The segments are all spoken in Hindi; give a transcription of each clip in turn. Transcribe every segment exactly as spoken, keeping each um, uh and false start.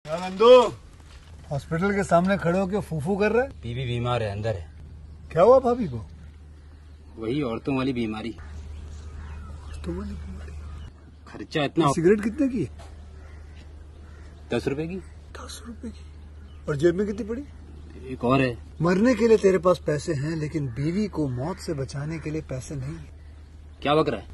नंदू हॉस्पिटल के सामने खड़े होकर फूफू कर रहा है। बीवी बीमार है, अंदर है। क्या हुआ भाभी को? वही औरतों वाली बीमारी। औरतों वाली बीमारी? खर्चा इतना। सिगरेट कितने की? दस रुपए की। दस रुपए की। और जेब में कितनी पड़ी? एक और है। मरने के लिए तेरे पास पैसे हैं, लेकिन बीवी को मौत से बचाने के लिए पैसे नहीं है। क्या बक रहा है?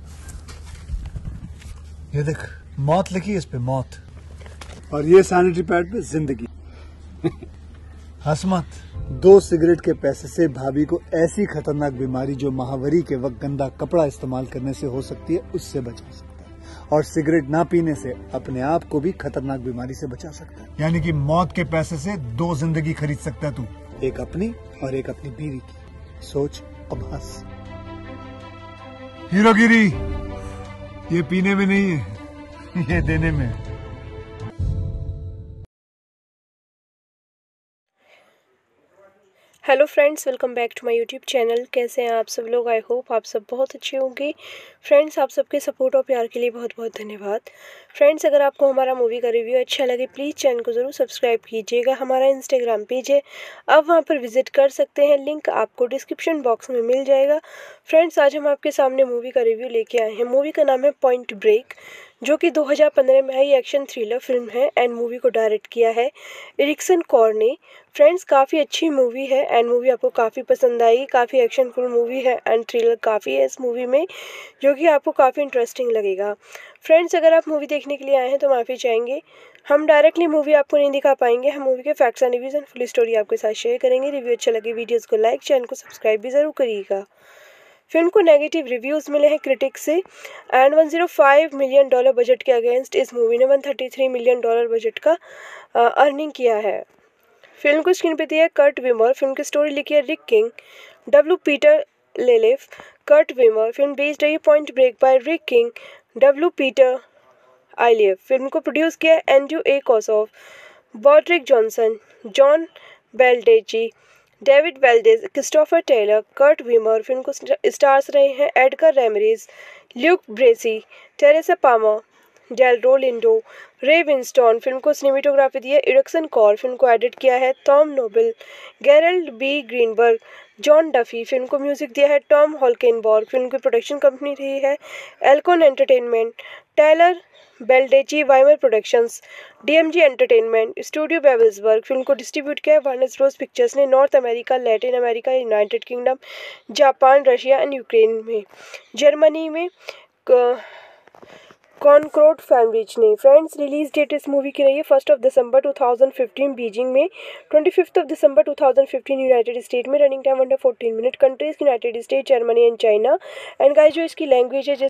ये देख, मौत लिखी है इस पे, मौत। और ये सैनिटरी पैड पे जिंदगी। हंस मत। दो सिगरेट के पैसे से भाभी को ऐसी खतरनाक बीमारी जो महावरी के वक्त गंदा कपड़ा इस्तेमाल करने से हो सकती है, उससे बचा सकता है। और सिगरेट ना पीने से अपने आप को भी खतरनाक बीमारी से बचा सकता है। यानी कि मौत के पैसे से दो जिंदगी खरीद सकता है तू, एक अपनी और एक अपनी बीवी की। सोच, अब हंस। हीरोगिरी ये पीने में नहीं है, ये देने में है। Hello friends, welcome back to my YouTube channel. कैसे हैं आप सब लोग? आई होप आप सब बहुत अच्छे होंगे। फ्रेंड्स, आप सबके सपोर्ट और प्यार के लिए बहुत बहुत धन्यवाद। फ्रेंड्स, अगर आपको हमारा मूवी का रिव्यू अच्छा लगे, प्लीज़ चैनल को ज़रूर सब्सक्राइब कीजिएगा। हमारा इंस्टाग्राम पेज है, आप वहां पर विजिट कर सकते हैं। लिंक आपको डिस्क्रिप्शन बॉक्स में मिल जाएगा। फ्रेंड्स, आज हम आपके सामने मूवी का रिव्यू लेके आए हैं। मूवी का नाम है पॉइंट ब्रेक, जो कि दो हज़ार पंद्रह में आई एक्शन थ्रिलर फिल्म है एंड मूवी को डायरेक्ट किया है एरिक्सन कॉर ने। फ्रेंड्स, काफ़ी अच्छी मूवी है एंड मूवी आपको काफ़ी पसंद आएगी। काफ़ी एक्शनफुल मूवी है एंड थ्रिलर काफ़ी है इस मूवी में, जो कि आपको काफ़ी इंटरेस्टिंग लगेगा। फ्रेंड्स, अगर आप मूवी देखने के लिए आए हैं तो माफ़ी चाहेंगे, हम डायरेक्टली मूवी आपको नहीं दिखा पाएंगे। हम मूवी के facts and reviews and full story आपके साथ शेयर करेंगे। रिव्यू अच्छा लगे वीडियोज़ को लाइक, चैनल को सब्सक्राइब भी ज़रूर करिएगा। फिल्म को नेगेटिव रिव्यूज़ मिले हैं क्रिटिक्स से एंड एक सौ पाँच मिलियन डॉलर बजट के अगेंस्ट इस मूवी ने एक सौ तैंतीस मिलियन डॉलर बजट का अर्निंग किया है। फिल्म को स्क्रीन पे दिया है कर्ट विमर। फिल्म की स्टोरी लिखी है Rick King, W Peter Iliff, Kurt Wimmer. Film based है point break by Rick King, W Peter Iliff. Film को प्रोड्यूस किया है Andrew A Kosove, Broderick Johnson, John Baldecchi, David Valdes, Christopher Taylor, Kurt Wimmer. Film को स्टार्स रहे हैं Edgar Ramirez, Luke Bracey, Teresa Palmer, Delroy Lindo, Ray Winstone. Film को सिनेमेटोग्राफी दी है एरिक्सन कॉर। फिल्म को एडिट किया है Tom Noble, Gerald B Greenberg, John Duffy. Film को म्यूजिक दिया है टॉम हॉल्केनबॉर्ग। फिल्म की प्रोडक्शन कंपनी रही है Alcon entertainment, Tyler Baldecchi, Wimmer productions, DMG entertainment, studio Babelsberg. Film को डिस्ट्रीब्यूट किया है वार्नर ब्रोस पिक्चर्स ने North America, Latin America, United Kingdom, Japan, Russia and Ukraine में। जर्मनी में कॉनकॉर्ड फैनरिच ने। फ्रेंड्स, रिलीज डेट इस मूवी की रही है first of December two thousand fifteen Beijing में, twenty fifth of December two thousand fifteen United State में। Running time under fourteen minute. Countries United State, Germany and China. And guys, जो इसकी लैंग्वेज है,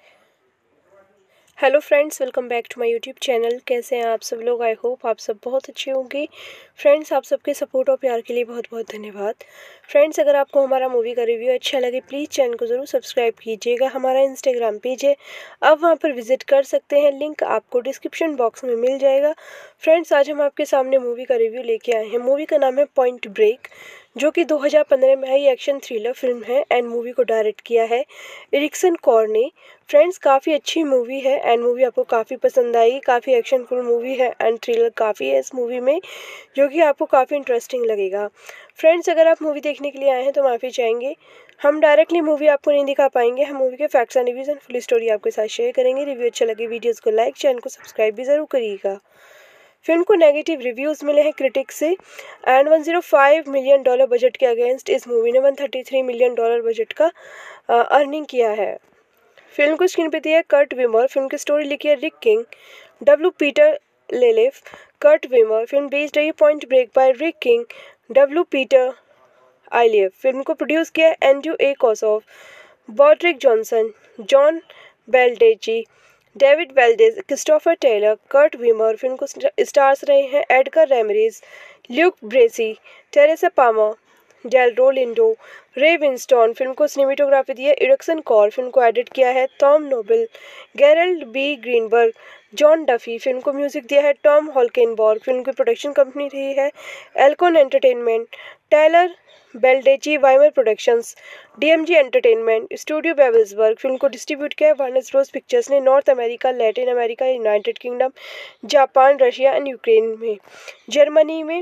hello friends, welcome back to my YouTube channel. कैसे हैं आप सब लोग? आई होप आप सब बहुत अच्छे होंगे। फ्रेंड्स, आप सबके सपोर्ट और प्यार के लिए बहुत बहुत धन्यवाद। फ्रेंड्स, अगर आपको हमारा मूवी का रिव्यू अच्छा लगे, प्लीज़ चैनल को ज़रूर सब्सक्राइब कीजिएगा। हमारा इंस्टाग्राम पेज है, आप वहां पर विजिट कर सकते हैं। लिंक आपको डिस्क्रिप्शन बॉक्स में मिल जाएगा। फ्रेंड्स, आज हम आपके सामने मूवी का रिव्यू लेके आए हैं। मूवी का नाम है पॉइंट ब्रेक, जो कि दो हज़ार पंद्रह में आई एक्शन थ्रिलर फिल्म है एंड मूवी को डायरेक्ट किया है एरिक्सन कॉर ने। फ्रेंड्स, काफ़ी अच्छी मूवी है एंड मूवी आपको काफ़ी पसंद आएगी। काफ़ी एक्शनफुल मूवी है एंड थ्रिलर काफ़ी है इस मूवी में, जो कि आपको काफ़ी इंटरेस्टिंग लगेगा। फ्रेंड्स, अगर आप मूवी देखने के लिए आए हैं तो माफ़ी चाहेंगे, हम डायरेक्टली मूवी आपको नहीं दिखा पाएंगे। हम मूवी के facts and reviews and full story आपके साथ शेयर करेंगे। रिव्यू अच्छा लगे वीडियोज़ को लाइक, चैनल को सब्सक्राइब भी ज़रूर करिएगा। फिल्म को नेगेटिव रिव्यूज़ मिले हैं क्रिटिक्स से एंड एक सौ पाँच मिलियन डॉलर बजट के अगेंस्ट इस मूवी ने एक सौ तैंतीस मिलियन डॉलर बजट का अर्निंग किया है। फिल्म को स्क्रीन पे दिया है कर्ट विमर। फिल्म की स्टोरी लिखी है Rick King, W Peter Iliff, Kurt Wimmer. Film based है point break by Rick King, W Peter Iliff. Film को प्रोड्यूस किया है Andrew A Kosove, Broderick Johnson, John Baldecchi, David Valdes, Christopher Taylor, Kurt Wimmer. Film को स्टार्स रहे हैं Edgar Ramirez, Luke Bracey, Teresa Palmer, Delroy Lindo, Ray Winstone. Film को सिनेमेटोग्राफी दी है एरिक्सन कॉर। फिल्म को एडिट किया है Tom Noble, Gerald B Greenberg, John Duffy. Film को म्यूजिक दिया है टॉम हॉलकेनबॉर्ग। फिल्म की प्रोडक्शन कंपनी रही है Alcon Entertainment, Tyler Baldecchi, Wimmer productions, DMG entertainment, studio Babelsberg. Film को डिस्ट्रीब्यूट किया है वार्नर ब्रोस पिक्चर्स ने North America, Latin America, United Kingdom, Japan, Russia and Ukraine में। जर्मनी में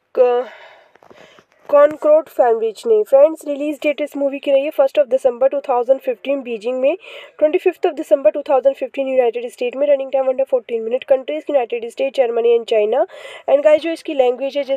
कॉनकॉर्ड फैमिलीज ने। फ्रेंड्स, रिलीज डेट इस मूवी की रही है first of December two thousand fifteen Beijing में, twenty fifth of December two thousand fifteen United State में। Running time under fourteen minute. Countries United State, Germany and China. And guys, जो इसकी लैंग्वेज है,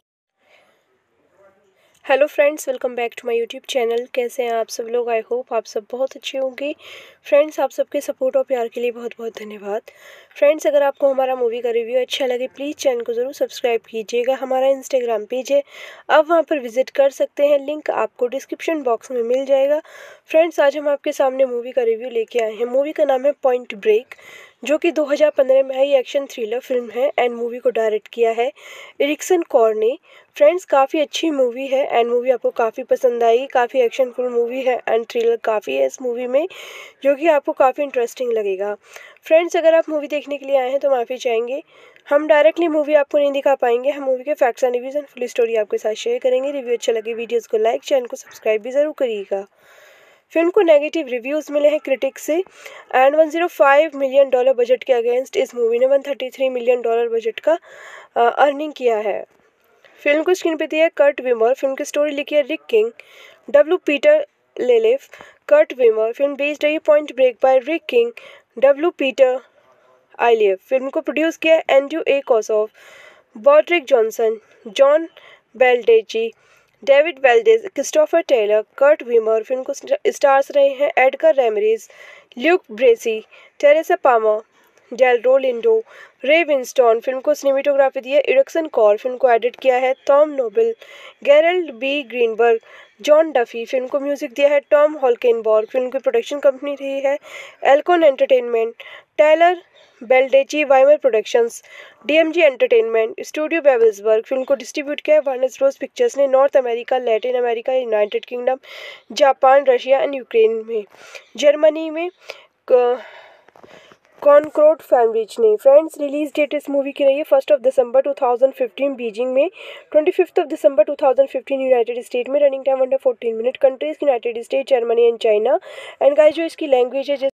hello friends, welcome back to my YouTube channel. कैसे हैं आप सब लोग? आई होप आप सब बहुत अच्छे होंगे। फ्रेंड्स, आप सबके सपोर्ट और प्यार के लिए बहुत बहुत धन्यवाद। फ्रेंड्स, अगर आपको हमारा मूवी का रिव्यू अच्छा लगे प्लीज़ चैनल को ज़रूर सब्सक्राइब कीजिएगा। हमारा इंस्टाग्राम पेज है, आप वहां पर विजिट कर सकते हैं, लिंक आपको डिस्क्रिप्शन बॉक्स में मिल जाएगा। फ्रेंड्स, आज हम आपके सामने मूवी का रिव्यू लेके आए हैं। मूवी का नाम है पॉइंट ब्रेक, जो कि दो हज़ार पंद्रह में आई एक्शन थ्रिलर फिल्म है एंड मूवी को डायरेक्ट किया है एरिक्सन कॉर ने। फ्रेंड्स, काफ़ी अच्छी मूवी है एंड मूवी आपको काफ़ी पसंद आएगी। काफ़ी एक्शनफुल मूवी है एंड थ्रिलर काफ़ी है इस मूवी में, जो कि आपको काफ़ी इंटरेस्टिंग लगेगा। फ्रेंड्स, अगर आप मूवी देखने के लिए आए हैं तो माफ़ी चाहेंगे, हम डायरेक्टली मूवी आपको नहीं दिखा पाएंगे। हम मूवी के facts and reviews and full story आपके साथ शेयर करेंगे। रिव्यू अच्छा लगे वीडियोज़ को लाइक, चैनल को सब्सक्राइब भी ज़रूर करिएगा। फिल्म को नेगेटिव रिव्यूज़ मिले हैं क्रिटिक्स से and one zero five million dollar budget के अगेंस्ट इस मूवी ने one thirty three million dollar budget का अर्निंग किया है। फिल्म को स्क्रीन पे दिया है कर्ट विमर। फिल्म की स्टोरी लिखी है Rick King, W Peter Iliff, Kurt Wimmer. Film based रही है point break by Rick King, W Peter Iliff. Film को प्रोड्यूस किया है Andrew A Kosove, Broderick Johnson, John Baldecchi, David Valdes, Christopher Taylor, Kurt Wimmer. Film को स्टार्स रहे हैं Edgar Ramirez, Luke Bracey, Teresa Palmer, Delroy Lindo, Ray Winstone. Film को सिनेमेटोग्राफी दी है एरिक्सन कॉर। फिल्म को एडिट किया है Tom Noble, Gerald B Greenberg, John Duffy. Film को म्यूजिक दिया है टॉम हॉलकेनबॉर्ग। फिल्म की प्रोडक्शन कंपनी रही है Alcon Entertainment, Tyler Baldecchi, Wimmer productions, DMG entertainment, studio Babelsberg. Film को डिस्ट्रीब्यूट किया है वार्नर ब्रोस पिक्चर्स ने North America, Latin America, United Kingdom, Japan, Russia and Ukraine में। जर्मनी में कॉनकॉर्ड फैमिलीज ने। फ्रेंड्स, रिलीज डेट इस मूवी की रही है first of December two thousand fifteen Beijing में, twenty fifth of December two thousand fifteen United State में। Running time under fourteen minute. Countries United State, Germany and China. And guys, जो इसकी लैंग्वेज है,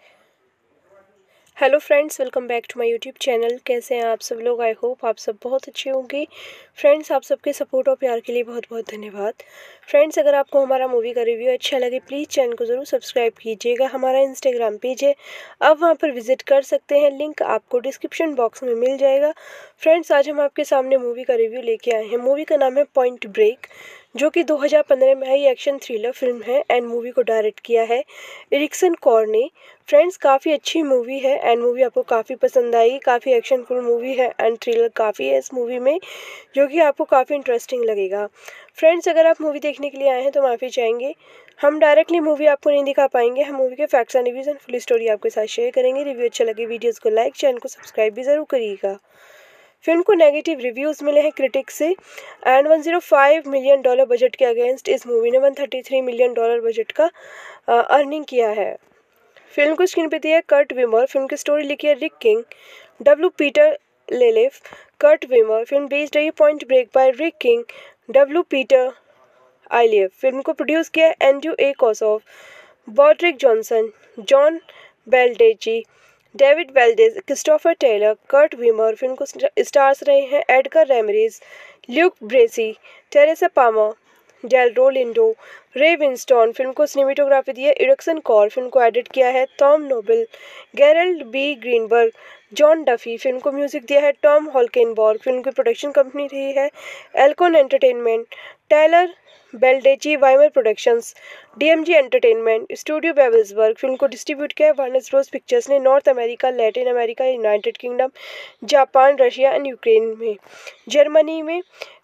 hello friends, welcome back to my YouTube channel. कैसे हैं आप सब लोग? आई होप आप सब बहुत अच्छे होंगे। फ्रेंड्स, आप सबके सपोर्ट और प्यार के लिए बहुत बहुत धन्यवाद। फ्रेंड्स, अगर आपको हमारा मूवी का रिव्यू अच्छा लगे प्लीज़ चैनल को ज़रूर सब्सक्राइब कीजिएगा। हमारा इंस्टाग्राम पेज है, आप वहां पर विजिट कर सकते हैं, लिंक आपको डिस्क्रिप्शन बॉक्स में मिल जाएगा। फ्रेंड्स, आज हम आपके सामने मूवी का रिव्यू लेके आए हैं। मूवी का नाम है पॉइंट ब्रेक, जो कि दो हज़ार पंद्रह में आई एक्शन थ्रिलर फिल्म है एंड मूवी को डायरेक्ट किया है एरिक्सन कॉर ने। फ्रेंड्स, काफ़ी अच्छी मूवी है एंड मूवी आपको काफ़ी पसंद आएगी। काफ़ी एक्शनफुल मूवी है एंड थ्रिलर काफ़ी है इस मूवी में, जो कि आपको काफ़ी इंटरेस्टिंग लगेगा। फ्रेंड्स, अगर आप मूवी देखने के लिए आए हैं तो माफ़ी चाहेंगे, हम डायरेक्टली मूवी आपको नहीं दिखा पाएंगे। हम मूवी के facts and reviews and full story आपके साथ शेयर करेंगे। रिव्यू अच्छा लगे वीडियोज़ को लाइक, चैनल को सब्सक्राइब भी ज़रूर करिएगा। फिल्म को नेगेटिव रिव्यूज़ मिले हैं क्रिटिक्स से and one zero five million dollar budget के अगेंस्ट इस मूवी ने one thirty three million dollar budget का अर्निंग किया है। फिल्म को स्क्रीन पे दिया है कर्ट विमर। फिल्म की स्टोरी लिखी है Rick King, W Peter Iliff, Kurt Wimmer. Film based रही है point break by Rick King, W Peter Iliff. Film को प्रोड्यूस किया है Andrew A Kosove, Broderick Johnson, John Baldecchi, David Valdes, Christopher Taylor, Kurt Wimmer. Film को स्टार्स रहे हैं Edgar Ramirez, Luke Bracey, Teresa Palmer, Delroy Lindo, Ray Winstone. Film को सिनेमेटोग्राफी दी है एरिक्सन कॉर। फिल्म को एडिट किया है Tom Noble, Gerald B Greenberg, John Duffy. Film को म्यूजिक दिया है टॉम हॉलकेनबॉर्ग। फिल्म की प्रोडक्शन कंपनी रही है Alcon Entertainment, Tyler Baldecchi, Wimmer productions, DMG entertainment, studio Babelsberg. Film को डिस्ट्रीब्यूट किया है वार्नर ब्रोस पिक्चर्स ने North America, Latin America, United Kingdom, Japan, Russia and Ukraine में। जर्मनी में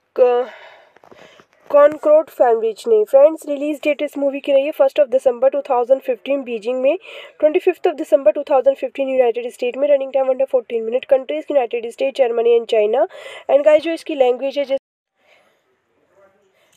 कॉनकॉर्ड फैमिलीज ने। फ्रेंड्स, रिलीज डेट इस मूवी की रही है first of December two thousand fifteen Beijing में, twenty fifth of December two thousand fifteen United State में। Running time under fourteen minute. Countries United State, Germany and China. And guys, जो इसकी लैंग्वेज है,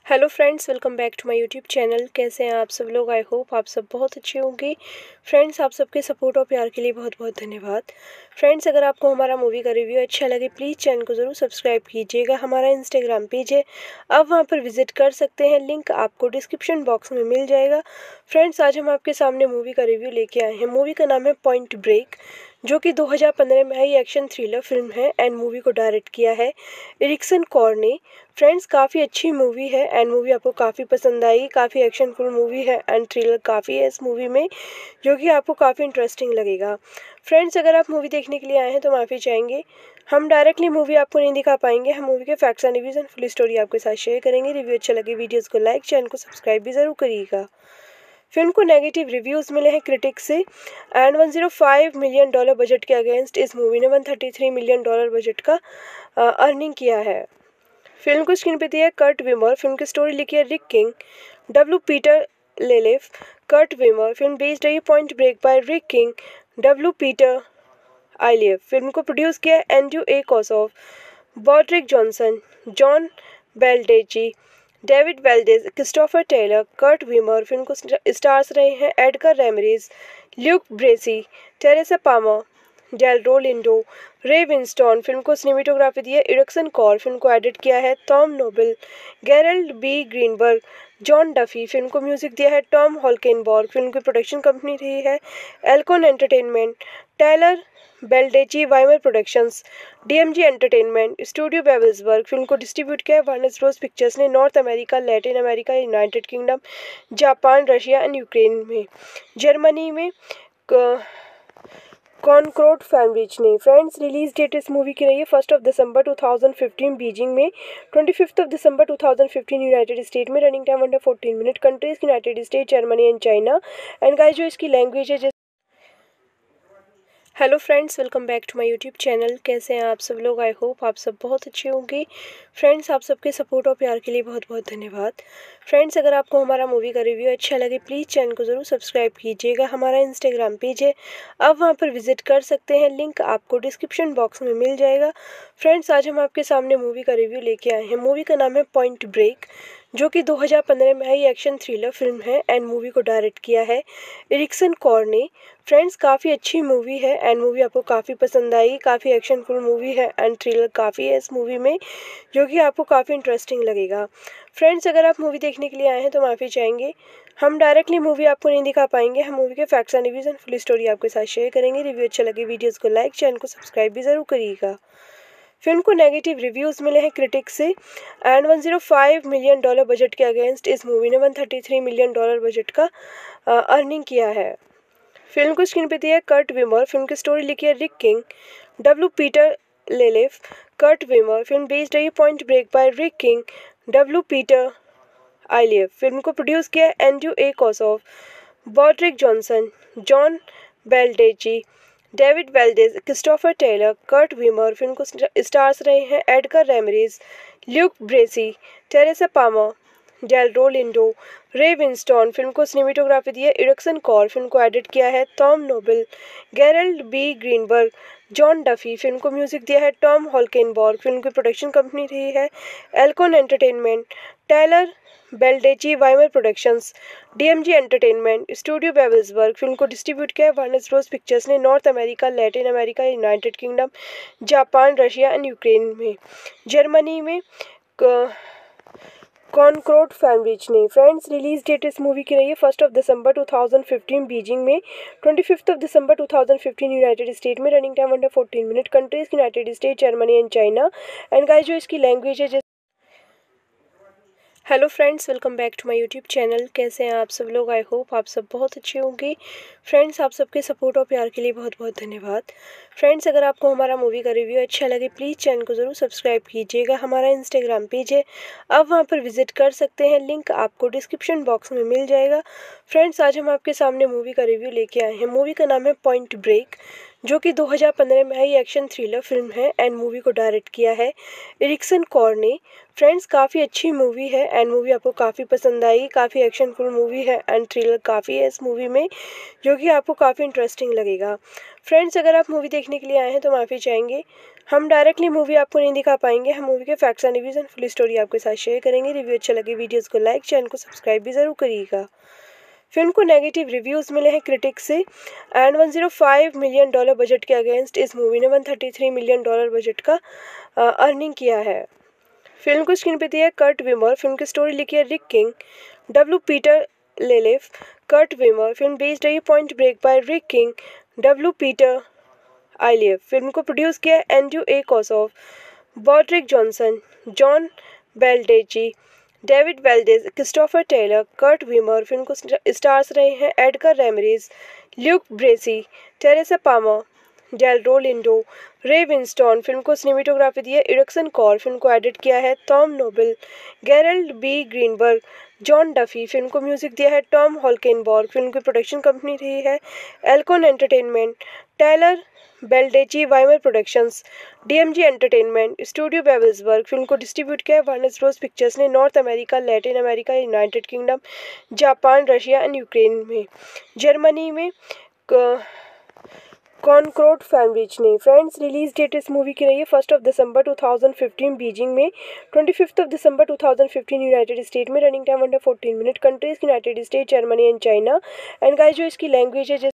hello friends, welcome back to my YouTube channel. कैसे हैं आप सब लोग? आई होप आप सब बहुत अच्छे होंगे। फ्रेंड्स, आप सबके सपोर्ट और प्यार के लिए बहुत बहुत धन्यवाद। फ्रेंड्स, अगर आपको हमारा मूवी का रिव्यू अच्छा लगे प्लीज़ चैनल को ज़रूर सब्सक्राइब कीजिएगा। हमारा इंस्टाग्राम पेज है, आप वहां पर विजिट कर सकते हैं, लिंक आपको डिस्क्रिप्शन बॉक्स में मिल जाएगा। फ्रेंड्स, आज हम आपके सामने मूवी का रिव्यू लेके आए हैं। मूवी का नाम है पॉइंट ब्रेक, जो कि दो हज़ार पंद्रह में आई एक्शन थ्रिलर फिल्म है एंड मूवी को डायरेक्ट किया है एरिक्सन कॉर ने। फ्रेंड्स, काफ़ी अच्छी मूवी है एंड मूवी आपको काफ़ी पसंद आएगी। काफ़ी एक्शनफुल मूवी है एंड थ्रिलर काफ़ी है इस मूवी में, जो कि आपको काफ़ी इंटरेस्टिंग लगेगा। फ्रेंड्स, अगर आप मूवी देखने के लिए आए हैं तो माफ़ी चाहेंगे, हम डायरेक्टली मूवी आपको नहीं दिखा पाएंगे। हम मूवी के facts and reviews and full story आपके साथ शेयर करेंगे। रिव्यू अच्छा लगे वीडियोज़ को लाइक, चैनल को सब्सक्राइब भी ज़रूर करिएगा। फिल्म को नेगेटिव रिव्यूज़ मिले हैं क्रिटिक्स से एंड एक सौ पाँच मिलियन डॉलर बजट के अगेंस्ट इस मूवी ने एक सौ तैंतीस मिलियन डॉलर बजट का अर्निंग किया है। फिल्म को स्क्रीन पे दिया है कर्ट विमर। फिल्म की स्टोरी लिखी है Rick King, W Peter Iliff, Kurt Wimmer. Film based है point break by Rick King, W Peter Iliff. Film को प्रोड्यूस किया है Andrew A Kosove, Broderick Johnson, John Baldecchi, David Valdes, Christopher Taylor, Kurt Wimmer. Film को स्टार्स रहे हैं Edgar Ramirez, Luke Bracey, Teresa Palmer, Delroy Lindo, Ray Winstone. Film को सिनेमेटोग्राफी दी है एरिक्सन कॉर। फिल्म को एडिट किया है Tom Noble, Gerald B Greenberg, John Duffy. Film को म्यूजिक दिया है टॉम हॉलकेनबॉर्ग। फिल्म की प्रोडक्शन कंपनी रही है Alcon entertainment, Tyler Baldecchi Wimmer productions, DMG entertainment, studio Babelsberg. Film को डिस्ट्रीब्यूट किया है वार्नर ब्रोस पिक्चर्स ने North America, Latin America, United Kingdom, Japan, Russia and Ukraine में। जर्मनी में कॉनकॉर्ड फैनरिच ने। फ्रेंड्स, रिलीज डेट इस मूवी की रही है first of December two thousand fifteen Beijing में, twenty fifth of December two thousand fifteen United State में। Running time under fourteen minute. Countries United State, Germany and China. And guys, जो इसकी लैंग्वेज है, hello friends, welcome back to my YouTube channel. कैसे हैं आप सब लोग? आई होप आप सब बहुत अच्छे होंगे। फ्रेंड्स, आप सबके सपोर्ट और प्यार के लिए बहुत बहुत धन्यवाद। फ्रेंड्स, अगर आपको हमारा मूवी का रिव्यू अच्छा लगे प्लीज़ चैनल को ज़रूर सब्सक्राइब कीजिएगा। हमारा इंस्टाग्राम पेज है, आप वहां पर विजिट कर सकते हैं, लिंक आपको डिस्क्रिप्शन बॉक्स में मिल जाएगा। फ्रेंड्स, आज हम आपके सामने मूवी का रिव्यू लेके आए हैं। मूवी का नाम है पॉइंट ब्रेक, जो कि दो हज़ार पंद्रह में आई एक्शन थ्रिलर फिल्म है एंड मूवी को डायरेक्ट किया है एरिक्सन कॉर ने। फ्रेंड्स, काफ़ी अच्छी मूवी है एंड मूवी आपको काफ़ी पसंद आएगी। काफ़ी एक्शनफुल मूवी है एंड थ्रिलर काफ़ी है इस मूवी में, जो कि आपको काफ़ी इंटरेस्टिंग लगेगा। फ्रेंड्स, अगर आप मूवी देखने के लिए आए हैं तो माफ़ी चाहेंगे, हम डायरेक्टली मूवी आपको नहीं दिखा पाएंगे। हम मूवी के facts and reviews and full story आपके साथ शेयर करेंगे। रिव्यू अच्छा लगे वीडियोज़ को लाइक, चैनल को सब्सक्राइब भी ज़रूर करिएगा। फिल्म को नेगेटिव रिव्यूज़ मिले हैं क्रिटिक्स से एंड एक सौ पाँच मिलियन डॉलर बजट के अगेंस्ट इस मूवी ने एक सौ तैंतीस मिलियन डॉलर बजट का अर्निंग किया है। फिल्म को स्क्रीन पे दिया है कर्ट विमर। फिल्म की स्टोरी लिखी है Rick King, W Peter Iliff, Kurt Wimmer. Film based है point break by Rick King, W Peter Iliff. Film को प्रोड्यूस किया है Andrew A Kosove, Broderick Johnson, John Baldecchi, David Valdes, Christopher Taylor, Kurt Wimmer. Film को स्टार्स रहे हैं Edgar Ramirez, Luke Bracey, Teresa Palmer, Delroy Lindo, Ray Winstone. Film को सिनेमेटोग्राफी दी है एरिक्सन कॉर। फिल्म को एडिट किया है Tom Noble, Gerald B Greenberg, John Duffy. Film को म्यूजिक दिया है टॉम हॉलकेनबॉर्ग। फिल्म की प्रोडक्शन कंपनी रही है Alcon entertainment, Tyler Baldecchi Wimmer productions, DMG entertainment, studio Babelsberg. Film को डिस्ट्रीब्यूट किया है वार्नर ब्रोस पिक्चर्स ने North America, Latin America, United Kingdom, Japan, Russia and Ukraine में। जर्मनी में कॉनकॉर्ड फैनरिच ने। फ्रेंड्स, रिलीज डेट इस मूवी की रही है first of December two thousand fifteen Beijing में, twenty fifth of December two thousand fifteen United State में। Running time under fourteen minute. Countries United State, Germany and China. And guys, जो इसकी लैंग्वेज है, hello friends, welcome back to my YouTube channel. कैसे हैं आप सब लोग? आई होप आप सब बहुत अच्छे होंगे। फ्रेंड्स, आप सबके सपोर्ट और प्यार के लिए बहुत बहुत धन्यवाद। फ्रेंड्स, अगर आपको हमारा मूवी का रिव्यू अच्छा लगे प्लीज़ चैनल को ज़रूर सब्सक्राइब कीजिएगा। हमारा इंस्टाग्राम पेज है, आप वहां पर विजिट कर सकते हैं, लिंक आपको डिस्क्रिप्शन बॉक्स में मिल जाएगा। फ्रेंड्स, आज हम आपके सामने मूवी का रिव्यू लेके आए हैं। मूवी का नाम है पॉइंट ब्रेक, जो कि दो हज़ार पंद्रह में आई एक्शन थ्रिलर फिल्म है एंड मूवी को डायरेक्ट किया है एरिक्सन कॉर ने। फ्रेंड्स काफ़ी अच्छी मूवी है एंड मूवी आपको काफ़ी पसंद आएगी। काफ़ी एक्शनफुल मूवी है एंड थ्रिलर काफ़ी है इस मूवी में, जो कि आपको काफ़ी इंटरेस्टिंग लगेगा। फ्रेंड्स अगर आप मूवी देखने के लिए आए हैं तो माफ़ी चाहेंगे, हम डायरेक्टली मूवी आपको नहीं दिखा पाएंगे। हम मूवी के facts and reviews and full story आपके साथ शेयर करेंगे। रिव्यू अच्छा लगे वीडियोज़ को लाइक, चैनल को सब्सक्राइब भी ज़रूर करिएगा। फिल्म को नेगेटिव रिव्यूज़ मिले हैं क्रिटिक्स से एंड एक सौ पाँच मिलियन डॉलर बजट के अगेंस्ट इस मूवी ने एक सौ तैंतीस मिलियन डॉलर बजट का अर्निंग किया है। फिल्म को स्क्रीन पे दिया है कर्ट विमर। फिल्म की स्टोरी लिखी है Rick King, W Peter Iliff. Kurt Wimmer film based है point break by Rick King, W Peter Iliff. Film को प्रोड्यूस किया है Andrew A Kosove, Broderick Johnson, John Baldecchi, David Valdes, Christopher Taylor. Kurt Wimmer film को स्टार्स रहे हैं Edgar Ramirez, Luke Bracey, Teresa Palmer, Delroy Lindo, Ray Winstone. Film को सिनेमेटोग्राफी दी है एरिक्सन कॉर। फिल्म को एडिट किया है Tom Noble, Gerald B Greenberg, John Duffy. Film को म्यूजिक दिया है टॉम हॉल्केनबॉर्ग। फिल्म की प्रोडक्शन कंपनी रही है Alcon entertainment, Tyler Baldecchi, Wimmer productions, DMG entertainment, studio Babelsberg. Film को डिस्ट्रीब्यूट किया है वार्नर ब्रोस पिक्चर्स ने North America, Latin America, United Kingdom, Japan, Russia and Ukraine में। जर्मनी में कॉनकॉर्ड फैनरिच ने। फ्रेंड्स रिलीज डेट इस मूवी की रही है first of December two thousand fifteen Beijing में, twenty fifth of December two thousand fifteen United State में। Running time under fourteen minute. Countries United State, Germany and China. And guys जो इसकी लैंग्वेज है,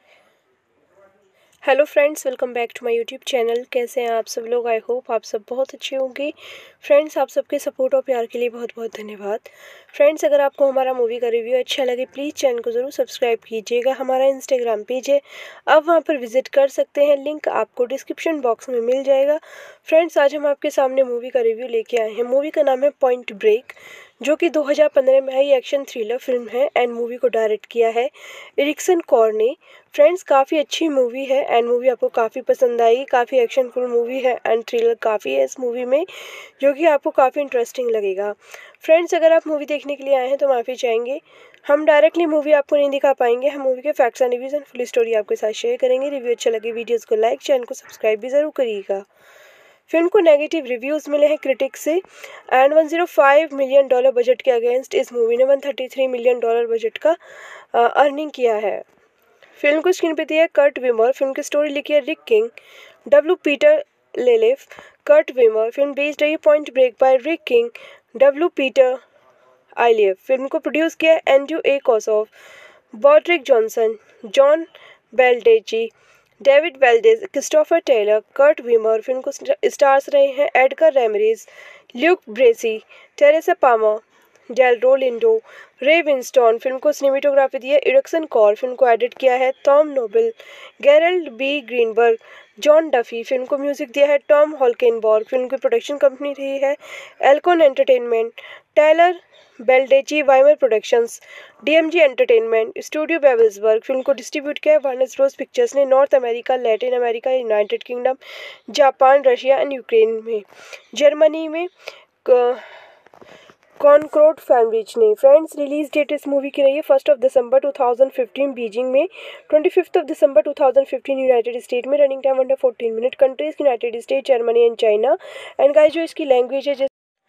hello friends, welcome back to my YouTube channel. कैसे हैं आप सब लोग? आई होप आप सब बहुत अच्छे होंगे। फ्रेंड्स आप सबके सपोर्ट और प्यार के लिए बहुत बहुत धन्यवाद। फ्रेंड्स अगर आपको हमारा मूवी का रिव्यू अच्छा लगे प्लीज़ चैनल को ज़रूर सब्सक्राइब कीजिएगा। हमारा इंस्टाग्राम पेज है, आप वहां पर विजिट कर सकते हैं, लिंक आपको डिस्क्रिप्शन बॉक्स में मिल जाएगा। फ्रेंड्स आज हम आपके सामने मूवी का रिव्यू लेके आए हैं। मूवी का नाम है पॉइंट ब्रेक, जो कि दो हज़ार पंद्रह में आई एक्शन थ्रिलर फिल्म है एंड मूवी को डायरेक्ट किया है एरिक्सन कॉर ने। फ्रेंड्स काफ़ी अच्छी मूवी है एंड मूवी आपको काफ़ी पसंद आएगी। काफ़ी एक्शनफुल मूवी है एंड थ्रिलर काफ़ी है इस मूवी में, जो कि आपको काफ़ी इंटरेस्टिंग लगेगा। फ्रेंड्स अगर आप मूवी देखने के लिए आए हैं तो माफ़ी चाहेंगे, हम डायरेक्टली मूवी आपको नहीं दिखा पाएंगे। हम मूवी के facts and reviews and full story आपके साथ शेयर करेंगे। रिव्यू अच्छा लगे वीडियोज़ को लाइक, चैनल को सब्सक्राइब भी ज़रूर करिएगा। फिल्म को नेगेटिव रिव्यूज़ मिले हैं क्रिटिक्स से एंड एक सौ पाँच मिलियन डॉलर बजट के अगेंस्ट इस मूवी ने एक सौ तैंतीस मिलियन डॉलर बजट का अर्निंग किया है। फिल्म को स्क्रीन पे दिया है कर्ट विमर। फिल्म की स्टोरी लिखी है Rick King, W Peter Iliff. Kurt Wimmer film based है point break by Rick King, W Peter Iliff. Film को प्रोड्यूस किया है Andrew A Kosove, Broderick Johnson, John Baldecchi, David Valdes, Christopher Taylor. Kurt Wimmer film को स्टार्स रहे हैं Edgar Ramirez, Luke Bracey, Teresa Palmer, Delroy Lindo, Ray Winstone. Film को सिनेमेटोग्राफी दी है एरिक्सन कॉर। फिल्म को एडिट किया है Tom Noble, Gerald B Greenberg, John Duffy. Film को म्यूजिक दिया है टॉम हॉल्केनबॉर्ग। फिल्म की प्रोडक्शन कंपनी रही है Alcon entertainment, Tyler Baldecchi, Wimmer productions, DMG entertainment, studio Babelsberg. Film को डिस्ट्रीब्यूट किया है वार्नर ब्रोस पिक्चर्स ने North America, Latin America, United Kingdom, Japan, Russia and Ukraine में। जर्मनी में कॉनकॉर्ड फैनरिच ने। फ्रेंड्स रिलीज डेट इस मूवी की रही है first of December two thousand fifteen Beijing में, twenty fifth of December two thousand fifteen United State में। Running time under fourteen minute. Countries United State, Germany and China. And guys जो इसकी लैंग्वेज है,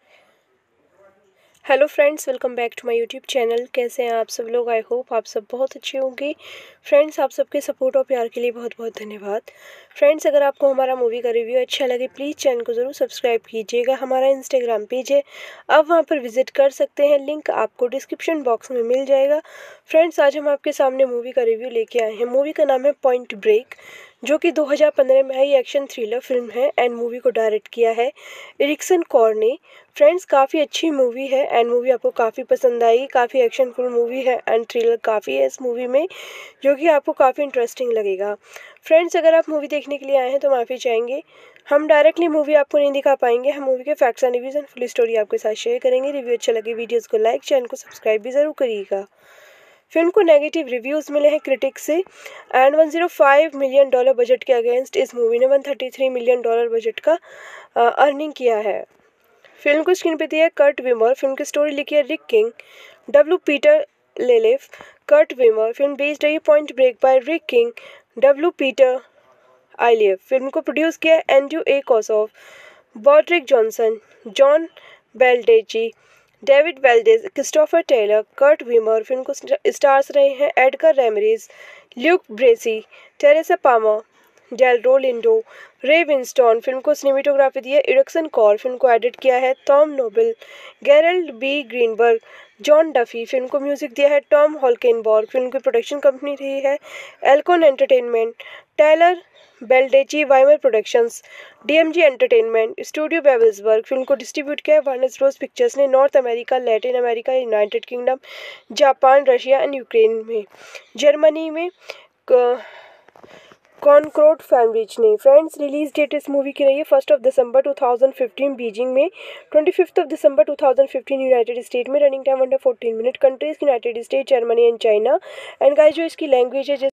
hello friends, welcome back to my YouTube channel. कैसे हैं आप सब लोग? आई होप आप सब बहुत अच्छे होंगे। फ्रेंड्स आप सबके सपोर्ट और प्यार के लिए बहुत बहुत धन्यवाद। फ्रेंड्स अगर आपको हमारा मूवी का रिव्यू अच्छा लगे प्लीज़ चैनल को ज़रूर सब्सक्राइब कीजिएगा। हमारा इंस्टाग्राम पेज है, आप वहां पर विजिट कर सकते हैं, लिंक आपको डिस्क्रिप्शन बॉक्स में मिल जाएगा। फ्रेंड्स आज हम आपके सामने मूवी का रिव्यू लेके आए हैं। मूवी का नाम है पॉइंट ब्रेक, जो कि दो हज़ार पंद्रह में आई एक्शन थ्रिलर फिल्म है एंड मूवी को डायरेक्ट किया है एरिक्सन कॉर ने। फ्रेंड्स काफ़ी अच्छी मूवी है एंड मूवी आपको काफ़ी पसंद आएगी। काफ़ी एक्शनफुल मूवी है एंड थ्रिलर काफ़ी है इस मूवी में, जो कि आपको काफ़ी इंटरेस्टिंग लगेगा। फ्रेंड्स अगर आप मूवी देखने के लिए आए हैं तो माफ़ी चाहेंगे, हम डायरेक्टली मूवी आपको नहीं दिखा पाएंगे। हम मूवी के facts and reviews and full story आपके साथ शेयर करेंगे। रिव्यू अच्छा लगे वीडियोज़ को लाइक, चैनल को सब्सक्राइब भी ज़रूर करिएगा। फिल्म को नेगेटिव रिव्यूज़ मिले हैं क्रिटिक्स से एंड एक सौ पाँच मिलियन डॉलर बजट के अगेंस्ट इस मूवी ने एक सौ तैंतीस मिलियन डॉलर बजट का अर्निंग किया है। फिल्म को स्क्रीन पे दिया है कर्ट विमर। फिल्म की स्टोरी लिखी है Rick King, W Peter Iliff. Kurt Wimmer film based है point break by Rick King, W Peter Iliff. Film को प्रोड्यूस किया है Andrew A Kosove, Broderick Johnson, John Baldecchi, David Valdes, Christopher Taylor, Kurt Wimmer. Film को स्टार्स रहे हैं Edgar Ramirez, Luke Bracey, Teresa Palmer, Del Lindo, Ray Winstone. Film को सिनेमेटोग्राफी दी है इरिक्सन कॉर। फिल्म को एडिट किया है Tom Noble, Gerald B Greenberg, John Duffy. Film को म्यूजिक दिया है टॉम हॉल्केनबॉर्ग। फिल्म की प्रोडक्शन कंपनी रही है Alcon entertainment, Tyler Baldecchi Wimmer productions, DMG entertainment, studio Babelsberg. Film को डिस्ट्रीब्यूट किया है वार्नर ब्रोस पिक्चर्स ने North America, Latin America, United Kingdom, Japan, Russia and Ukraine में। जर्मनी में कॉनकॉर्ड फैमिलीज ने। फ्रेंड्स, रिलीज डेट इस मूवी की रही है first of December two thousand fifteen Beijing में, twenty fifth of December two thousand fifteen United State में। Running time under fourteen minute. Countries United State, Germany and China. And guys, जो इसकी लैंग्वेज है,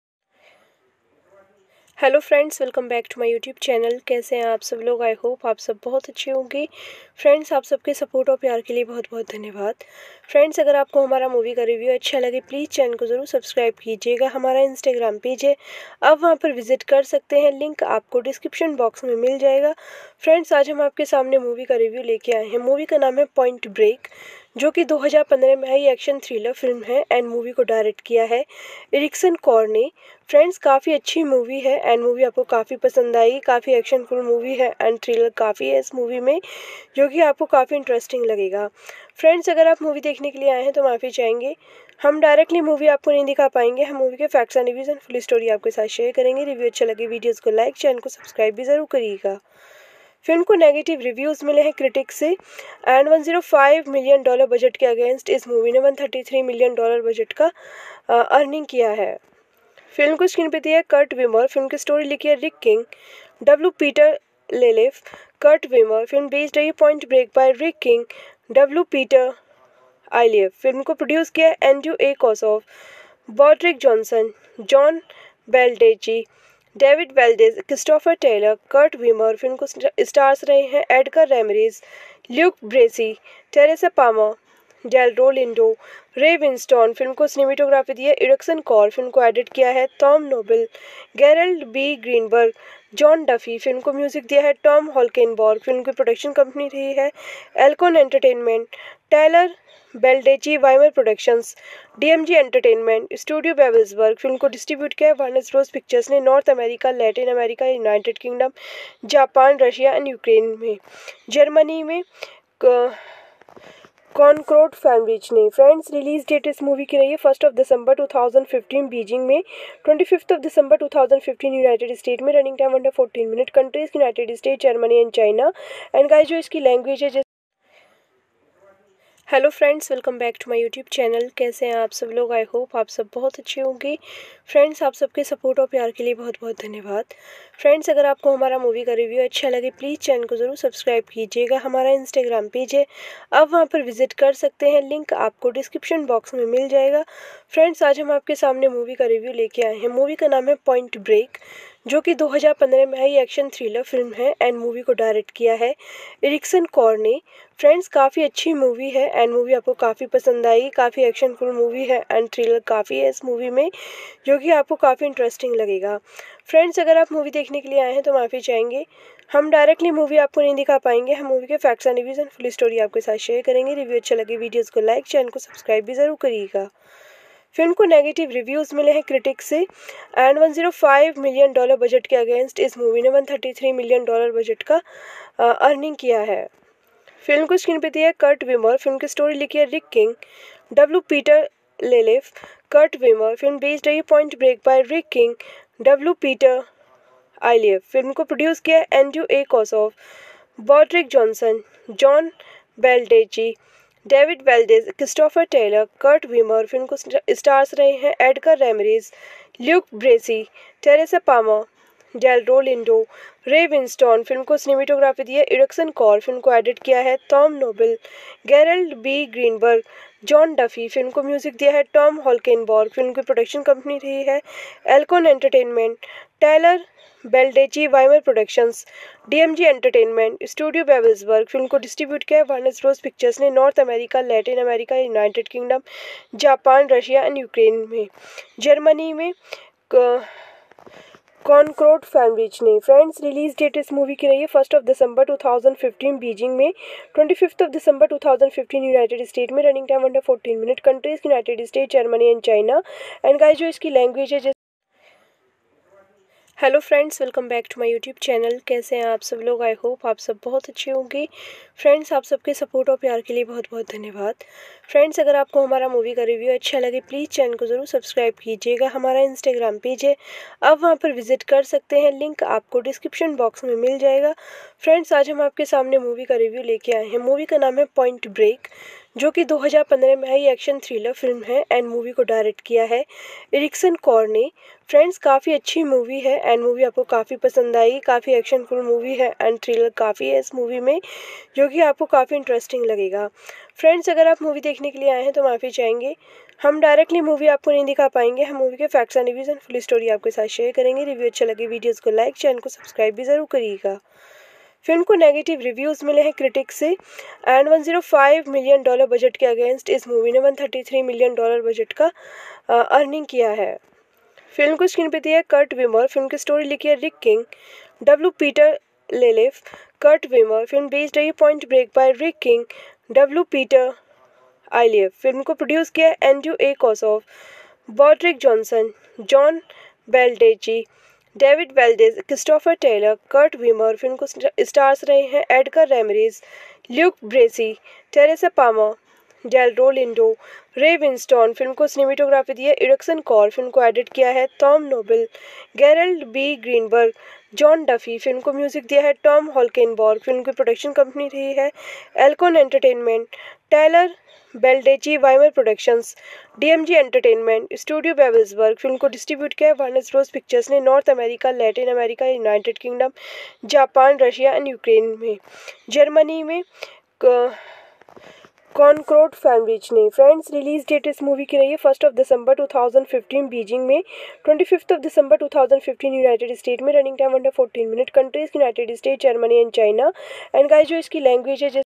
hello friends, welcome back to my YouTube channel. कैसे हैं आप सब लोग? आई होप आप सब बहुत अच्छे होंगे। फ्रेंड्स, आप सबके सपोर्ट और प्यार के लिए बहुत बहुत धन्यवाद। फ्रेंड्स, अगर आपको हमारा मूवी का रिव्यू अच्छा लगे प्लीज़ चैनल को ज़रूर सब्सक्राइब कीजिएगा। हमारा इंस्टाग्राम पेज है, आप वहां पर विजिट कर सकते हैं, लिंक आपको डिस्क्रिप्शन बॉक्स में मिल जाएगा। फ्रेंड्स, आज हम आपके सामने मूवी का रिव्यू लेके आए हैं। मूवी का नाम है पॉइंट ब्रेक, जो कि दो हज़ार पंद्रह में आई एक्शन थ्रिलर फिल्म है एंड मूवी को डायरेक्ट किया है इरिक्सन कॉर ने। फ्रेंड्स, काफ़ी अच्छी मूवी है एंड मूवी आपको काफ़ी पसंद आएगी। काफ़ी एक्शनफुल मूवी है एंड थ्रिलर काफ़ी है इस मूवी में, जो कि आपको काफ़ी इंटरेस्टिंग लगेगा। फ्रेंड्स, अगर आप मूवी देखने के लिए आए हैं तो माफ़ी चाहेंगे, हम डायरेक्टली मूवी आपको नहीं दिखा पाएंगे। हम मूवी के facts and reviews and full story आपके साथ शेयर करेंगे। रिव्यू अच्छा लगे वीडियोज़ को लाइक, चैनल को सब्सक्राइब भी ज़रूर करिएगा। फिल्म को नेगेटिव रिव्यूज़ मिले हैं क्रिटिक्स से and one zero five million dollar budget के अगेंस्ट इस मूवी ने one thirty three million dollar budget का अर्निंग किया है। फिल्म को स्क्रीन पे दिया है कर्ट वीमर। फिल्म की स्टोरी लिखी है Rick King, W Peter Iliff, Kurt Wimmer. Film based रही है point break by Rick King, W Peter Iliff. Film को प्रोड्यूस किया है Andrew A Kosove, Broderick Johnson, John Baldecchi, David Valdes, Christopher Taylor, Kurt Wimmer. Film को स्टार्स रहे हैं Edgar Ramirez, Luke Bracey, Teresa Palmer, Del Lindo, Ray Winstone. Film को सिनेमेटोग्राफी दी है इरिक्सन कॉर। फिल्म को एडिट किया है Tom Noble, Gerald B Greenberg, John Duffy. Film को म्यूजिक दिया है टॉम हॉल्केनबॉर्ग। फिल्म की प्रोडक्शन कंपनी रही है Alcon entertainment, Tyler Baldecchi Wimmer productions, DMG entertainment, studio Babelsberg. Film को डिस्ट्रीब्यूट किया है वार्नर ब्रोस पिक्चर्स ने North America, Latin America, United Kingdom, Japan, Russia and Ukraine में। जर्मनी में कॉनकॉर्ड फैमिलीज ने। फ्रेंड्स, रिलीज डेट इस मूवी की रही है first of December two thousand fifteen Beijing में, twenty fifth of December two thousand fifteen United State में। Running time under fourteen minute. Countries United State, Germany and China. And guys, जो इसकी लैंग्वेज है, hello friends, welcome back to my YouTube channel. कैसे हैं आप सब लोग? आई होप आप सब बहुत अच्छे होंगे। फ्रेंड्स, आप सबके सपोर्ट और प्यार के लिए बहुत बहुत धन्यवाद। फ्रेंड्स, अगर आपको हमारा मूवी का रिव्यू अच्छा लगे प्लीज़ चैनल को ज़रूर सब्सक्राइब कीजिएगा। हमारा इंस्टाग्राम पेज है, आप वहां पर विजिट कर सकते हैं, लिंक आपको डिस्क्रिप्शन बॉक्स में मिल जाएगा। फ्रेंड्स, आज हम आपके सामने मूवी का रिव्यू लेके आए हैं। मूवी का नाम है पॉइंट ब्रेक, जो कि दो हज़ार पंद्रह में आई एक्शन थ्रिलर फिल्म है एंड मूवी को डायरेक्ट किया है इरिक्सन कॉर ने। फ्रेंड्स, काफ़ी अच्छी मूवी है एंड मूवी आपको काफ़ी पसंद आएगी। काफ़ी एक्शनफुल मूवी है एंड थ्रिलर काफ़ी है इस मूवी में, जो कि आपको काफ़ी इंटरेस्टिंग लगेगा। फ्रेंड्स, अगर आप मूवी देखने के लिए आए हैं तो माफ़ी चाहेंगे, हम डायरेक्टली मूवी आपको नहीं दिखा पाएंगे। हम मूवी के facts and reviews and full story आपके साथ शेयर करेंगे। रिव्यू अच्छा लगे वीडियोज़ को लाइक, चैनल को सब्सक्राइब भी ज़रूर करिएगा। फिल्म को नेगेटिव रिव्यूज़ मिले हैं क्रिटिक्स से and one zero five million dollar budget के अगेंस्ट इस मूवी ने one thirty three million dollar budget का अर्निंग किया है। फिल्म को स्क्रीन पे दिया है कर्ट वीमर। फिल्म की स्टोरी लिखी है Rick King, W Peter Iliff, Kurt Wimmer. Film based रही है point break by Rick King, W Peter Iliff. Film को प्रोड्यूस किया है Andrew A Kosove, Broderick Johnson, John Baldecchi, David Valdes, Christopher Taylor, Kurt Wimmer. Film को स्टार्स रहे हैं Edgar Ramirez, Luke Bracey, Teresa Palmer, Del Lindo, Ray Winstone. Film को सिनेमेटोग्राफी दी है इरिक्सन कॉर। फिल्म को एडिट किया है Tom Noble, Gerald B Greenberg, John Duffy. Film को म्यूजिक दिया है टॉम हॉल्केनबॉर्ग। फिल्म की प्रोडक्शन कंपनी रही है Alcon entertainment, Tyler Baldecchi Wimmer productions, DMG entertainment, studio Babelsberg. Film को डिस्ट्रीब्यूट किया है वार्नर ब्रोस पिक्चर्स ने North America, Latin America, United Kingdom, Japan, Russia and Ukraine में। जर्मनी में कॉनकॉर्ड फैन ने फ्रेंड्स रिलीज डेट इस मूवी की रही है first of December two thousand fifteen Beijing में, twenty fifth of December two thousand fifteen United State में, running time under fourteen minute, countries United State, Germany and China. And guys जो इसकी लैंग्वेज है, hello friends, welcome back to my YouTube channel. कैसे हैं आप सब लोग? आई होप आप सब बहुत अच्छे होंगे। फ्रेंड्स, आप सबके सपोर्ट और प्यार के लिए बहुत बहुत धन्यवाद। फ्रेंड्स, अगर आपको हमारा मूवी का रिव्यू अच्छा लगे प्लीज़ चैनल को ज़रूर सब्सक्राइब कीजिएगा। हमारा इंस्टाग्राम पेज है, आप वहां पर विजिट कर सकते हैं, लिंक आपको डिस्क्रिप्शन बॉक्स में मिल जाएगा। फ्रेंड्स, आज हम आपके सामने मूवी का रिव्यू लेके आए हैं। मूवी का नाम है पॉइंट ब्रेक, जो कि दो हज़ार पंद्रह में आई एक्शन थ्रिलर फिल्म है एंड मूवी को डायरेक्ट किया है एरिक्सन कॉर ने। फ्रेंड्स, काफ़ी अच्छी मूवी है एंड मूवी आपको काफ़ी पसंद आएगी। काफ़ी एक्शनफुल मूवी है एंड थ्रिलर काफ़ी है इस मूवी में, जो कि आपको काफ़ी इंटरेस्टिंग लगेगा। फ्रेंड्स, अगर आप मूवी देखने के लिए आए हैं तो माफ़ी चाहेंगे, हम डायरेक्टली मूवी आपको नहीं दिखा पाएंगे। हम मूवी के facts and reviews and full story आपके साथ शेयर करेंगे। रिव्यू अच्छा लगे वीडियोज़ को लाइक, चैनल को सब्सक्राइब भी ज़रूर करिएगा। फिल्म को नेगेटिव रिव्यूज़ मिले हैं क्रिटिक्स से and one zero five million dollar budget के अगेंस्ट इस मूवी ने one thirty three million dollar budget का अर्निंग किया है। फिल्म को स्क्रीन पे दिया है कर्ट विमर। फिल्म की स्टोरी लिखी है Rick King, W Peter Iliff, Kurt Wimmer. Film based है point break by Rick King, W Peter Iliff. Film को प्रोड्यूस किया है Andrew A Kosove, Broderick Johnson, John Baldecchi, David Valdes, Christopher Taylor, Kurt Wimmer. Film को स्टार्स रहे हैं Edgar Ramirez, Luke Bracey, Teresa Palmer, Delroy Lindo, Ray Winstone. Film को सिनेमेटोग्राफी दी है एरिक्सन कॉर। फिल्म को एडिट किया है Tom Noble, Gerald B Greenberg, John Duffy. Film को म्यूजिक दिया है टॉम हॉलकेनबॉर्ग। फिल्म की प्रोडक्शन कंपनी रही है Alcon entertainment, Tyler Baldecchi, Wimmer productions, DMG entertainment, studio Babelsberg. Film को डिस्ट्रीब्यूट किया है वार्नर ब्रोस पिक्चर्स ने North America, Latin America, United Kingdom, Japan, Russia and Ukraine में। जर्मनी में कॉनकॉर्ड फैन ने फ्रेंड्स रिलीज डेट इस मूवी की रही है first of December two thousand fifteen Beijing में, twenty fifth of December two thousand fifteen United State में, running time under fourteen minute, countries United State, Germany and China. And guys जो इसकी लैंग्वेज है,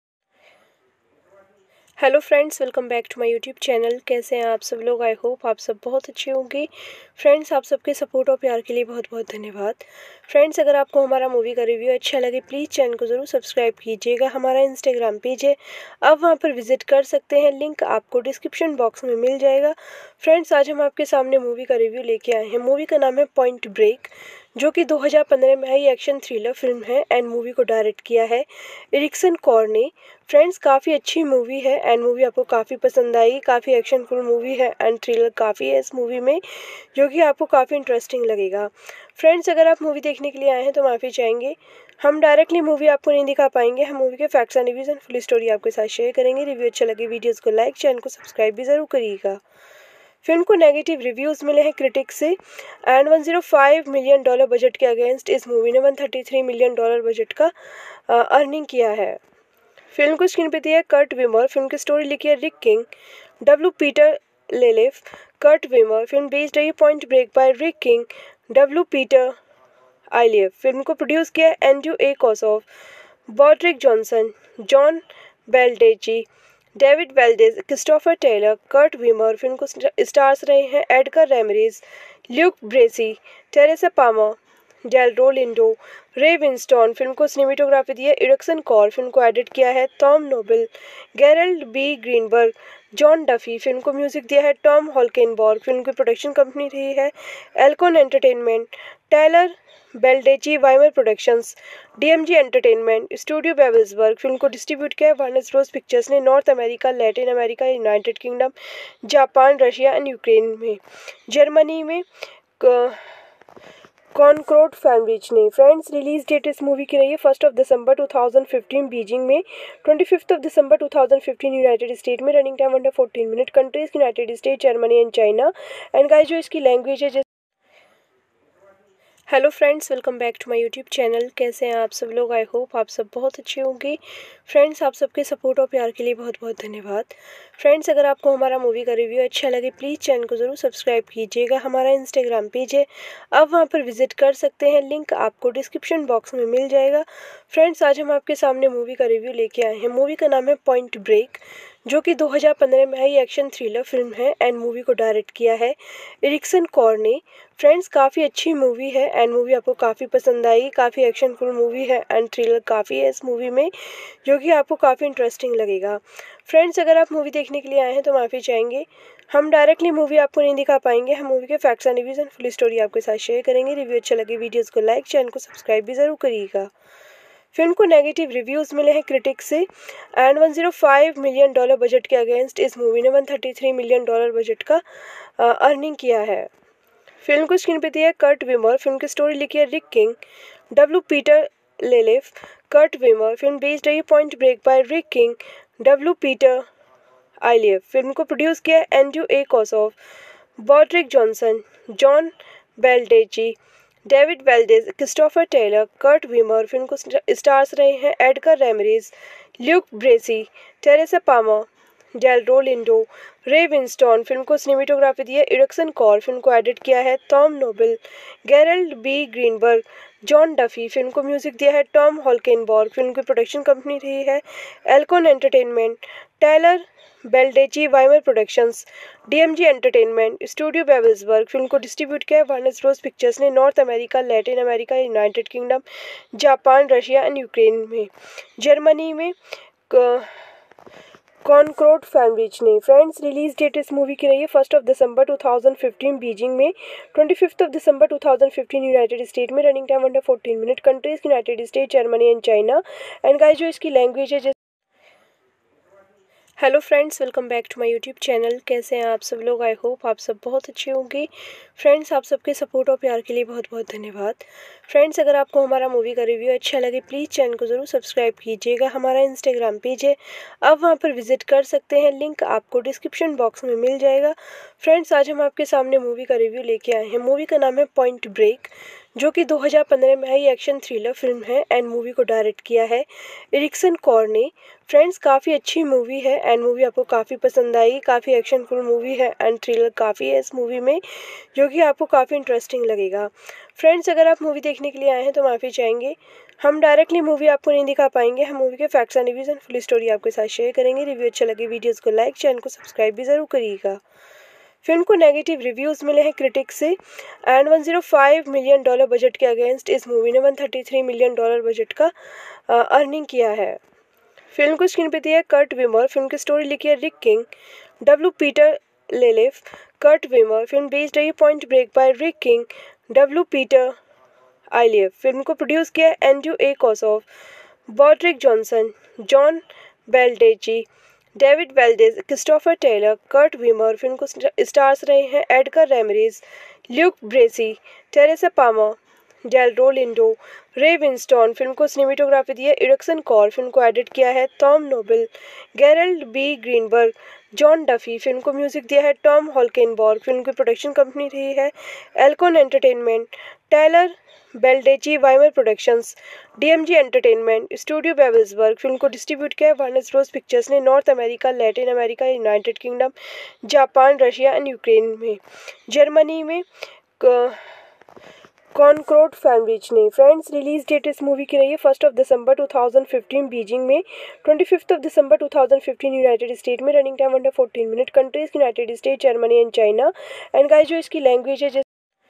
hello friends, welcome back to my YouTube channel. कैसे हैं आप सब लोग? आई होप आप सब बहुत अच्छे होंगे। फ्रेंड्स, आप सबके सपोर्ट और प्यार के लिए बहुत बहुत धन्यवाद। फ्रेंड्स, अगर आपको हमारा मूवी का रिव्यू अच्छा लगे प्लीज़ चैनल को ज़रूर सब्सक्राइब कीजिएगा। हमारा इंस्टाग्राम पेज है, आप वहां पर विजिट कर सकते हैं, लिंक आपको डिस्क्रिप्शन बॉक्स में मिल जाएगा। फ्रेंड्स, आज हम आपके सामने मूवी का रिव्यू लेके आए हैं। मूवी का नाम है पॉइंट ब्रेक, जो कि दो हज़ार पंद्रह में आई एक्शन थ्रिलर फिल्म है एंड मूवी को डायरेक्ट किया है एरिक्सन कॉर ने। फ्रेंड्स, काफ़ी अच्छी मूवी है एंड मूवी आपको काफ़ी पसंद आएगी। काफ़ी एक्शनफुल मूवी है एंड थ्रिलर काफ़ी है इस मूवी में, जो कि आपको काफ़ी इंटरेस्टिंग लगेगा। फ्रेंड्स, अगर आप मूवी देखने के लिए आए हैं तो माफ़ी चाहेंगे, हम डायरेक्टली मूवी आपको नहीं दिखा पाएंगे। हम मूवी के facts and reviews and full story आपके साथ शेयर करेंगे। रिव्यू अच्छा लगे वीडियोज़ को लाइक, चैनल को सब्सक्राइब भी ज़रूर करिएगा। फिल्म को नेगेटिव रिव्यूज़ मिले हैं क्रिटिक्स से and one zero five million dollar budget के अगेंस्ट इस मूवी ने one thirty three million dollar budget का अर्निंग किया है। फिल्म को स्क्रीन पे दिया है कर्ट विमर। फिल्म की स्टोरी लिखी है Rick King, W Peter Iliff, Kurt Wimmer. Film based है point break by Rick King, W Peter Iliff. Film को प्रोड्यूस किया है Andrew A Kosove, Broderick Johnson, John Baldecchi, David Valdes, Christopher Taylor, Kurt Wimmer. Film को स्टार्स रहे हैं Edgar Ramirez, Luke Bracey, Teresa Palmer, Delroy Lindo, Ray Winstone. Film को सिनेमेटोग्राफी दी है एरिक्सन कॉर। फिल्म को एडिट किया है Tom Noble, Gerald B Greenberg, John Duffy. Film को म्यूजिक दिया है टॉम हॉलकेनबॉर्ग। फिल्म की प्रोडक्शन कंपनी रही है Alcon entertainment, Tyler Baldecchi, Wimmer productions, DMG entertainment, studio Babelsberg. Film को डिस्ट्रीब्यूट किया है वार्नर ब्रोस पिक्चर्स ने North America, Latin America, United Kingdom, Japan, Russia and Ukraine में। जर्मनी में कॉनकॉर्ड फैन ने फ्रेंड्स रिलीज डेट इस मूवी की रही है first of December two thousand fifteen Beijing में, twenty fifth of December two thousand fifteen United State में, running time under fourteen minute, countries United State, Germany and China. And guys जो इसकी लैंग्वेज है, hello friends, welcome back to my YouTube channel. कैसे हैं आप सब लोग? आई होप आप सब बहुत अच्छे होंगे। फ्रेंड्स, आप सबके सपोर्ट और प्यार के लिए बहुत बहुत धन्यवाद। फ्रेंड्स, अगर आपको हमारा मूवी का रिव्यू अच्छा लगे प्लीज़ चैनल को ज़रूर सब्सक्राइब कीजिएगा। हमारा इंस्टाग्राम पेज है, आप वहां पर विजिट कर सकते हैं, लिंक आपको डिस्क्रिप्शन बॉक्स में मिल जाएगा। फ्रेंड्स, आज हम आपके सामने मूवी का रिव्यू लेके आए हैं। मूवी का नाम है पॉइंट ब्रेक, जो कि दो हज़ार पंद्रह में आई एक्शन थ्रिलर फिल्म है एंड मूवी को डायरेक्ट किया है एरिक्सन कॉर ने। फ्रेंड्स काफ़ी अच्छी मूवी है एंड मूवी आपको काफ़ी पसंद आएगी। काफ़ी एक्शनफुल मूवी है एंड थ्रिलर काफ़ी है इस मूवी में, जो कि आपको काफ़ी इंटरेस्टिंग लगेगा। फ्रेंड्स अगर आप मूवी देखने के लिए आए हैं तो माफ़ी चाहेंगे, हम डायरेक्टली मूवी आपको नहीं दिखा पाएंगे। हम मूवी के facts and reviews and full story आपके साथ शेयर करेंगे। रिव्यू अच्छा लगे वीडियोज़ को लाइक, चैनल को सब्सक्राइब भी ज़रूर करिएगा। फिल्म को नेगेटिव रिव्यूज़ मिले हैं क्रिटिक्स से एंड एक सौ पाँच मिलियन डॉलर बजट के अगेंस्ट इस मूवी ने एक सौ तैंतीस मिलियन डॉलर बजट का अर्निंग किया है। फिल्म को स्क्रीन पे दिया है कर्ट विमर। फिल्म की स्टोरी लिखी है Rick King, W Peter Iliff. Kurt Wimmer film based है point break by Rick King, W Peter Iliff. Film को प्रोड्यूस किया है Andrew A Kosove, Broderick Johnson, John Baldecchi, David Valdes, Christopher Taylor. Kurt Wimmer film को स्टार्स रहे हैं Edgar Ramirez, Luke Bracey, Teresa Palmer, Del Lindo, Ray Winstone. Film को सिनेमेटोग्राफी दी है एरिक्सन कॉर। फिल्म को एडिट किया है Tom Noble, Gerald B Greenberg, John Duffy. Film को म्यूजिक दिया है टॉम हॉल्केनबॉर्ग। फिल्म की प्रोडक्शन कंपनी रही है Alcon entertainment, Tyler Baldecchi Wimmer productions, DMG entertainment, studio Babelsberg. Film को डिस्ट्रीब्यूट किया है वार्नर ब्रोस पिक्चर्स ने North America, Latin America, United Kingdom, Japan, Russia and Ukraine में। जर्मनी में कॉनकॉर्ड फैनरिच ने। फ्रेंड्स रिलीज डेट इस मूवी की रही है first of December two thousand fifteen Beijing में, twenty fifth of December two thousand fifteen United State में। Running time under fourteen minute. Countries United State, Germany and China. And guys जो इसकी लैंग्वेज है, hello friends, welcome back to my YouTube channel. कैसे हैं आप सब लोग? आई होप आप सब बहुत अच्छे होंगे। फ्रेंड्स आप सबके सपोर्ट और प्यार के लिए बहुत बहुत धन्यवाद। फ्रेंड्स अगर आपको हमारा मूवी का रिव्यू अच्छा लगे प्लीज़ चैनल को ज़रूर सब्सक्राइब कीजिएगा। हमारा इंस्टाग्राम पेज है, आप वहां पर विजिट कर सकते हैं, लिंक आपको डिस्क्रिप्शन बॉक्स में मिल जाएगा। फ्रेंड्स आज हम आपके सामने मूवी का रिव्यू लेके आए हैं। मूवी का नाम है पॉइंट ब्रेक, जो कि दो हज़ार पंद्रह में आई एक्शन थ्रिलर फिल्म है एंड मूवी को डायरेक्ट किया है एरिक्सन कॉर ने। फ्रेंड्स काफ़ी अच्छी मूवी है एंड मूवी आपको काफ़ी पसंद आएगी। काफ़ी एक्शनफुल मूवी है एंड थ्रिलर काफ़ी है इस मूवी में, जो कि आपको काफ़ी इंटरेस्टिंग लगेगा। फ्रेंड्स अगर आप मूवी देखने के लिए आए हैं तो माफ़ी चाहेंगे, हम डायरेक्टली मूवी आपको नहीं दिखा पाएंगे। हम मूवी के facts and reviews and full story आपके साथ शेयर करेंगे। रिव्यू अच्छा लगे वीडियोज़ को लाइक, चैनल को सब्सक्राइब भी ज़रूर करिएगा। फिल्म को नेगेटिव रिव्यूज़ मिले हैं क्रिटिक्स से एंड एक सौ पाँच मिलियन डॉलर बजट के अगेंस्ट इस मूवी ने एक सौ तैंतीस मिलियन डॉलर बजट का अर्निंग किया है। फिल्म को स्क्रीन पे दिया है कर्ट विमर। फिल्म की स्टोरी लिखी है Rick King, W Peter Iliff. Kurt Wimmer film based है point break by Rick King, W Peter Iliff. Film को प्रोड्यूस किया है Andrew A Kosove, Broderick Johnson, John Baldecchi, David Valdes, Christopher Taylor. Kurt Wimmer film को स्टार्स रहे हैं Edgar Ramirez, Luke Bracey, Teresa Palmer, Del Lindo, Ray Winstone. Film को सिनेमेटोग्राफी दी है एरिक्सन कॉर। फिल्म को एडिट किया है Tom Noble, Gerald B Greenberg, John Duffy. Film को म्यूजिक दिया है टॉम हॉल्केनबॉर्ग। फिल्म की प्रोडक्शन कंपनी रही है Alcon entertainment, Tyler Baldecchi Wimmer productions, DMG entertainment, studio Babelsberg. Film को डिस्ट्रीब्यूट किया है वार्नर ब्रोस पिक्चर्स ने North America, Latin America, United Kingdom, Japan, Russia and Ukraine में। जर्मनी में कॉनकॉर्ड फैनरिच ने। फ्रेंड्स रिलीज डेट इस मूवी की रही है first of December two thousand fifteen Beijing में, twenty fifth of December two thousand fifteen United State में। Running time under fourteen minute. Countries United State, Germany and China. And guys जो इसकी लैंग्वेज है,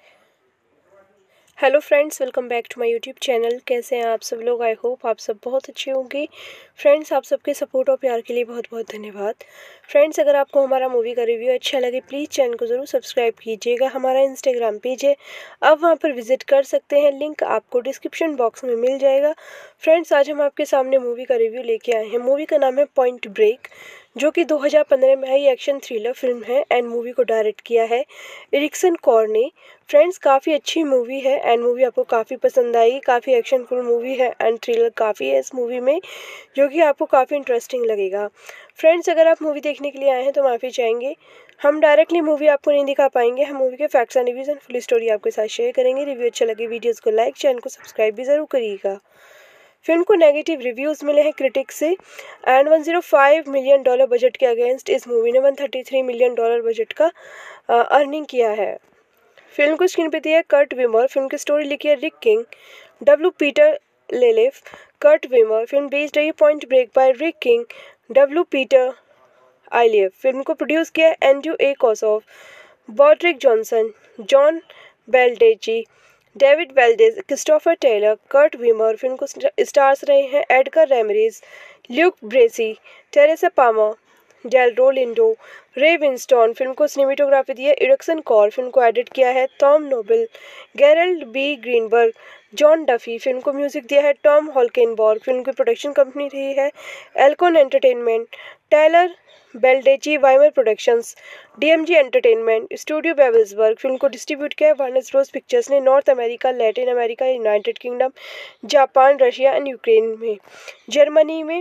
hello friends, welcome back to my YouTube channel. कैसे हैं आप सब लोग? आई होप आप सब बहुत अच्छे होंगे। फ्रेंड्स आप सबके सपोर्ट और प्यार के लिए बहुत बहुत धन्यवाद। फ्रेंड्स अगर आपको हमारा मूवी का रिव्यू अच्छा लगे प्लीज़ चैनल को ज़रूर सब्सक्राइब कीजिएगा। हमारा इंस्टाग्राम पेज है, आप वहां पर विजिट कर सकते हैं, लिंक आपको डिस्क्रिप्शन बॉक्स में मिल जाएगा। फ्रेंड्स आज हम आपके सामने मूवी का रिव्यू लेके आए हैं। मूवी का नाम है पॉइंट ब्रेक, जो कि दो हज़ार पंद्रह में आई एक्शन थ्रिलर फिल्म है एंड मूवी को डायरेक्ट किया है एरिक्सन कॉर ने। फ्रेंड्स काफ़ी अच्छी मूवी है एंड मूवी आपको काफ़ी पसंद आएगी। काफ़ी एक्शनफुल मूवी है एंड थ्रिलर काफ़ी है इस मूवी में, जो कि आपको काफ़ी इंटरेस्टिंग लगेगा। फ्रेंड्स अगर आप मूवी देखने के लिए आए हैं तो माफ़ी चाहेंगे, हम डायरेक्टली मूवी आपको नहीं दिखा पाएंगे। हम मूवी के facts and reviews and full story आपके साथ शेयर करेंगे। रिव्यू अच्छा लगे वीडियोज़ को लाइक, चैनल को सब्सक्राइब भी ज़रूर करिएगा। फिल्म को नेगेटिव रिव्यूज़ मिले हैं क्रिटिक्स से एंड एक सौ पाँच मिलियन डॉलर बजट के अगेंस्ट इस मूवी ने एक सौ तैंतीस मिलियन डॉलर बजट का अर्निंग किया है। फिल्म को स्क्रीन पे दिया है कर्ट विमर। फिल्म की स्टोरी लिखी है Rick King, W Peter Iliff. Kurt Wimmer film based है point break by Rick King, W Peter Iliff. Film को प्रोड्यूस किया है Andrew A Kosove, Broderick Johnson, John Baldecchi, David Valdes, Christopher Taylor, Kurt Wimmer. Film को स्टार्स रहे हैं Edgar Ramirez, Luke Bracey, Teresa Palmer, Del Lindo, Ray Winstone. Film को सिनेमेटोग्राफी दी है इरिक्सन कॉर। फिल्म को एडिट किया है Tom Noble, Gerald B Greenberg, John Duffy. Film को म्यूजिक दिया है टॉम हॉल्केनबॉर्ग। फिल्म की प्रोडक्शन कंपनी रही है Alcon entertainment, Tyler Baldecchi Wimmer productions, DMG entertainment, studio Babelsberg. Film को डिस्ट्रीब्यूट किया है वार्नर ब्रोस पिक्चर्स ने North America, Latin America, United Kingdom, Japan, Russia and Ukraine में। जर्मनी में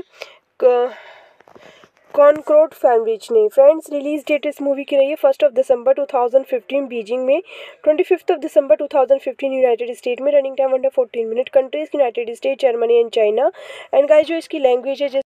कॉनकॉर्ड फैमिलीज ने। फ्रेंड्स, रिलीज डेट इस मूवी की रही है first of December two thousand fifteen Beijing में, twenty fifth of December two thousand fifteen United State में। Running time under fourteen minute. Countries United State, Germany and China. And guys, जो इसकी लैंग्वेज है,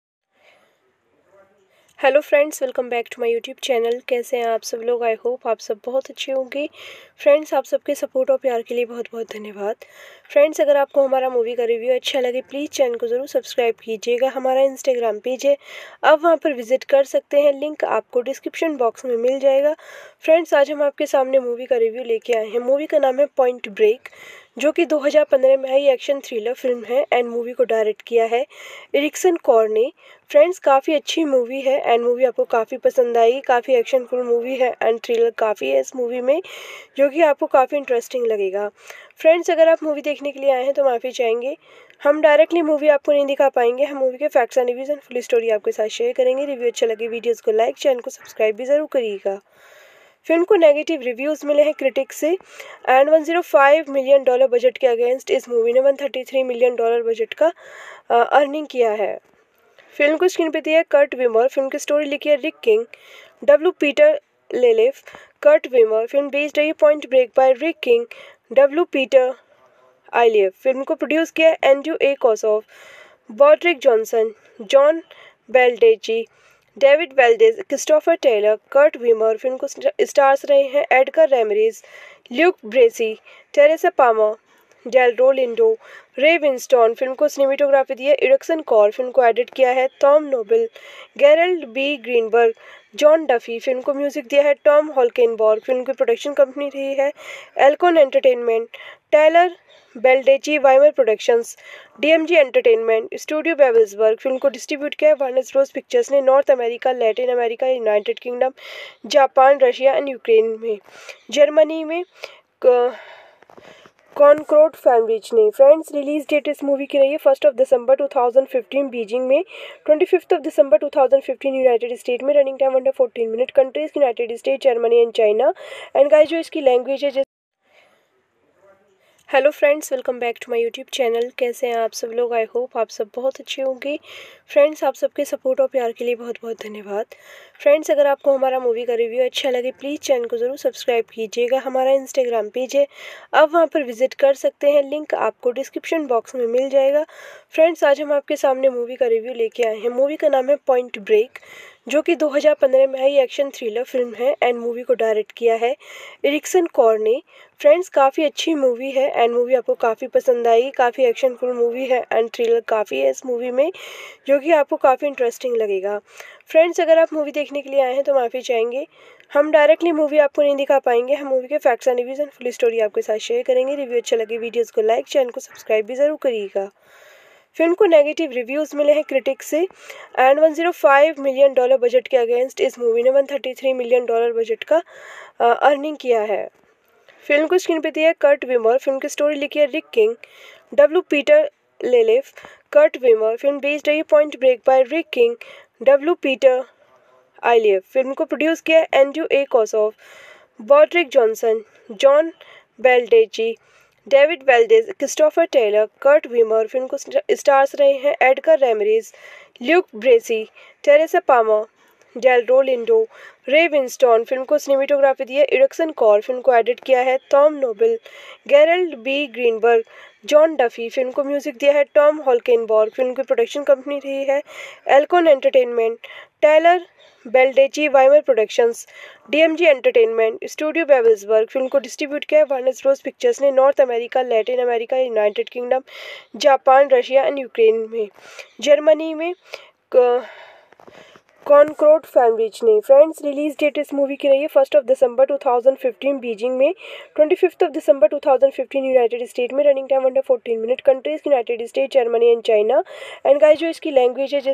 hello friends, welcome back to my YouTube channel. कैसे हैं आप सब लोग? आई होप आप सब बहुत अच्छे होंगे। फ्रेंड्स, आप सबके सपोर्ट और प्यार के लिए बहुत बहुत धन्यवाद। फ्रेंड्स, अगर आपको हमारा मूवी का रिव्यू अच्छा लगे प्लीज़ चैनल को ज़रूर सब्सक्राइब कीजिएगा। हमारा इंस्टाग्राम पेज है, आप वहां पर विजिट कर सकते हैं, लिंक आपको डिस्क्रिप्शन बॉक्स में मिल जाएगा। फ्रेंड्स, आज हम आपके सामने मूवी का रिव्यू लेके आए हैं। मूवी का नाम है पॉइंट ब्रेक, जो कि दो हज़ार पंद्रह में आई एक्शन थ्रिलर फिल्म है एंड मूवी को डायरेक्ट किया है इरिक्सन कॉर ने। फ्रेंड्स, काफ़ी अच्छी मूवी है एंड मूवी आपको काफ़ी पसंद आएगी। काफ़ी एक्शनफुल मूवी है एंड थ्रिलर काफ़ी है इस मूवी में, जो कि आपको काफ़ी इंटरेस्टिंग लगेगा। फ्रेंड्स, अगर आप मूवी देखने के लिए आए हैं तो माफ़ी चाहेंगे, हम डायरेक्टली मूवी आपको नहीं दिखा पाएंगे। हम मूवी के facts and reviews and full story आपके साथ शेयर करेंगे। रिव्यू अच्छा लगे वीडियोज़ को लाइक, चैनल को सब्सक्राइब भी ज़रूर करिएगा। फिल्म को नेगेटिव रिव्यूज़ मिले हैं क्रिटिक्स से and one zero five million dollar budget के अगेंस्ट इस मूवी ने one thirty three million dollar budget का अर्निंग किया है। फिल्म को स्क्रीन पे दिया है कर्ट वीमर। फिल्म की स्टोरी लिखी है Rick King, W Peter Iliff, Kurt Wimmer. Film based रही है point break by Rick King, W Peter Iliff. Film को प्रोड्यूस किया है Andrew A Kosove, Broderick Johnson, John Baldecchi, David Valdes, Christopher Taylor, Kurt Wimmer. Film को स्टार्स रहे हैं Edgar Ramirez, Luke Bracey, Teresa Palmer, Del Lindo, Ray Winstone. Film को सिनेमेटोग्राफी दी है इरिक्सन कॉर। फिल्म को एडिट किया है Tom Noble, Gerald B Greenberg, John Duffy. Film को म्यूजिक दिया है टॉम हॉल्केनबॉर्ग। फिल्म की प्रोडक्शन कंपनी रही है Alcon entertainment, Tyler Baldecchi Wimmer productions, DMG entertainment, studio Babelsberg. Film को डिस्ट्रीब्यूट किया है वार्नर ब्रोस पिक्चर्स ने North America, Latin America, United Kingdom, Japan, Russia and Ukraine में। जर्मनी में कॉनकॉर्ड फैमिलीज ने। फ्रेंड्स, रिलीज डेट इस मूवी की रही है first of December two thousand fifteen Beijing में, twenty fifth of December two thousand fifteen United State में। Running time under fourteen minute. Countries United State, Germany and China. And guys, जो इसकी लैंग्वेज है, hello friends, welcome back to my YouTube channel. कैसे हैं आप सब लोग? आई होप आप सब बहुत अच्छे होंगे। फ्रेंड्स, आप सबके सपोर्ट और प्यार के लिए बहुत बहुत धन्यवाद। फ्रेंड्स, अगर आपको हमारा मूवी का रिव्यू अच्छा लगे प्लीज़ चैनल को ज़रूर सब्सक्राइब कीजिएगा। हमारा इंस्टाग्राम पेज है, आप वहां पर विजिट कर सकते हैं, लिंक आपको डिस्क्रिप्शन बॉक्स में मिल जाएगा। फ्रेंड्स, आज हम आपके सामने मूवी का रिव्यू लेके आए हैं। मूवी का नाम है पॉइंट ब्रेक, जो कि दो हज़ार पंद्रह में आई एक्शन थ्रिलर फिल्म है एंड मूवी को डायरेक्ट किया है इरिक्सन कॉर ने। फ्रेंड्स, काफ़ी अच्छी मूवी है एंड मूवी आपको काफ़ी पसंद आएगी। काफ़ी एक्शनफुल मूवी है एंड थ्रिलर काफ़ी है इस मूवी में, जो कि आपको काफ़ी इंटरेस्टिंग लगेगा। फ्रेंड्स, अगर आप मूवी देखने के लिए आए हैं तो माफ़ी चाहेंगे, हम डायरेक्टली मूवी आपको नहीं दिखा पाएंगे। हम मूवी के facts and reviews and full story आपके साथ शेयर करेंगे। रिव्यू अच्छा लगे वीडियोज़ को लाइक, चैनल को सब्सक्राइब भी ज़रूर करिएगा। फिल्म को नेगेटिव रिव्यूज़ मिले हैं क्रिटिक्स से and one zero five million dollar budget के अगेंस्ट इस मूवी ने one thirty three million dollar budget का अर्निंग किया है। फिल्म को स्क्रीन पे दिया है कर्ट वीमर। फिल्म की स्टोरी लिखी है Rick King, W Peter Iliff, Kurt Wimmer. Film based रही है point break by Rick King, W Peter Iliff. Film को प्रोड्यूस किया है Andrew A Kosove, Broderick Johnson, John Baldecchi, David Valdes, Christopher Taylor, Kurt Wimmer. Film को स्टार्स रहे हैं Edgar Ramirez, Luke Bracey, Teresa Palmer, Del Lindo, Ray Winstone. Film को सिनेमेटोग्राफी दी है इरिक्सन कॉर। फिल्म को एडिट किया है Tom Noble, Gerald B Greenberg, John Duffy. Film को म्यूजिक दिया है टॉम हॉल्केनबॉर्ग। फिल्म की प्रोडक्शन कंपनी रही है Alcon entertainment, Tyler Baldecchi Wimmer productions, DMG entertainment, studio Babelsberg. Film को डिस्ट्रीब्यूट किया है वार्नर ब्रोस पिक्चर्स ने North America, Latin America, United Kingdom, Japan, Russia and Ukraine में। जर्मनी में कॉनकॉर्ड फैन ने फ्रेंड्स रिलीज डेट इस मूवी की रही है first of December two thousand fifteen Beijing में, twenty fifth of December two thousand fifteen United State में, running time under fourteen minute, countries United State, Germany and China. And guys जो इसकी लैंग्वेज है,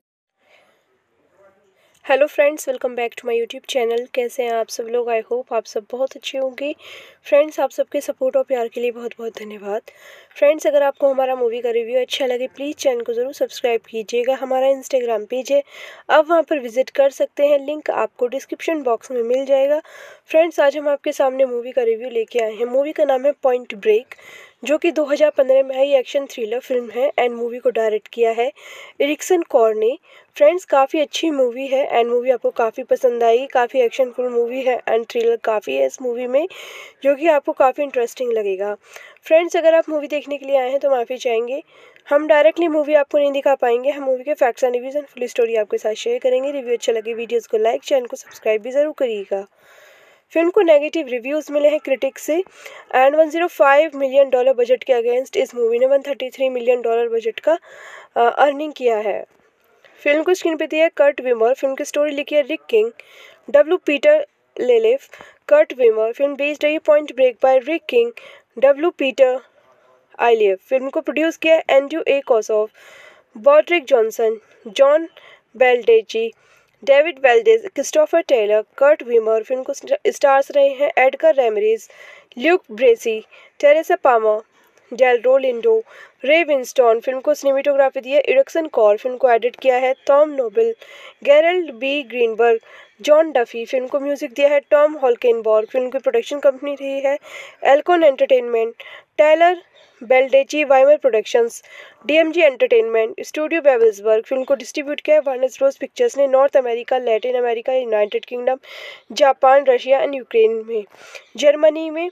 hello friends, welcome back to my YouTube channel. कैसे हैं आप सब लोग? आई होप आप सब बहुत अच्छे होंगे। फ्रेंड्स, आप सबके सपोर्ट और प्यार के लिए बहुत बहुत धन्यवाद। फ्रेंड्स, अगर आपको हमारा मूवी का रिव्यू अच्छा लगे प्लीज़ चैनल को ज़रूर सब्सक्राइब कीजिएगा। हमारा इंस्टाग्राम पेज है, आप वहां पर विजिट कर सकते हैं, लिंक आपको डिस्क्रिप्शन बॉक्स में मिल जाएगा। फ्रेंड्स, आज हम आपके सामने मूवी का रिव्यू लेके आए हैं। मूवी का नाम है पॉइंट ब्रेक, जो कि दो हज़ार पंद्रह में आई एक्शन थ्रिलर फिल्म है एंड मूवी को डायरेक्ट किया है एरिक्सन कॉर ने। फ्रेंड्स, काफ़ी अच्छी मूवी है एंड मूवी आपको काफ़ी पसंद आएगी। काफ़ी एक्शनफुल मूवी है एंड थ्रिलर काफ़ी है इस मूवी में, जो कि आपको काफ़ी इंटरेस्टिंग लगेगा। फ्रेंड्स, अगर आप मूवी देखने के लिए आए हैं तो माफ़ी चाहेंगे, हम डायरेक्टली मूवी आपको नहीं दिखा पाएंगे। हम मूवी के facts and reviews and full story आपके साथ शेयर करेंगे। रिव्यू अच्छा लगे वीडियोज़ को लाइक, चैनल को सब्सक्राइब भी ज़रूर करिएगा। फिल्म को नेगेटिव रिव्यूज़ मिले हैं क्रिटिक्स से and one zero five million dollar budget के अगेंस्ट इस मूवी ने one thirty three million dollar budget का अर्निंग किया है। फिल्म को स्क्रीन पे दिया है कर्ट विमर। फिल्म की स्टोरी लिखी है Rick King, W Peter Iliff, Kurt Wimmer. Film based रही है point break by Rick King, W Peter Iliff. Film को प्रोड्यूस किया है Andrew A Kosove, Broderick Johnson, John Baldecchi, David Valdes, Christopher Taylor, Kurt Wimmer. Film को स्टार्स रहे हैं Edgar Ramirez, Luke Bracey, Teresa Palmer, Delroy Lindo, Ray Winstone. Film को सिनेमेटोग्राफी दी है एरिक्सन कॉर। फिल्म को एडिट किया है Tom Noble, Gerald B Greenberg, John Duffy. Film को म्यूजिक दिया है टॉम हॉलकेनबॉर्ग। फिल्म की प्रोडक्शन कंपनी रही है Alcon Entertainment, Tyler Baldecchi, Wimmer productions, DMG entertainment, studio Babelsberg. Film को डिस्ट्रीब्यूट किया है वार्नर ब्रोस पिक्चर्स ने North America, Latin America, United Kingdom, Japan, Russia and Ukraine में। जर्मनी में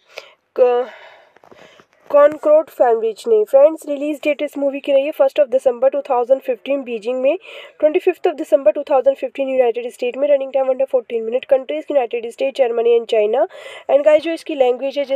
कॉनकॉर्ड फैन ने फ्रेंड्स रिलीज डेट इस मूवी की रही है first of December two thousand fifteen Beijing में, twenty fifth of December two thousand fifteen United State में, running time under fourteen minute, countries United State, Germany and China. And guys जो इसकी लैंग्वेज है,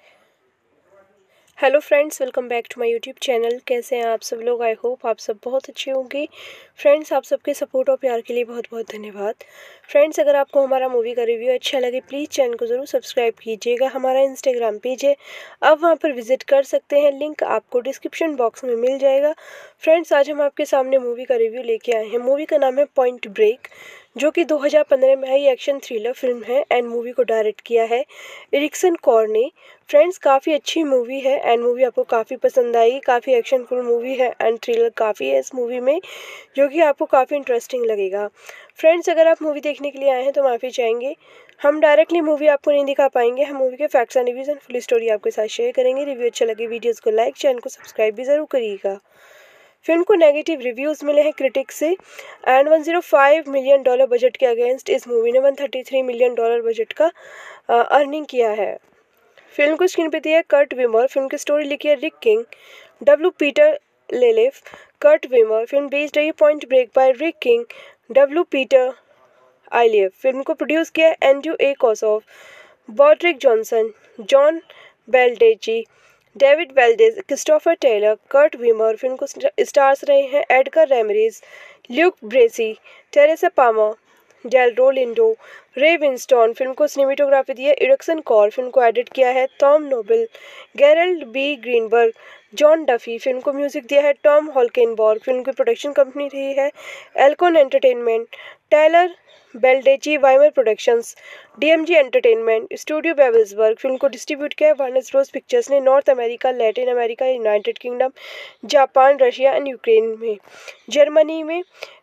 hello friends, welcome back to my YouTube channel. कैसे हैं आप सब लोग? आई होप आप सब बहुत अच्छे होंगे। फ्रेंड्स, आप सबके सपोर्ट और प्यार के लिए बहुत बहुत धन्यवाद। फ्रेंड्स, अगर आपको हमारा मूवी का रिव्यू अच्छा लगे प्लीज़ चैनल को ज़रूर सब्सक्राइब कीजिएगा। हमारा इंस्टाग्राम पेज है, आप वहां पर विजिट कर सकते हैं, लिंक आपको डिस्क्रिप्शन बॉक्स में मिल जाएगा। फ्रेंड्स, आज हम आपके सामने मूवी का रिव्यू लेके आए हैं। मूवी का नाम है पॉइंट ब्रेक, जो कि दो हज़ार पंद्रह में आई एक्शन थ्रिलर फिल्म है एंड मूवी को डायरेक्ट किया है एरिक्सन कॉर ने। फ्रेंड्स, काफ़ी अच्छी मूवी है एंड मूवी आपको काफ़ी पसंद आएगी। काफ़ी एक्शनफुल मूवी है एंड थ्रिलर काफ़ी है इस मूवी में, जो कि आपको काफ़ी इंटरेस्टिंग लगेगा। फ्रेंड्स, अगर आप मूवी देखने के लिए आए हैं तो माफ़ी चाहेंगे, हम डायरेक्टली मूवी आपको नहीं दिखा पाएंगे। हम मूवी के facts and reviews and full story आपके साथ शेयर करेंगे। रिव्यू अच्छा लगे वीडियोज़ को लाइक, चैनल को सब्सक्राइब भी ज़रूर करिएगा। फिल्म को नेगेटिव रिव्यूज़ मिले हैं क्रिटिक्स से and one zero five million dollar budget के अगेंस्ट इस मूवी ने one thirty three million dollar budget का अर्निंग किया है। फिल्म को स्क्रीन पे दिया है कर्ट विमर। फिल्म की स्टोरी लिखी है Rick King, W Peter Iliff, Kurt Wimmer. Film based रही है point break by Rick King, W Peter Iliff. Film को प्रोड्यूस किया है Andrew A Kosove, Broderick Johnson, John Baldecchi, David Valdes, Christopher Taylor, Kurt Wimmer. Film को स्टार्स रहे हैं Edgar Ramirez, Luke Bracey, Teresa Palmer, Delroy Lindo, Ray Winstone. Film को सिनेमेटोग्राफी दी है एरिक्सन कॉर। फिल्म को एडिट किया है Tom Noble, Gerald B Greenberg, John Duffy. Film को म्यूजिक दिया है टॉम हॉलकेनबॉर्ग। फिल्म की प्रोडक्शन कंपनी रही है Alcon Entertainment, Tyler Baldecchi, Wimmer productions, DMG entertainment, studio Babelsberg. Film को डिस्ट्रीब्यूट किया है वार्नर ब्रोस पिक्चर्स ने North America, Latin America, United Kingdom, Japan, Russia and Ukraine में। जर्मनी में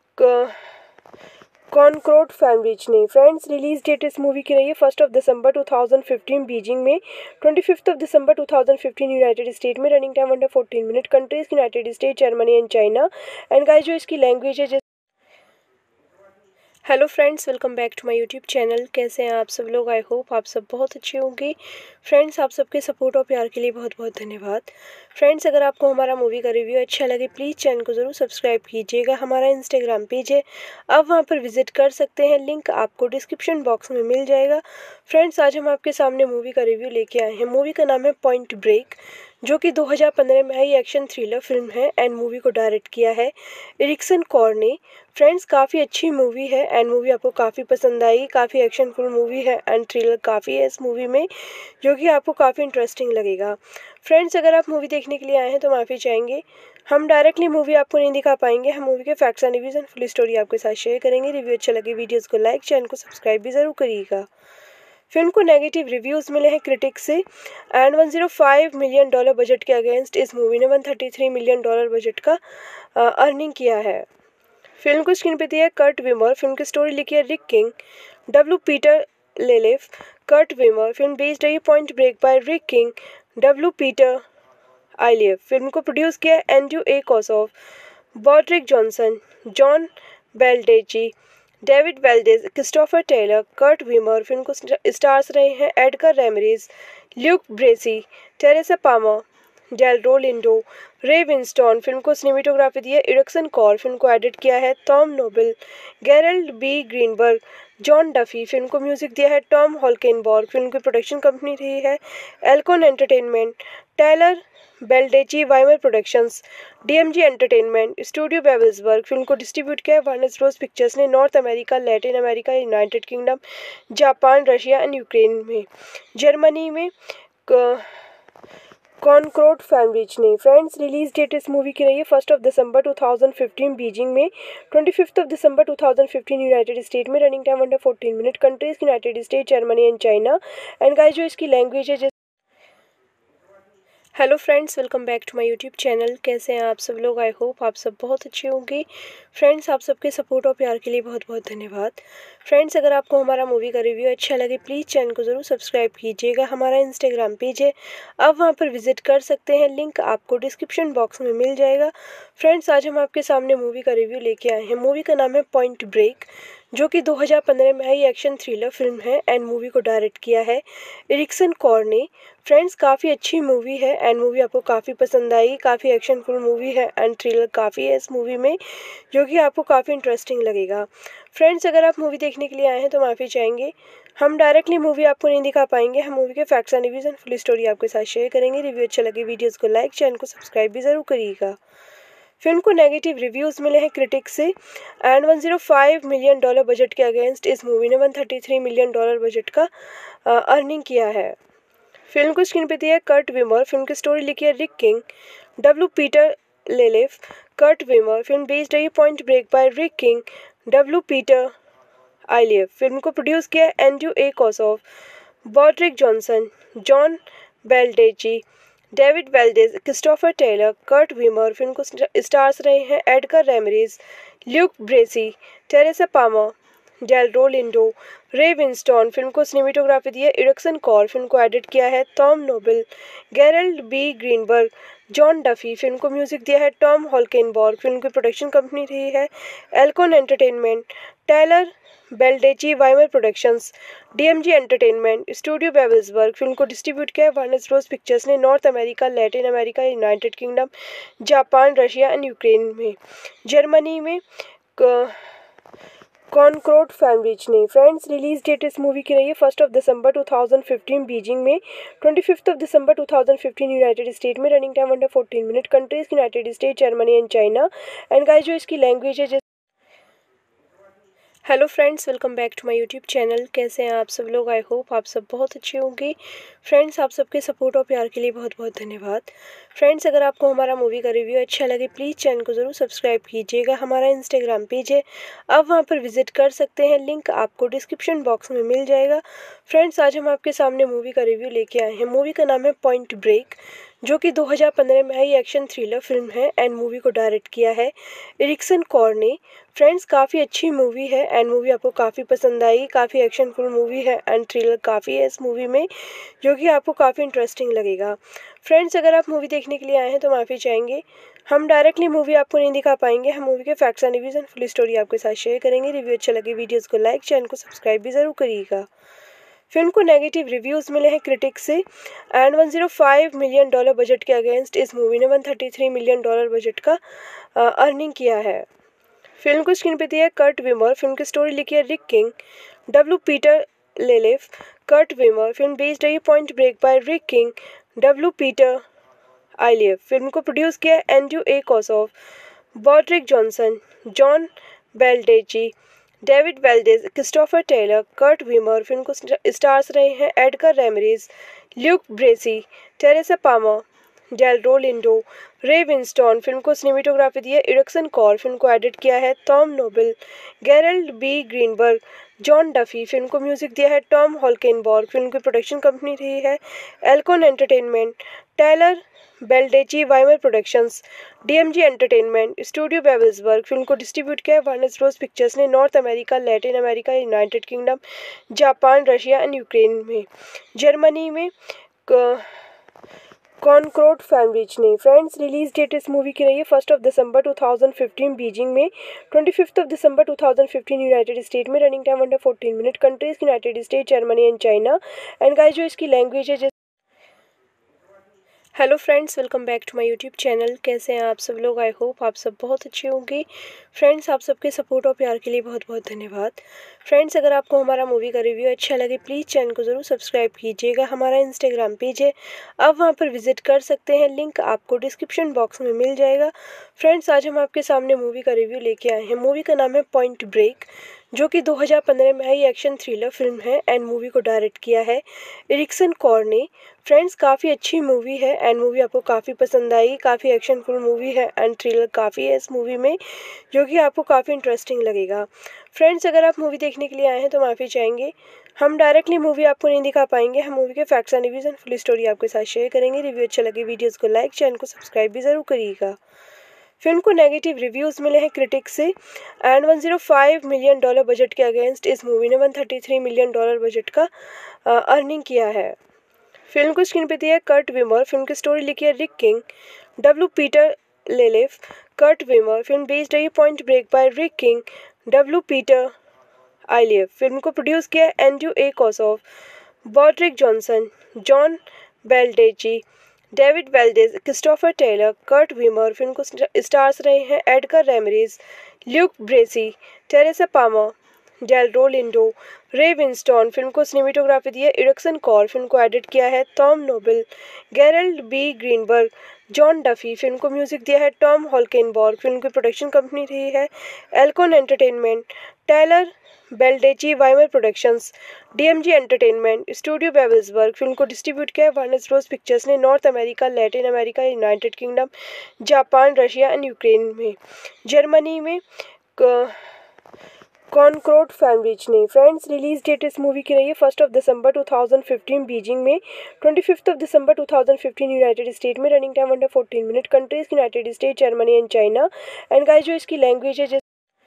कॉनकॉर्ड फैन ने फ्रेंड्स रिलीज डेट इस मूवी की रही है first of December two thousand fifteen Beijing में, twenty fifth of December two thousand fifteen United State में, running time under fourteen minute, countries United State, Germany and China. And guys जो इसकी लैंग्वेज है, hello friends, welcome back to my YouTube channel. कैसे हैं आप सब लोग? आई होप आप सब बहुत अच्छे होंगे। फ्रेंड्स, आप सबके सपोर्ट और प्यार के लिए बहुत बहुत धन्यवाद। फ्रेंड्स, अगर आपको हमारा मूवी का रिव्यू अच्छा लगे प्लीज़ चैनल को ज़रूर सब्सक्राइब कीजिएगा। हमारा इंस्टाग्राम पेज है, आप वहां पर विजिट कर सकते हैं, लिंक आपको डिस्क्रिप्शन बॉक्स में मिल जाएगा। फ्रेंड्स, आज हम आपके सामने मूवी का रिव्यू लेके आए हैं। मूवी का नाम है पॉइंट ब्रेक, जो कि दो हज़ार पंद्रह में आई एक्शन थ्रिलर फिल्म है एंड मूवी को डायरेक्ट किया है एरिक्सन कॉर ने। फ्रेंड्स काफ़ी अच्छी मूवी है एंड मूवी आपको काफ़ी पसंद आएगी। काफ़ी एक्शनफुल मूवी है एंड थ्रिलर काफ़ी है इस मूवी में, जो कि आपको काफ़ी इंटरेस्टिंग लगेगा। फ्रेंड्स अगर आप मूवी देखने के लिए आए हैं तो माफ़ी चाहेंगे, हम डायरेक्टली मूवी आपको नहीं दिखा पाएंगे। हम मूवी के facts and reviews and full story आपके साथ शेयर करेंगे। रिव्यू अच्छा लगे वीडियोज़ को लाइक, चैनल को सब्सक्राइब भी ज़रूर करिएगा। फिल्म को नेगेटिव रिव्यूज़ मिले हैं क्रिटिक्स से एंड एक सौ पाँच मिलियन डॉलर बजट के अगेंस्ट इस मूवी ने एक सौ तैंतीस मिलियन डॉलर बजट का अर्निंग किया है। फिल्म को स्क्रीन पे दिया है कर्ट विमर। फिल्म की स्टोरी लिखी है Rick King, W Peter Iliff. Kurt Wimmer film based है point break by Rick King, W Peter Iliff. Film को प्रोड्यूस किया है Andrew A Kosove, Broderick Johnson, John Baldecchi, David Valdes, Christopher Taylor. Kurt Wimmer film को स्टार्स रहे हैं Edgar Ramirez, Luke Bracey, Teresa Palmer, Delroy Lindo, Ray Winstone. Film को सिनेमेटोग्राफी दी है एरिक्सन कॉर। फिल्म को एडिट किया है Tom Noble, Gerald B Greenberg, John Duffy. Film को म्यूजिक दिया है टॉम हॉल्केनबॉर्ग। फिल्म की प्रोडक्शन कंपनी रही है Alcon entertainment, Tyler Baldecchi, Wimmer productions, DMG entertainment, studio Babelsberg. Film को डिस्ट्रीब्यूट किया है वार्नर ब्रोस पिक्चर्स ने North America, Latin America, United Kingdom, Japan, Russia and Ukraine में। जर्मनी में कॉनकॉर्ड फैनरिच ने। फ्रेंड्स रिलीज डेट इस मूवी की रही है first of December two thousand fifteen Beijing में, twenty fifth of December two thousand fifteen United State में। Running time under fourteen minute. Countries United State, Germany and China. And guys जो इसकी लैंग्वेज है, hello friends, welcome back to my YouTube channel. कैसे हैं आप सब लोग? आई होप आप सब बहुत अच्छे होंगे। फ्रेंड्स आप सबके सपोर्ट और प्यार के लिए बहुत बहुत धन्यवाद। फ्रेंड्स अगर आपको हमारा मूवी का रिव्यू अच्छा लगे प्लीज़ चैनल को ज़रूर सब्सक्राइब कीजिएगा। हमारा इंस्टाग्राम पेज है, आप वहां पर विजिट कर सकते हैं, लिंक आपको डिस्क्रिप्शन बॉक्स में मिल जाएगा। फ्रेंड्स आज हम आपके सामने मूवी का रिव्यू लेके आए हैं। मूवी का नाम है पॉइंट ब्रेक, जो कि दो हज़ार पंद्रह में आई एक्शन थ्रिलर फिल्म है एंड मूवी को डायरेक्ट किया है एरिक्सन कॉर ने। फ्रेंड्स काफ़ी अच्छी मूवी है एंड मूवी आपको काफ़ी पसंद आएगी। काफ़ी एक्शनफुल मूवी है एंड थ्रिलर काफ़ी है इस मूवी में, जो कि आपको काफ़ी इंटरेस्टिंग लगेगा। फ्रेंड्स अगर आप मूवी देखने के लिए आए हैं तो माफ़ी चाहेंगे, हम डायरेक्टली मूवी आपको नहीं दिखा पाएंगे। हम मूवी के facts and reviews and full story आपके साथ शेयर करेंगे। रिव्यू अच्छा लगे वीडियोज़ को लाइक, चैनल को सब्सक्राइब भी ज़रूर करिएगा। फिल्म को नेगेटिव रिव्यूज़ मिले हैं क्रिटिक्स से एंड एक सौ पाँच मिलियन डॉलर बजट के अगेंस्ट इस मूवी ने एक सौ तैंतीस मिलियन डॉलर बजट का अर्निंग किया है। फिल्म को स्क्रीन पे दिया है कर्ट विमर। फिल्म की स्टोरी लिखी है Rick King, W Peter Iliff. Kurt Wimmer film based है point break by Rick King, W Peter Iliff. Film को प्रोड्यूस किया है Andrew A Kosove, Broderick Johnson, John Baldecchi, David Valdes, Christopher Taylor. Kurt Wimmer film को स्टार्स रहे हैं Edgar Ramirez, Luke Bracey, Teresa Palmer, Delroy Lindo, Ray Winstone. Film को सिनेमेटोग्राफी दी है एरिक्सन कॉर। फिल्म को एडिट किया है Tom Noble, Gerald B Greenberg, John Duffy. Film को म्यूजिक दिया है टॉम हॉल्केनबॉर्ग। फिल्म की प्रोडक्शन कंपनी रही है Alcon entertainment, Tyler Baldecchi, Wimmer productions, DMG entertainment, studio Babelsberg. Film को डिस्ट्रीब्यूट किया है वार्नर ब्रोस पिक्चर्स ने North America, Latin America, United Kingdom, Japan, Russia and Ukraine में। जर्मनी में कॉनकॉर्ड फैनरिच ने। फ्रेंड्स रिलीज डेट इस मूवी की रही है first of December two thousand fifteen Beijing में, twenty fifth of December two thousand fifteen United State में। Running time under fourteen minute. Countries United State, Germany and China. And guys जो इसकी लैंग्वेज है, hello friends, welcome back to my YouTube channel. कैसे हैं आप सब लोग? आई होप आप सब बहुत अच्छे होंगे। फ्रेंड्स आप सबके सपोर्ट और प्यार के लिए बहुत बहुत धन्यवाद। फ्रेंड्स अगर आपको हमारा मूवी का रिव्यू अच्छा लगे प्लीज़ चैनल को ज़रूर सब्सक्राइब कीजिएगा। हमारा इंस्टाग्राम पेज है, आप वहां पर विजिट कर सकते हैं, लिंक आपको डिस्क्रिप्शन बॉक्स में मिल जाएगा। फ्रेंड्स आज हम आपके सामने मूवी का रिव्यू लेके आए हैं। मूवी का नाम है पॉइंट ब्रेक, जो कि दो हज़ार पंद्रह में आई एक्शन थ्रिलर फिल्म है एंड मूवी को डायरेक्ट किया है एरिक्सन कॉर ने। फ्रेंड्स काफ़ी अच्छी मूवी है एंड मूवी आपको काफ़ी पसंद आएगी। काफ़ी एक्शनफुल मूवी है एंड थ्रिलर काफ़ी है इस मूवी में, जो कि आपको काफ़ी इंटरेस्टिंग लगेगा। फ्रेंड्स अगर आप मूवी देखने के लिए आए हैं तो माफ़ी चाहेंगे, हम डायरेक्टली मूवी आपको नहीं दिखा पाएंगे। हम मूवी के facts and reviews and full story आपके साथ शेयर करेंगे। रिव्यू अच्छा लगे वीडियोज़ को लाइक, चैनल को सब्सक्राइब भी ज़रूर करिएगा। फिल्म को नेगेटिव रिव्यूज़ मिले हैं क्रिटिक्स से एंड एक सौ पाँच मिलियन डॉलर बजट के अगेंस्ट इस मूवी ने एक सौ तैंतीस मिलियन डॉलर बजट का अर्निंग किया है। फिल्म को स्क्रीन पे दिया है कर्ट विमर। फिल्म की स्टोरी लिखी है Rick King, W Peter Iliff. Kurt Wimmer film based है point break by Rick King, W Peter Iliff. Film को प्रोड्यूस किया है Andrew A Kosove, Broderick Johnson, John Baldecchi, David Valdes, Christopher Taylor, Kurt Wimmer. Film को स्टार्स रहे हैं Edgar Ramirez, Luke Bracey, Teresa Palmer, Del Lindo, Ray Winstone. Film को सिनेमेटोग्राफी दी है इरिक्सन कॉर। फिल्म को एडिट किया है Tom Noble, Gerald B Greenberg, John Duffy. Film को म्यूजिक दिया है टॉम हॉल्केनबॉर्ग। फिल्म की प्रोडक्शन कंपनी रही है Alcon entertainment, Tyler Baldecchi Wimmer productions, DMG entertainment, studio Babelsberg. Film को डिस्ट्रीब्यूट किया है वार्नर ब्रोस पिक्चर्स ने North America, Latin America, United Kingdom, Japan, Russia and Ukraine में। जर्मनी में कॉनकॉर्ड फैमिलीज ने। फ्रेंड्स, रिलीज डेट इस मूवी की रही है first of December two thousand fifteen Beijing में, twenty fifth of December two thousand fifteen United State में। Running time under fourteen minute. Countries United State, Germany and China. And guys, जो इसकी लैंग्वेज है, hello friends, welcome back to my YouTube channel. कैसे हैं आप सब लोग? आई होप आप सब बहुत अच्छे होंगे। फ्रेंड्स, आप सबके सपोर्ट और प्यार के लिए बहुत बहुत धन्यवाद। फ्रेंड्स, अगर आपको हमारा मूवी का रिव्यू अच्छा लगे प्लीज़ चैनल को ज़रूर सब्सक्राइब कीजिएगा। हमारा इंस्टाग्राम पेज है, आप वहां पर विजिट कर सकते हैं, लिंक आपको डिस्क्रिप्शन बॉक्स में मिल जाएगा। फ्रेंड्स, आज हम आपके सामने मूवी का रिव्यू लेके आए हैं। मूवी का नाम है पॉइंट ब्रेक, जो कि दो हज़ार पंद्रह में आई एक्शन थ्रिलर फिल्म है एंड मूवी को डायरेक्ट किया है इरिक्सन कॉर ने। फ्रेंड्स, काफ़ी अच्छी मूवी है एंड मूवी आपको काफ़ी पसंद आएगी। काफ़ी एक्शनफुल मूवी है एंड थ्रिलर काफ़ी है इस मूवी में, जो कि आपको काफ़ी इंटरेस्टिंग लगेगा। फ्रेंड्स, अगर आप मूवी देखने के लिए आए हैं तो माफ़ी चाहेंगे, हम डायरेक्टली मूवी आपको नहीं दिखा पाएंगे। हम मूवी के facts and reviews and full story आपके साथ शेयर करेंगे। रिव्यू अच्छा लगे वीडियोज़ को लाइक, चैनल को सब्सक्राइब भी ज़रूर करिएगा। फिल्म को नेगेटिव रिव्यूज़ मिले हैं क्रिटिक्स से and one zero five million dollar budget के अगेंस्ट इस मूवी ने one thirty three million dollar budget का अर्निंग किया है। फिल्म को स्क्रीन पे दिया है कर्ट वीमर। फिल्म की स्टोरी लिखी है Rick King, W Peter Iliff, Kurt Wimmer. Film based रही है point break by Rick King, W Peter Iliff. Film को प्रोड्यूस किया है Andrew A Kosove, Broderick Johnson, John Baldecchi, David Valdes, Christopher Taylor, Kurt Wimmer. Film को स्टार्स रहे हैं Edgar Ramirez, Luke Bracey, Teresa Palmer, Del Lindo, Ray Winstone. Film को सिनेमेटोग्राफी दी है इरिक्सन कॉर। फिल्म को एडिट किया है Tom Noble, Gerald B Greenberg, John Duffy. Film को म्यूजिक दिया है टॉम हॉल्केनबॉर्ग। फिल्म की प्रोडक्शन कंपनी रही है Alcon entertainment, Tyler Baldecchi Wimmer productions, DMG entertainment, studio Babelsberg. Film को डिस्ट्रीब्यूट किया है वार्नर ब्रोस पिक्चर्स ने North America, Latin America, United Kingdom, Japan, Russia and Ukraine में। जर्मनी में कॉनकॉर्ड फैमिलीज ने। फ्रेंड्स, रिलीज डेट इस मूवी की रही है first of December two thousand fifteen Beijing में, twenty fifth of December two thousand fifteen United State में। Running time under fourteen minute. Countries United State, Germany and China. And guys, जो इसकी लैंग्वेज है,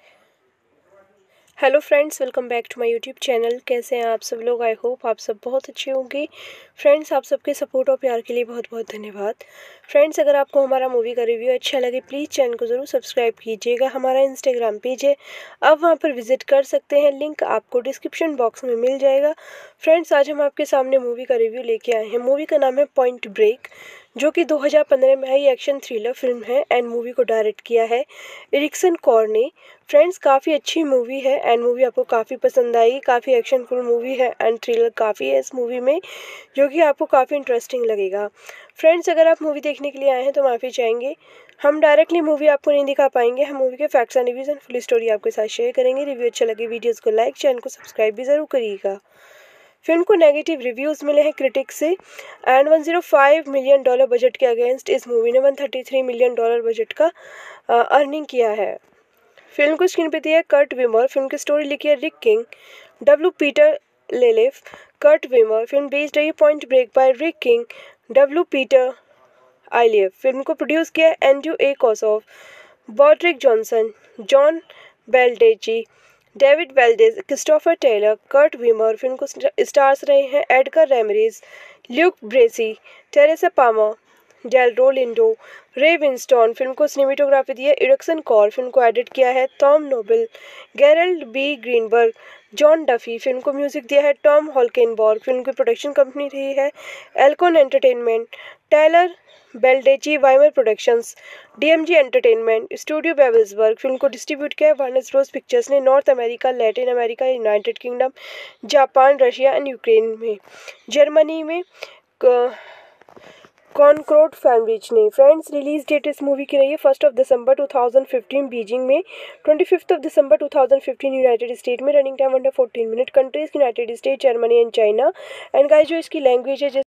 hello friends, welcome back to my YouTube channel. कैसे हैं आप सब लोग? आई होप आप सब बहुत अच्छे होंगे। फ्रेंड्स, आप सबके सपोर्ट और प्यार के लिए बहुत बहुत धन्यवाद। फ्रेंड्स, अगर आपको हमारा मूवी का रिव्यू अच्छा लगे प्लीज़ चैनल को ज़रूर सब्सक्राइब कीजिएगा। हमारा इंस्टाग्राम पेज है, आप वहां पर विजिट कर सकते हैं, लिंक आपको डिस्क्रिप्शन बॉक्स में मिल जाएगा। फ्रेंड्स, आज हम आपके सामने मूवी का रिव्यू लेके आए हैं। मूवी का नाम है पॉइंट ब्रेक, जो कि दो हज़ार पंद्रह में आई एक्शन थ्रिलर फिल्म है एंड मूवी को डायरेक्ट किया है इरिक्सन कॉर ने। फ्रेंड्स, काफ़ी अच्छी मूवी है एंड मूवी आपको काफ़ी पसंद आएगी। काफ़ी एक्शनफुल मूवी है एंड थ्रिलर काफ़ी है इस मूवी में, जो कि आपको काफ़ी इंटरेस्टिंग लगेगा। फ्रेंड्स, अगर आप मूवी देखने के लिए आए हैं तो माफ़ी चाहेंगे, हम डायरेक्टली मूवी आपको नहीं दिखा पाएंगे। हम मूवी के facts and reviews and full story आपके साथ शेयर करेंगे। रिव्यू अच्छा लगे वीडियोज़ को लाइक, चैनल को सब्सक्राइब भी ज़रूर करिएगा। फिल्म को नेगेटिव रिव्यूज़ मिले हैं क्रिटिक्स से and one zero five million dollar budget के अगेंस्ट इस मूवी ने one thirty three million dollar budget का अर्निंग किया है। फिल्म को स्क्रीन पे दिया है कर्ट वीमर। फिल्म की स्टोरी लिखी है Rick King, W Peter Iliff, Kurt Wimmer. Film based रही है point break by Rick King, W Peter Iliff. Film को प्रोड्यूस किया है Andrew A Kosove, Broderick Johnson, John Baldecchi, David Valdes, Christopher Taylor, Kurt Wimmer. Film को स्टार्स रहे हैं Edgar Ramirez, Luke Bracey, Teresa Palmer, Del Lindo, Ray Winstone. Film को सिनेमेटोग्राफी दी है इरिक्सन कॉर। फिल्म को एडिट किया है Tom Noble, Gerald B Greenberg, John Duffy. Film को म्यूजिक दिया है टॉम हॉल्केनबॉर्ग। फिल्म की प्रोडक्शन कंपनी रही है Alcon entertainment, Tyler Baldecchi Wimmer productions, DMG entertainment, studio Babelsberg. Film को डिस्ट्रीब्यूट किया है वार्नर ब्रोस पिक्चर्स ने North America, Latin America, United Kingdom, Japan, Russia and Ukraine में। जर्मनी में कॉनकॉर्ड फैन ने फ्रेंड्स रिलीज डेट इस मूवी की रही है first of December two thousand fifteen Beijing में, twenty fifth of December two thousand fifteen United State में, running time under fourteen minute, countries United State, Germany and China. And guys जो इसकी लैंग्वेज है,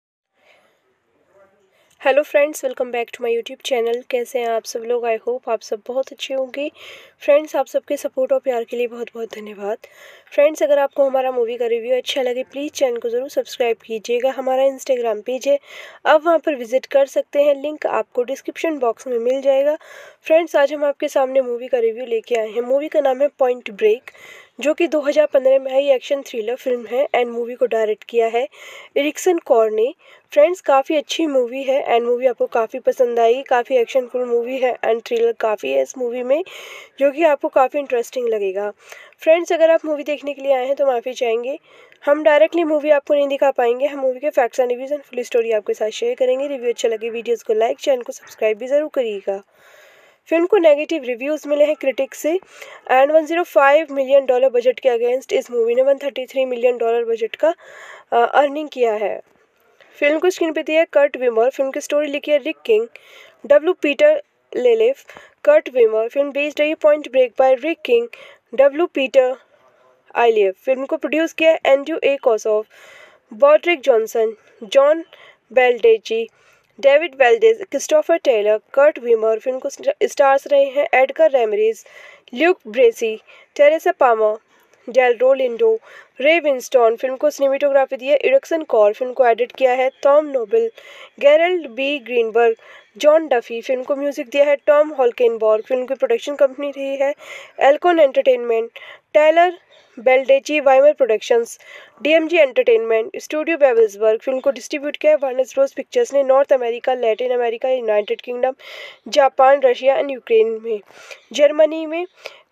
hello friends, welcome back to my YouTube channel. कैसे हैं आप सब लोग? आई होप आप सब बहुत अच्छे होंगे। फ्रेंड्स, आप सबके सपोर्ट और प्यार के लिए बहुत बहुत धन्यवाद। फ्रेंड्स, अगर आपको हमारा मूवी का रिव्यू अच्छा लगे प्लीज़ चैनल को ज़रूर सब्सक्राइब कीजिएगा। हमारा इंस्टाग्राम पेज है, आप वहां पर विजिट कर सकते हैं, लिंक आपको डिस्क्रिप्शन बॉक्स में मिल जाएगा। फ्रेंड्स, आज हम आपके सामने मूवी का रिव्यू लेके आए हैं। मूवी का नाम है पॉइंट ब्रेक, जो कि दो हज़ार पंद्रह में आई एक्शन थ्रिलर फिल्म है एंड मूवी को डायरेक्ट किया है एरिक्सन कॉर ने। फ्रेंड्स, काफ़ी अच्छी मूवी है एंड मूवी आपको काफ़ी पसंद आएगी। काफ़ी एक्शनफुल मूवी है एंड थ्रिलर काफ़ी है इस मूवी में, जो कि आपको काफ़ी इंटरेस्टिंग लगेगा। फ्रेंड्स, अगर आप मूवी देखने के लिए आए हैं तो माफ़ी चाहेंगे, हम डायरेक्टली मूवी आपको नहीं दिखा पाएंगे। हम मूवी के facts and reviews and full story आपके साथ शेयर करेंगे। रिव्यू अच्छा लगे वीडियोज़ को लाइक, चैनल को सब्सक्राइब भी ज़रूर करिएगा। फिल्म को नेगेटिव रिव्यूज़ मिले हैं क्रिटिक्स से and one zero five million dollar budget के अगेंस्ट इस मूवी ने one thirty three million dollar budget का अर्निंग किया है। फिल्म को स्क्रीन पे दिया है कर्ट विमर। फिल्म की स्टोरी लिखी है Rick King, W Peter Iliff, Kurt Wimmer. Film based है point break by Rick King, W Peter Iliff. Film को प्रोड्यूस किया है Andrew A Kosove, Broderick Johnson, John Baldecchi, David Valdes, Christopher Taylor, Kurt Wimmer. Film को स्टार्स रहे हैं Edgar Ramirez, Luke Bracey, Teresa Palmer, Delroy Lindo, Ray Winstone. Film को सिनेमेटोग्राफी दी है एरिक्सन कॉर। फिल्म को एडिट किया है Tom Noble, Gerald B Greenberg, John Duffy. Film को म्यूजिक दिया है टॉम हॉलकेनबॉर्ग। फिल्म की प्रोडक्शन कंपनी रही है Alcon entertainment, Tyler Baldecchi, Wimmer productions, DMG entertainment, studio Babelsberg. Film को डिस्ट्रीब्यूट किया है वार्नर ब्रोस पिक्चर्स ने North America, Latin America, United Kingdom, Japan, Russia and Ukraine में। जर्मनी में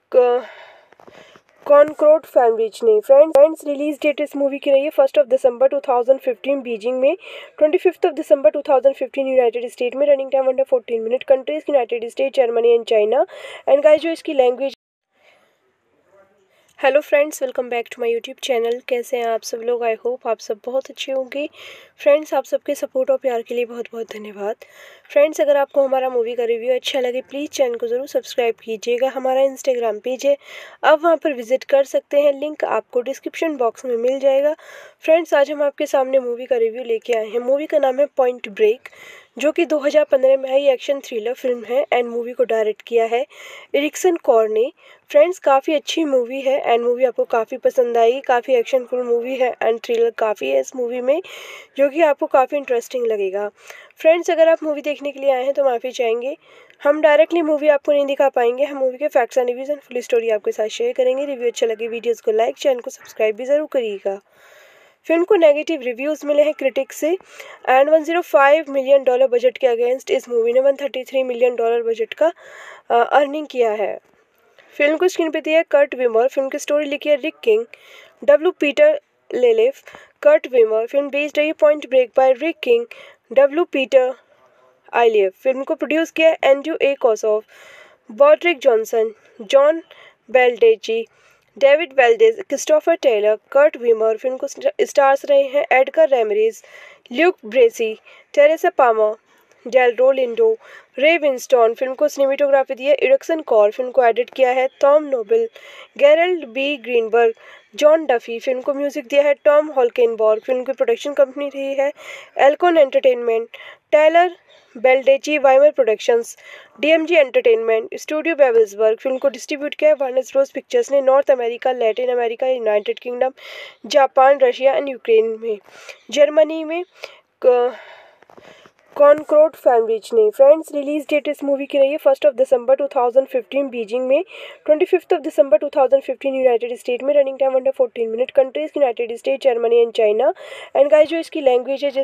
कॉनकॉर्ड फैन ने फ्रेंड्स रिलीज डेट इस मूवी की रही है first of December two thousand fifteen Beijing में, twenty fifth of December two thousand fifteen United State में, running time under fourteen minute, countries United State, Germany and China. And guys जो इसकी language, hello friends, welcome back to my YouTube channel. कैसे हैं आप सब लोग? आई होप आप सब बहुत अच्छे होंगे। फ्रेंड्स, आप सबके सपोर्ट और प्यार के लिए बहुत बहुत धन्यवाद। फ्रेंड्स, अगर आपको हमारा मूवी का रिव्यू अच्छा लगे प्लीज़ चैनल को ज़रूर सब्सक्राइब कीजिएगा। हमारा इंस्टाग्राम पेज है, आप वहां पर विजिट कर सकते हैं, लिंक आपको डिस्क्रिप्शन बॉक्स में मिल जाएगा। फ्रेंड्स, आज हम आपके सामने मूवी का रिव्यू लेके आए हैं। मूवी का नाम है पॉइंट ब्रेक, जो कि दो हज़ार पंद्रह में आई एक्शन थ्रिलर फिल्म है एंड मूवी को डायरेक्ट किया है एरिक्सन कॉर ने। फ्रेंड्स, काफ़ी अच्छी मूवी है एंड मूवी आपको काफ़ी पसंद आएगी। काफ़ी एक्शनफुल मूवी है एंड थ्रिलर काफ़ी है इस मूवी में, जो कि आपको काफ़ी इंटरेस्टिंग लगेगा। फ्रेंड्स, अगर आप मूवी देखने के लिए आए हैं तो माफ़ी चाहेंगे, हम डायरेक्टली मूवी आपको नहीं दिखा पाएंगे। हम मूवी के facts and reviews and full story आपके साथ शेयर करेंगे। रिव्यू अच्छा लगे वीडियोज़ को लाइक, चैनल को सब्सक्राइब भी ज़रूर करिएगा। फिल्म को नेगेटिव रिव्यूज़ मिले हैं क्रिटिक्स से and one zero five million dollar budget के अगेंस्ट इस मूवी ने one thirty three million dollar budget का अर्निंग किया है। फिल्म को स्क्रीन पे दिया है कर्ट विमर। फिल्म की स्टोरी लिखी है Rick King, W Peter Iliff, Kurt Wimmer. Film based है point break by Rick King, W Peter Iliff. Film को प्रोड्यूस किया है Andrew A Kosove, Broderick Johnson, John Baldecchi, David Valdes, Christopher Taylor, Kurt Wimmer. Film को स्टार्स रहे हैं Edgar Ramirez, Luke Bracey, Teresa Palmer, Delroy Lindo, Ray Winstone. Film को सिनेमेटोग्राफी दी है एरिक्सन कॉर। फिल्म को एडिट किया है Tom Noble, Gerald B Greenberg, John Duffy. Film को म्यूजिक दिया है टॉम हॉलकेनबॉर्ग। फिल्म की प्रोडक्शन कंपनी रही है Alcon entertainment, Tyler Baldecchi, Wimmer productions, DMG entertainment, studio Babelsberg. Film को डिस्ट्रीब्यूट किया है वार्नर ब्रोस पिक्चर्स ने North America, Latin America, United Kingdom, Japan, Russia and Ukraine में। जर्मनी में कॉनकॉर्ड फैन ने फ्रेंड्स रिलीज डेट इस मूवी की रही है first of December two thousand fifteen Beijing में, twenty fifth of December two thousand fifteen United State में, running time under fourteen minute, countries United State, Germany and China. And guys जो इसकी लैंग्वेज है,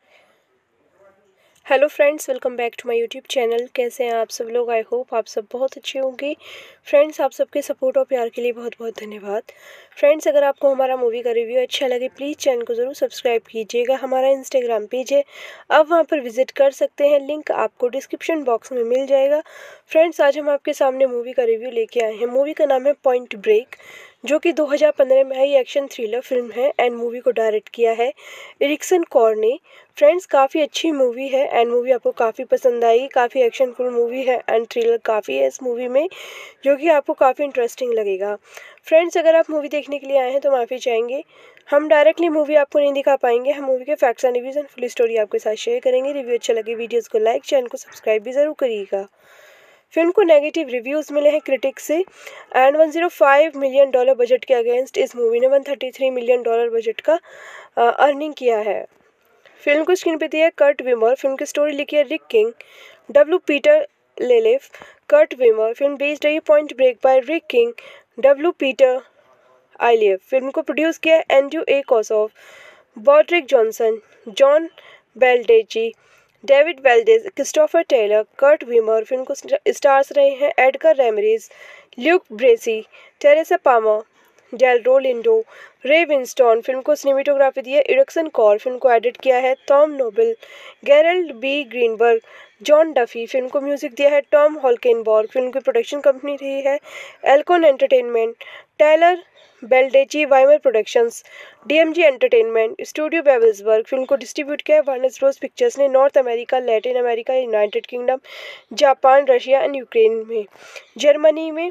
hello friends, welcome back to my YouTube channel. कैसे हैं आप सब लोग? आई होप आप सब बहुत अच्छे होंगे। फ्रेंड्स, आप सबके सपोर्ट और प्यार के लिए बहुत बहुत धन्यवाद। फ्रेंड्स, अगर आपको हमारा मूवी का रिव्यू अच्छा लगे प्लीज़ चैनल को ज़रूर सब्सक्राइब कीजिएगा। हमारा इंस्टाग्राम पेज है, आप वहां पर विजिट कर सकते हैं, लिंक आपको डिस्क्रिप्शन बॉक्स में मिल जाएगा। फ्रेंड्स, आज हम आपके सामने मूवी का रिव्यू लेके आए हैं। मूवी का नाम है पॉइंट ब्रेक, जो कि दो हज़ार पंद्रह में आई एक्शन थ्रिलर फिल्म है एंड मूवी को डायरेक्ट किया है एरिक्सन कॉर ने। फ्रेंड्स काफ़ी अच्छी मूवी है एंड मूवी आपको काफ़ी पसंद आएगी। काफ़ी एक्शनफुल मूवी है एंड थ्रिलर काफ़ी है इस मूवी में, जो कि आपको काफ़ी इंटरेस्टिंग लगेगा। फ्रेंड्स अगर आप मूवी देखने के लिए आए हैं तो माफ़ी चाहेंगे, हम डायरेक्टली मूवी आपको नहीं दिखा पाएंगे। हम मूवी के facts and reviews and full story आपके साथ शेयर करेंगे। रिव्यू अच्छा लगे वीडियोज़ को लाइक, चैनल को सब्सक्राइब भी ज़रूर करिएगा। फिल्म को नेगेटिव रिव्यूज़ मिले हैं क्रिटिक्स से एंड एक सौ पाँच मिलियन डॉलर बजट के अगेंस्ट इस मूवी ने एक सौ तैंतीस मिलियन डॉलर बजट का अर्निंग किया है। फिल्म को स्क्रीन पे दिया है कर्ट विमर। फिल्म की स्टोरी लिखी है Rick King, W Peter Iliff. Kurt Wimmer film based है point break by Rick King, W Peter Iliff. Film को प्रोड्यूस किया है Andrew A Kosove, Broderick Johnson, John Baldecchi, David Valdes, Christopher Taylor. Kurt Wimmer film को स्टार्स रहे हैं Edgar Ramirez, Luke Bracey, Teresa Palmer, Delroy Lindo, Ray Winstone. Film को सिनेमेटोग्राफी दी है एरिक्सन कॉर। फिल्म को एडिट किया है Tom Noble, Gerald B Greenberg, John Duffy. Film को म्यूजिक दिया है टॉम हॉल्केनबॉर्ग। फिल्म की प्रोडक्शन कंपनी रही है Alcon entertainment, Tyler Baldecchi, Wimmer productions, DMG entertainment, studio Babelsberg. Film को डिस्ट्रीब्यूट किया है वार्नर ब्रोस पिक्चर्स ने North America, Latin America, United Kingdom, Japan, Russia and Ukraine में। जर्मनी में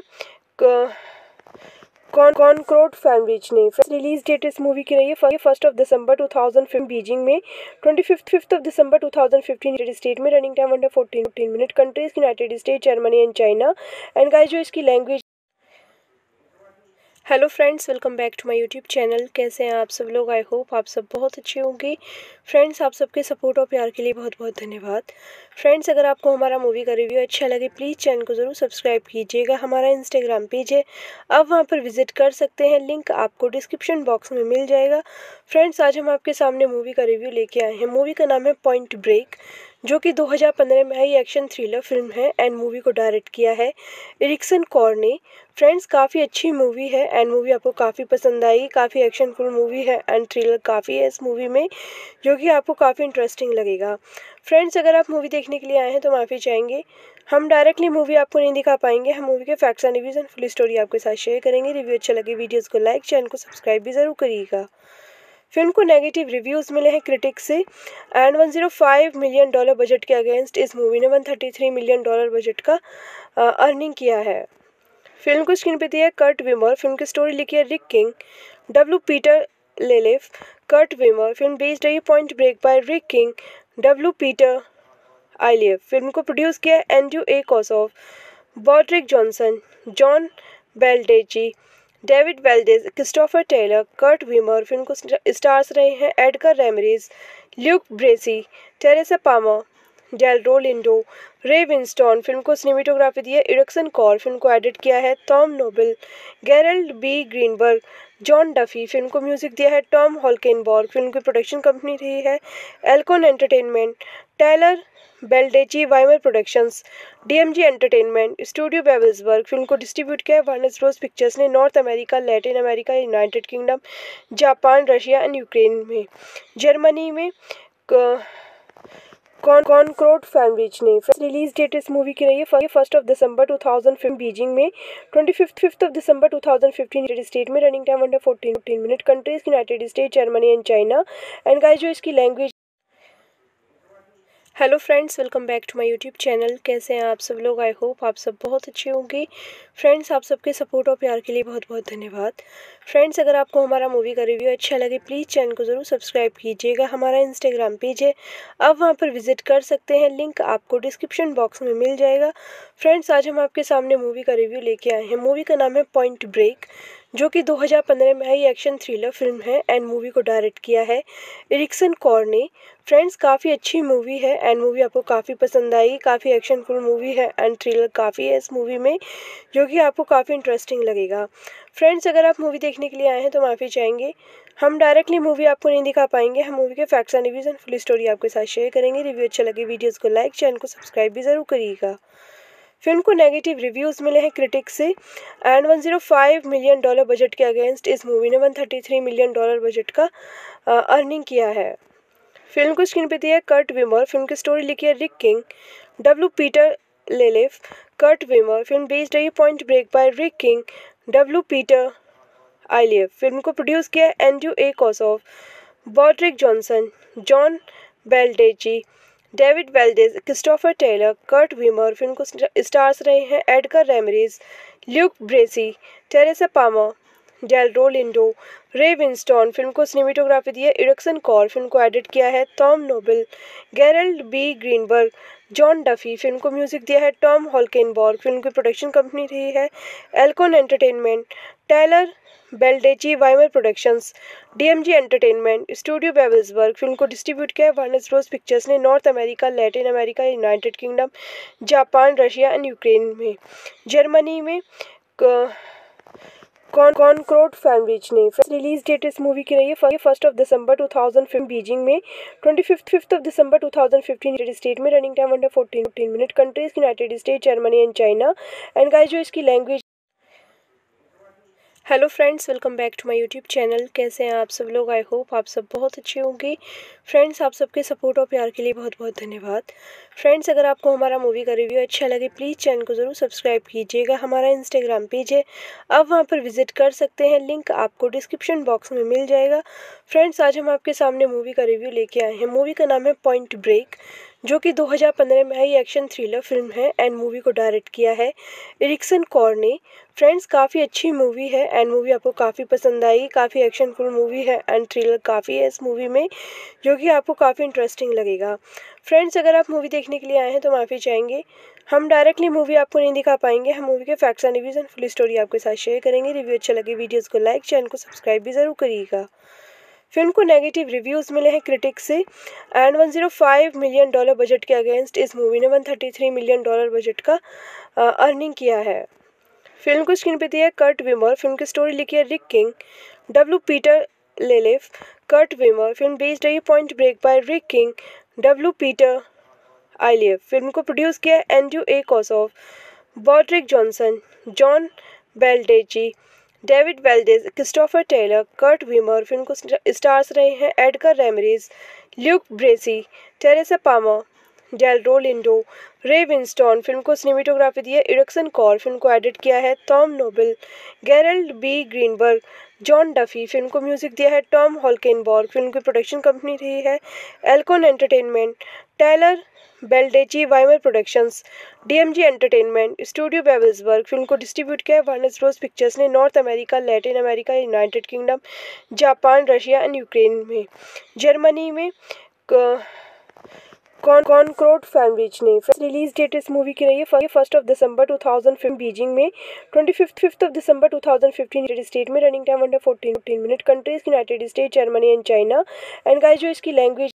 कौन कॉनकॉर्ड फैनरिच ने। रिलीज डेट इस मूवी की रही है first of December two thousand fifteen Beijing में, twenty fifth fifth of December two thousand fifteen United State में। Running time under fourteen minute. Countries United State, Germany and China. And guys जो इसकी language. Hello friends, welcome back to my YouTube channel. कैसे हैं आप सब लोग? आई होप आप सब बहुत अच्छे होंगे। फ्रेंड्स आप सबके सपोर्ट और प्यार के लिए बहुत बहुत धन्यवाद। फ्रेंड्स अगर आपको हमारा मूवी का रिव्यू अच्छा लगे प्लीज़ चैनल को ज़रूर सब्सक्राइब कीजिएगा। हमारा इंस्टाग्राम पेज है, आप वहां पर विजिट कर सकते हैं, लिंक आपको डिस्क्रिप्शन बॉक्स में मिल जाएगा। फ्रेंड्स आज हम आपके सामने मूवी का रिव्यू लेके आए हैं। मूवी का नाम है पॉइंट ब्रेक, जो कि दो हज़ार पंद्रह में आई एक्शन थ्रिलर फिल्म है एंड मूवी को डायरेक्ट किया है एरिक्सन कॉर ने। फ्रेंड्स काफ़ी अच्छी मूवी है एंड मूवी आपको काफ़ी पसंद आएगी। काफ़ी एक्शनफुल मूवी है एंड थ्रिलर काफ़ी है इस मूवी में, जो कि आपको काफ़ी इंटरेस्टिंग लगेगा। फ्रेंड्स अगर आप मूवी देखने के लिए आए हैं तो माफ़ी चाहेंगे, हम डायरेक्टली मूवी आपको नहीं दिखा पाएंगे। हम मूवी के facts and reviews and full story आपके साथ शेयर करेंगे। रिव्यू अच्छा लगे वीडियोज़ को लाइक, चैनल को सब्सक्राइब भी ज़रूर करिएगा। फिल्म को नेगेटिव रिव्यूज़ मिले हैं क्रिटिक्स से एंड एक सौ पाँच मिलियन डॉलर बजट के अगेंस्ट इस मूवी ने एक सौ तैंतीस मिलियन डॉलर बजट का अर्निंग किया है। फिल्म को स्क्रीन पे दिया है कर्ट विमर। फिल्म की स्टोरी लिखी है Rick King, W Peter Iliff. Kurt Wimmer film based है point break by Rick King, W Peter Iliff. Film को प्रोड्यूस किया है Andrew A Kosove, Broderick Johnson, John Baldecchi, David Valdes, Christopher Taylor. Kurt Wimmer film को स्टार्स रहे हैं Edgar Ramirez, Luke Bracey, Teresa Palmer, Delroy Lindo, Ray Winstone. Film को सिनेमेटोग्राफी दी है एरिक्सन कॉर। फिल्म को एडिट किया है Tom Noble, Gerald B Greenberg, John Duffy. Film को म्यूजिक दिया है टॉम हॉल्केनबॉर्ग। फिल्म की प्रोडक्शन कंपनी रही है Alcon entertainment, Tyler Baldecchi, Wimmer productions, DMG entertainment, studio Babelsberg. Film को डिस्ट्रीब्यूट किया है वार्नर ब्रोस पिक्चर्स ने North America, Latin America, United Kingdom, Japan, Russia and Ukraine में। जर्मनी में कौन कॉनकॉर्ड फैनरिच ने। रिलीज डेट इस मूवी की रही है first of December two thousand fifteen Beijing में, twenty fifth fifth of December two thousand fifteen United State में। Running time under fourteen minute. Countries United State, Germany and China. And guys जो इसकी language. Hello friends, welcome back to my YouTube channel. कैसे हैं आप सब लोग? आई होप आप सब बहुत अच्छे होंगे। फ्रेंड्स आप सबके सपोर्ट और प्यार के लिए बहुत बहुत धन्यवाद। फ्रेंड्स अगर आपको हमारा मूवी का रिव्यू अच्छा लगे प्लीज़ चैनल को ज़रूर सब्सक्राइब कीजिएगा। हमारा इंस्टाग्राम पेज है, आप वहां पर विजिट कर सकते हैं, लिंक आपको डिस्क्रिप्शन बॉक्स में मिल जाएगा। फ्रेंड्स आज हम आपके सामने मूवी का रिव्यू लेके आए हैं। मूवी का नाम है पॉइंट ब्रेक, जो कि दो हज़ार पंद्रह में आई एक्शन थ्रिलर फिल्म है एंड मूवी को डायरेक्ट किया है एरिक्सन कॉर ने। फ्रेंड्स काफ़ी अच्छी मूवी है एंड मूवी आपको काफ़ी पसंद आएगी। काफ़ी एक्शनफुल मूवी है एंड थ्रिलर काफ़ी है इस मूवी में, जो कि आपको काफ़ी इंटरेस्टिंग लगेगा। फ्रेंड्स अगर आप मूवी देखने के लिए आए हैं तो माफ़ी चाहेंगे, हम डायरेक्टली मूवी आपको नहीं दिखा पाएंगे। हम मूवी के facts and reviews and full story आपके साथ शेयर करेंगे। रिव्यू अच्छा लगे वीडियोज़ को लाइक, चैनल को सब्सक्राइब भी ज़रूर करिएगा। फिल्म को नेगेटिव रिव्यूज़ मिले हैं क्रिटिक्स से एंड एक सौ पाँच मिलियन डॉलर बजट के अगेंस्ट इस मूवी ने एक सौ तैंतीस मिलियन डॉलर बजट का अर्निंग किया है। फिल्म को स्क्रीन पे दिया है कर्ट विमर। फिल्म की स्टोरी लिखी है Rick King, W Peter Iliff. Kurt Wimmer film based है point break by Rick King, W Peter Iliff. Film को प्रोड्यूस किया है Andrew A Kosove, Broderick Johnson, John Baldecchi, David Valdes, Christopher Taylor, Kurt Wimmer. Film को स्टार्स रहे हैं Edgar Ramirez, Luke Bracey, Teresa Palmer, Del Lindo, Ray Winstone. Film को सिनेमेटोग्राफी दी है इरिक्सन कॉर। फिल्म को एडिट किया है Tom Noble, Gerald B Greenberg, John Duffy. Film को म्यूजिक दिया है टॉम हॉल्केनबॉर्ग। फिल्म की प्रोडक्शन कंपनी रही है Alcon entertainment, Tyler Baldecchi Wimmer productions, DMG entertainment, studio Babelsberg. Film को डिस्ट्रीब्यूट किया है वार्नर ब्रोस पिक्चर्स ने North America, Latin America, United Kingdom, Japan, Russia and Ukraine में। जर्मनी में कौन कॉनकॉर्ड फैमिलीज ने। रिलीज डेट इस मूवी की रही है first of December two thousand fifteen Beijing में, twenty fifth fifth of December two thousand fifteen United State में। Running time under fourteen fifteen minute. Countries United State, Germany and China. And guys जो इसकी language. Hello friends, welcome back to my YouTube channel. कैसे हैं आप सब लोग? आई होप आप सब बहुत अच्छे होंगे। फ्रेंड्स, आप सबके सपोर्ट और प्यार के लिए बहुत बहुत धन्यवाद। फ्रेंड्स, अगर आपको हमारा मूवी का रिव्यू अच्छा लगे प्लीज़ चैनल को ज़रूर सब्सक्राइब कीजिएगा। हमारा इंस्टाग्राम पेज है, आप वहां पर विजिट कर सकते हैं, लिंक आपको डिस्क्रिप्शन बॉक्स में मिल जाएगा। फ्रेंड्स, आज हम आपके सामने मूवी का रिव्यू लेके आए हैं। मूवी का नाम है पॉइंट ब्रेक, जो कि दो हज़ार पंद्रह में आई एक्शन थ्रिलर फिल्म है एंड मूवी को डायरेक्ट किया है इरिक्सन कॉर ने। फ्रेंड्स, काफ़ी अच्छी मूवी है एंड मूवी आपको काफ़ी पसंद आएगी। काफ़ी एक्शनफुल मूवी है एंड थ्रिलर काफ़ी है इस मूवी में, जो कि आपको काफ़ी इंटरेस्टिंग लगेगा। फ्रेंड्स, अगर आप मूवी देखने के लिए आए हैं तो माफ़ी चाहेंगे, हम डायरेक्टली मूवी आपको नहीं दिखा पाएंगे। हम मूवी के facts and reviews and full story आपके साथ शेयर करेंगे। रिव्यू अच्छा लगे वीडियोज़ को लाइक, चैनल को सब्सक्राइब भी ज़रूर करिएगा। फिल्म को नेगेटिव रिव्यूज़ मिले हैं क्रिटिक्स से and one zero five million dollar budget के अगेंस्ट इस मूवी ने one thirty three million dollar budget का अर्निंग किया है। फिल्म को स्क्रीन पे दिया है कर्ट वीमर। फिल्म की स्टोरी लिखी है Rick King, W Peter Iliff, Kurt Wimmer. Film based रही है point break by Rick King, W Peter Iliff. Film को प्रोड्यूस किया है Andrew A Kosove, Broderick Johnson, John Baldecchi, David Valdes, Christopher Taylor, Kurt Wimmer. Film को स्टार्स रहे हैं Edgar Ramirez, Luke Bracey, Teresa Palmer, Del Lindo, Ray Winstone. Film को सिनेमेटोग्राफी दी है इरिक्सन कॉर। फिल्म को एडिट किया है Tom Noble, Gerald B Greenberg, John Duffy. Film को म्यूजिक दिया है टॉम हॉल्केनबॉर्ग। फिल्म की प्रोडक्शन कंपनी रही है Alcon entertainment, Tyler Baldecchi Wimmer productions, DMG entertainment, studio Babelsberg. Film को डिस्ट्रीब्यूट किया है वार्नर ब्रोस पिक्चर्स ने North America, Latin America, United Kingdom, Japan, Russia and Ukraine में। जर्मनी में कौन कॉनकॉर्ड फैमिलीज ने। रिलीज डेट इस मूवी की रही है first of December two thousand fifteen Beijing में, twenty fifth fifth of December two thousand fifteen United State में। Running time under fourteen fifteen minute. Countries United State, Germany and China. And guys जो इसकी language.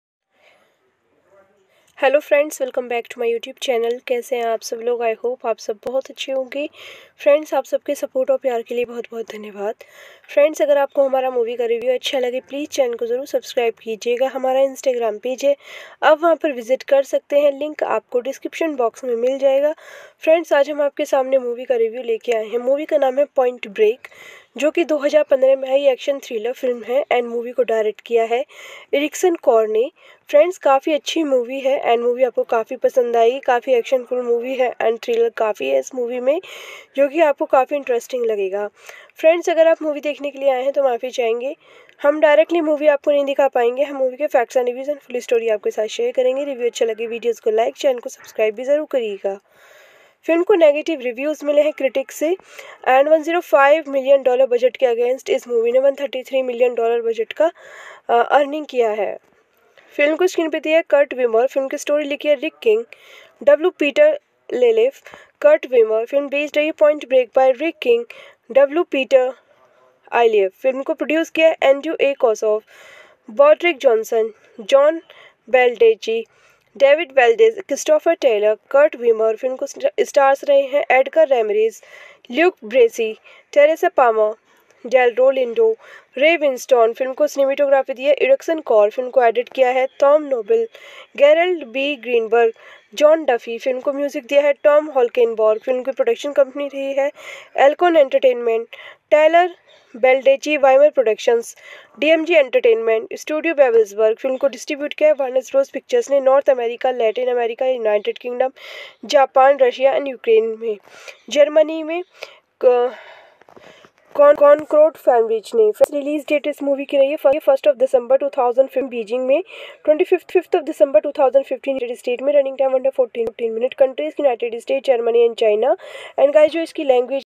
Hello friends, welcome back to my YouTube channel. कैसे हैं आप सब लोग? आई होप आप सब बहुत अच्छे होंगे। फ्रेंड्स, आप सबके सपोर्ट और प्यार के लिए बहुत बहुत धन्यवाद। फ्रेंड्स, अगर आपको हमारा मूवी का रिव्यू अच्छा लगे प्लीज़ चैनल को ज़रूर सब्सक्राइब कीजिएगा। हमारा इंस्टाग्राम पेज है, आप वहां पर विजिट कर सकते हैं, लिंक आपको डिस्क्रिप्शन बॉक्स में मिल जाएगा। फ्रेंड्स, आज हम आपके सामने मूवी का रिव्यू लेके आए हैं। मूवी का नाम है पॉइंट ब्रेक, जो कि दो हज़ार पंद्रह में आई एक्शन थ्रिलर फिल्म है एंड मूवी को डायरेक्ट किया है इरिक्सन कॉर ने। फ्रेंड्स, काफ़ी अच्छी मूवी है एंड मूवी आपको काफ़ी पसंद आएगी। काफ़ी एक्शनफुल मूवी है एंड थ्रिलर काफ़ी है इस मूवी में, जो कि आपको काफ़ी इंटरेस्टिंग लगेगा। फ्रेंड्स, अगर आप मूवी देखने के लिए आए हैं तो माफ़ी चाहेंगे, हम डायरेक्टली मूवी आपको नहीं दिखा पाएंगे। हम मूवी के facts and reviews and full story आपके साथ शेयर करेंगे। रिव्यू अच्छा लगे वीडियोज़ को लाइक, चैनल को सब्सक्राइब भी ज़रूर करिएगा। फिल्म को नेगेटिव रिव्यूज़ मिले हैं क्रिटिक्स से and one zero five million dollar budget के अगेंस्ट इस मूवी ने one thirty three million dollar budget का अर्निंग किया है। फिल्म को स्क्रीन पे दिया है कर्ट वीमर। फिल्म की स्टोरी लिखी है Rick King, W Peter Iliff, Kurt Wimmer. Film based रही है point break by Rick King, W Peter Iliff. Film को प्रोड्यूस किया है Andrew A Kosove, Broderick Johnson, John Baldecchi, David Valdes, Christopher Taylor, Kurt Wimmer. Film को स्टार्स रहे हैं Edgar Ramirez, Luke Bracey, Teresa Palmer, Del Lindo, Ray Winstone. Film को सिनेमेटोग्राफी दी है इरिक्सन कॉर। फिल्म को एडिट किया है Tom Noble, Gerald B Greenberg, John Duffy. Film को म्यूजिक दिया है टॉम हॉल्केनबॉर्ग। फिल्म की प्रोडक्शन कंपनी रही है Alcon entertainment, Tyler Baldecchi Wimmer productions, DMG entertainment, studio Babelsberg. Film को डिस्ट्रीब्यूट किया है वार्नर ब्रोस पिक्चर्स ने North America, Latin America, United Kingdom, Japan, Russia and Ukraine में। जर्मनी में कौन कौन करोड़ फैन रीच ने। रिलीज डेट इस मूवी की रही है first of December two thousand fifteen Beijing में, twenty fifth fifth of December two thousand fifteen United State में, running time under fourteen fourteen minute, countries United State, Germany and China. And guys जो इसकी language.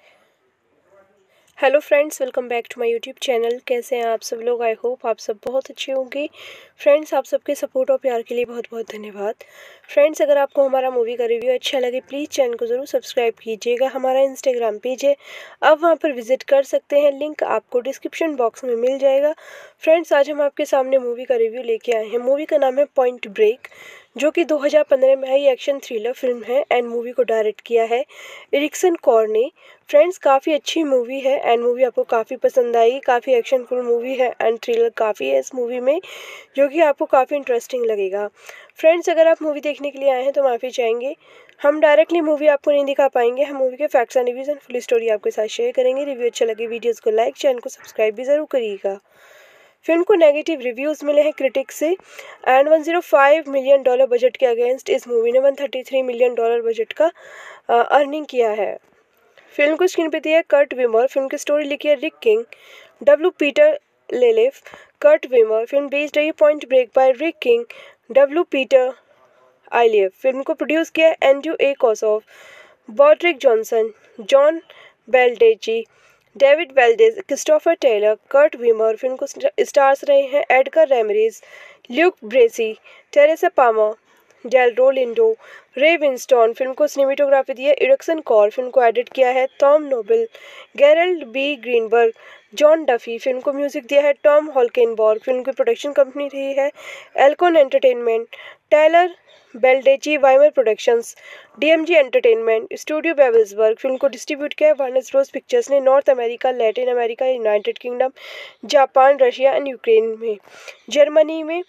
Hello friends, welcome back to my YouTube channel. कैसे हैं आप सब लोग? आई होप आप सब बहुत अच्छे होंगे। फ्रेंड्स, आप सबके सपोर्ट और प्यार के लिए बहुत बहुत धन्यवाद। फ्रेंड्स, अगर आपको हमारा मूवी का रिव्यू अच्छा लगे प्लीज़ चैनल को ज़रूर सब्सक्राइब कीजिएगा। हमारा इंस्टाग्राम पेज है, आप वहां पर विजिट कर सकते हैं, लिंक आपको डिस्क्रिप्शन बॉक्स में मिल जाएगा। फ्रेंड्स, आज हम आपके सामने मूवी का रिव्यू लेके आए हैं। मूवी का नाम है पॉइंट ब्रेक, जो कि दो हज़ार पंद्रह में आई एक्शन थ्रिलर फिल्म है एंड मूवी को डायरेक्ट किया है एरिक्सन कॉर ने। फ्रेंड्स, काफ़ी अच्छी मूवी है एंड मूवी आपको काफ़ी पसंद आएगी। काफ़ी एक्शनफुल मूवी है एंड थ्रिलर काफ़ी है इस मूवी में, जो कि आपको काफ़ी इंटरेस्टिंग लगेगा। फ्रेंड्स, अगर आप मूवी देखने के लिए आए हैं तो माफ़ी चाहेंगे, हम डायरेक्टली मूवी आपको नहीं दिखा पाएंगे। हम मूवी के facts and reviews and full story आपके साथ शेयर करेंगे। रिव्यू अच्छा लगे वीडियोज़ को लाइक, चैनल को सब्सक्राइब भी ज़रूर करिएगा। फिल्म को नेगेटिव रिव्यूज़ मिले हैं क्रिटिक्स से and one zero five million dollar budget के अगेंस्ट इस मूवी ने one thirty three million dollar budget का अर्निंग किया है। फिल्म को स्क्रीन पे दिया है कर्ट विमर। फिल्म की स्टोरी लिखी है Rick King, W Peter Iliff, Kurt Wimmer. Film based है point break by Rick King, W Peter Iliff. Film को प्रोड्यूस किया है Andrew A Kosove, Broderick Johnson, John Baldecchi, David Valdes, Christopher Taylor, Kurt Wimmer. Film को स्टार्स रहे हैं Edgar Ramirez, Luke Bracey, Teresa Palmer, Delroy Lindo, Ray Winstone. Film को सिनेमेटोग्राफी दी है एरिक्सन कॉर। फिल्म को एडिट किया है Tom Noble, Gerald B Greenberg, John Duffy. Film को म्यूजिक दिया है टॉम हॉलकेनबॉर्ग। फिल्म की प्रोडक्शन कंपनी रही है Alcon entertainment, Tyler Baldecchi, Wimmer productions, DMG entertainment, studio Babelsberg. Film को डिस्ट्रीब्यूट किया है वार्नर ब्रोस पिक्चर्स ने North America, Latin America, United Kingdom, Japan, Russia and Ukraine में। जर्मनी में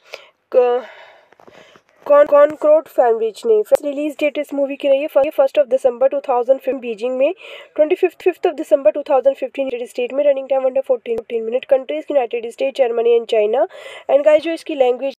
कौन कौन करोड़ फैन रीच ने। रिलीज डेट इस मूवी की रही है first of December two thousand fifteen Beijing में, twenty fifth fifth of December two thousand fifteen United State में, running time under fourteen fourteen minute, countries United State, Germany and China. And guys जो इसकी language.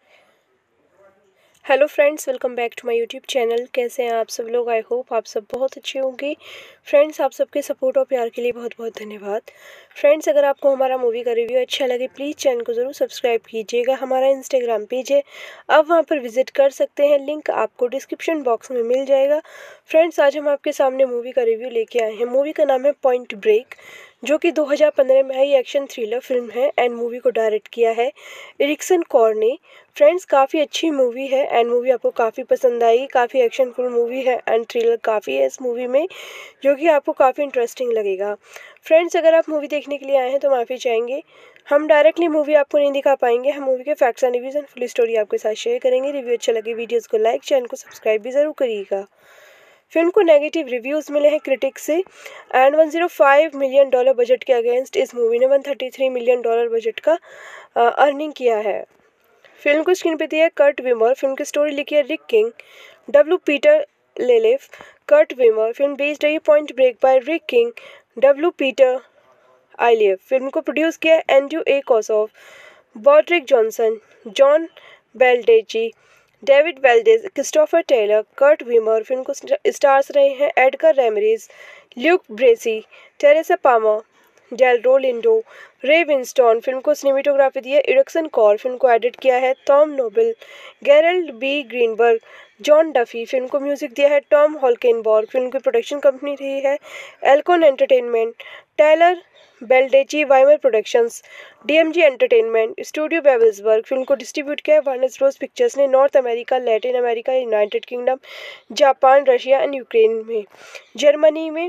Hello friends, welcome back to my YouTube channel. कैसे हैं आप सब लोग? आई होप आप सब बहुत अच्छे होंगे। फ्रेंड्स, आप सबके सपोर्ट और प्यार के लिए बहुत बहुत धन्यवाद। फ्रेंड्स, अगर आपको हमारा मूवी का रिव्यू अच्छा लगे प्लीज़ चैनल को ज़रूर सब्सक्राइब कीजिएगा। हमारा इंस्टाग्राम पेज है, आप वहां पर विजिट कर सकते हैं, लिंक आपको डिस्क्रिप्शन बॉक्स में मिल जाएगा। फ्रेंड्स, आज हम आपके सामने मूवी का रिव्यू लेके आए हैं। मूवी का नाम है पॉइंट ब्रेक, जो कि दो हज़ार पंद्रह में आई एक्शन थ्रिलर फिल्म है एंड मूवी को डायरेक्ट किया है एरिक्सन कॉर ने। फ्रेंड्स, काफ़ी अच्छी मूवी है एंड मूवी आपको काफ़ी पसंद आएगी। काफ़ी एक्शनफुल मूवी है एंड थ्रिलर काफ़ी है इस मूवी में, जो कि आपको काफ़ी इंटरेस्टिंग लगेगा। फ्रेंड्स, अगर आप मूवी देखने के लिए आए हैं तो माफ़ी चाहेंगे, हम डायरेक्टली मूवी आपको नहीं दिखा पाएंगे। हम मूवी के facts and reviews and full story आपके साथ शेयर करेंगे। रिव्यू अच्छा लगे वीडियोज़ को लाइक, चैनल को सब्सक्राइब भी ज़रूर करिएगा। फिल्म को नेगेटिव रिव्यूज़ मिले हैं क्रिटिक्स से and one zero five million dollar budget के अगेंस्ट इस मूवी ने one thirty three million dollar budget का अर्निंग किया है। फिल्म को स्क्रीन पे दिया है कर्ट विमर। फिल्म की स्टोरी लिखी है Rick King, W Peter Iliff, Kurt Wimmer. Film based है point break by Rick King, W Peter Iliff. Film को प्रोड्यूस किया है Andrew A Kosove, Broderick Johnson, John Baldecchi, David Valdes, Christopher Taylor, Kurt Wimmer. Film को स्टार्स रहे हैं Edgar Ramirez, Luke Bracey, Teresa Palmer, Delroy Lindo, Ray Winstone. Film को सिनेमेटोग्राफी दी है एरिक्सन कॉर। फिल्म को एडिट किया है Tom Noble, Gerald B Greenberg, John Duffy. Film को म्यूजिक दिया है टॉम हॉलकेनबॉर्ग। फिल्म की प्रोडक्शन कंपनी रही है Alcon entertainment, Tyler Baldecchi, Wimmer productions, DMG entertainment, studio Babelsberg. Film को डिस्ट्रीब्यूट किया है वार्नर ब्रोस पिक्चर्स ने North America, Latin America, United Kingdom, Japan, Russia and Ukraine में। जर्मनी में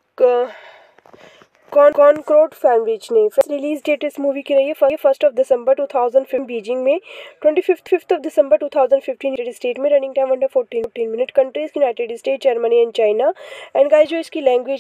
कौन कौन करोड़ फैन रीच ने। रिलीज डेट इस मूवी की रही है first of December two thousand fifteen Beijing में, twenty fifth fifth of December two thousand fifteen United State में, running time under fourteen fourteen minute, countries United State, Germany and China. And guys जो इसकी language.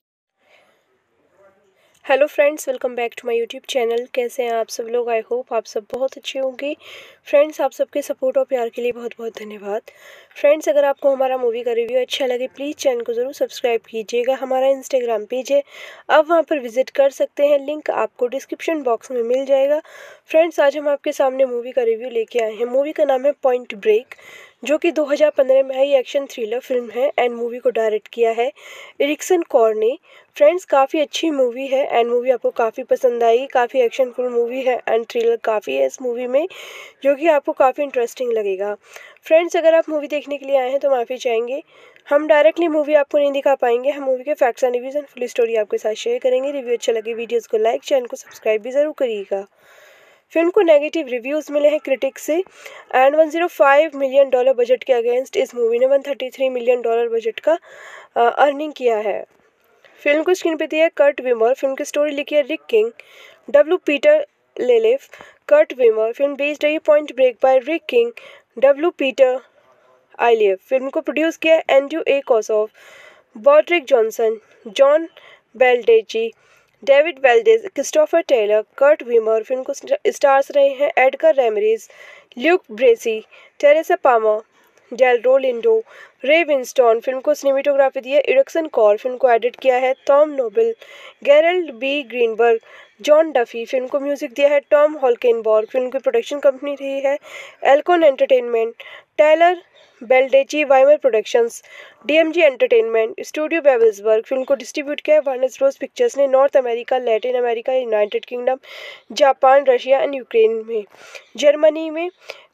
Hello friends, welcome back to my YouTube channel. कैसे हैं आप सब लोग? आई होप आप सब बहुत अच्छे होंगे। फ्रेंड्स, आप सबके सपोर्ट और प्यार के लिए बहुत बहुत धन्यवाद। फ्रेंड्स, अगर आपको हमारा मूवी का रिव्यू अच्छा लगे प्लीज़ चैनल को ज़रूर सब्सक्राइब कीजिएगा। हमारा इंस्टाग्राम पेज है, आप वहां पर विजिट कर सकते हैं, लिंक आपको डिस्क्रिप्शन बॉक्स में मिल जाएगा। फ्रेंड्स, आज हम आपके सामने मूवी का रिव्यू लेके आए हैं। मूवी का नाम है पॉइंट ब्रेक, जो कि दो हज़ार पंद्रह में आई एक्शन थ्रिलर फिल्म है एंड मूवी को डायरेक्ट किया है एरिक्सन कॉर ने। फ्रेंड्स काफ़ी अच्छी मूवी है एंड मूवी आपको काफ़ी पसंद आएगी। काफ़ी एक्शनफुल मूवी है एंड थ्रिलर काफ़ी है इस मूवी में, जो कि आपको काफ़ी इंटरेस्टिंग लगेगा। फ्रेंड्स अगर आप मूवी देखने के लिए आए हैं तो माफ़ी चाहेंगे, हम डायरेक्टली मूवी आपको नहीं दिखा पाएंगे। हम मूवी के facts and reviews and full story आपके साथ शेयर करेंगे। रिव्यू अच्छा लगे वीडियोज़ को लाइक, चैनल को सब्सक्राइब भी ज़रूर करिएगा। फिल्म को नेगेटिव रिव्यूज़ मिले हैं क्रिटिक्स से एंड एक सौ पाँच मिलियन डॉलर बजट के अगेंस्ट इस मूवी ने एक सौ तैंतीस मिलियन डॉलर बजट का अर्निंग किया है। फिल्म को स्क्रीन पे दिया है कर्ट विमर। फिल्म की स्टोरी लिखी है Rick King, W Peter Iliff. Kurt Wimmer film based है point break by Rick King, W Peter Iliff. Film को प्रोड्यूस किया है Andrew A Kosove, Broderick Johnson, John Baldecchi, David Valdes, Christopher Taylor. Kurt Wimmer film को स्टार्स रहे हैं Edgar Ramirez, Luke Bracey, Teresa Palmer, Delroy Lindo, Ray Winstone. Film को सिनेमेटोग्राफी दी है एरिक्सन कॉर। फिल्म को एडिट किया है Tom Noble, Gerald B Greenberg, John Duffy. Film को म्यूजिक दिया है टॉम हॉल्केनबॉर्ग। फिल्म की प्रोडक्शन कंपनी रही है Alcon entertainment, Tyler Baldecchi, Wimmer productions, DMG entertainment, studio Babelsberg. Film को डिस्ट्रीब्यूट किया है वार्नर ब्रोस पिक्चर्स ने North America, Latin America, United Kingdom, Japan, Russia and Ukraine में। जर्मनी में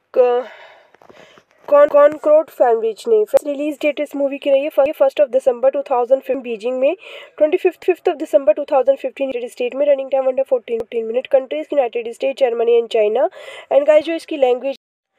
कौन कॉनकॉर्ड फैनरिच ने। रिलीज डेट इस मूवी की रही है first of December two thousand fifteen Beijing में, twenty fifth fifth of December two thousand fifteen United State में। Running time under fourteen minute. Countries United State, Germany and China. And guys जो इसकी language.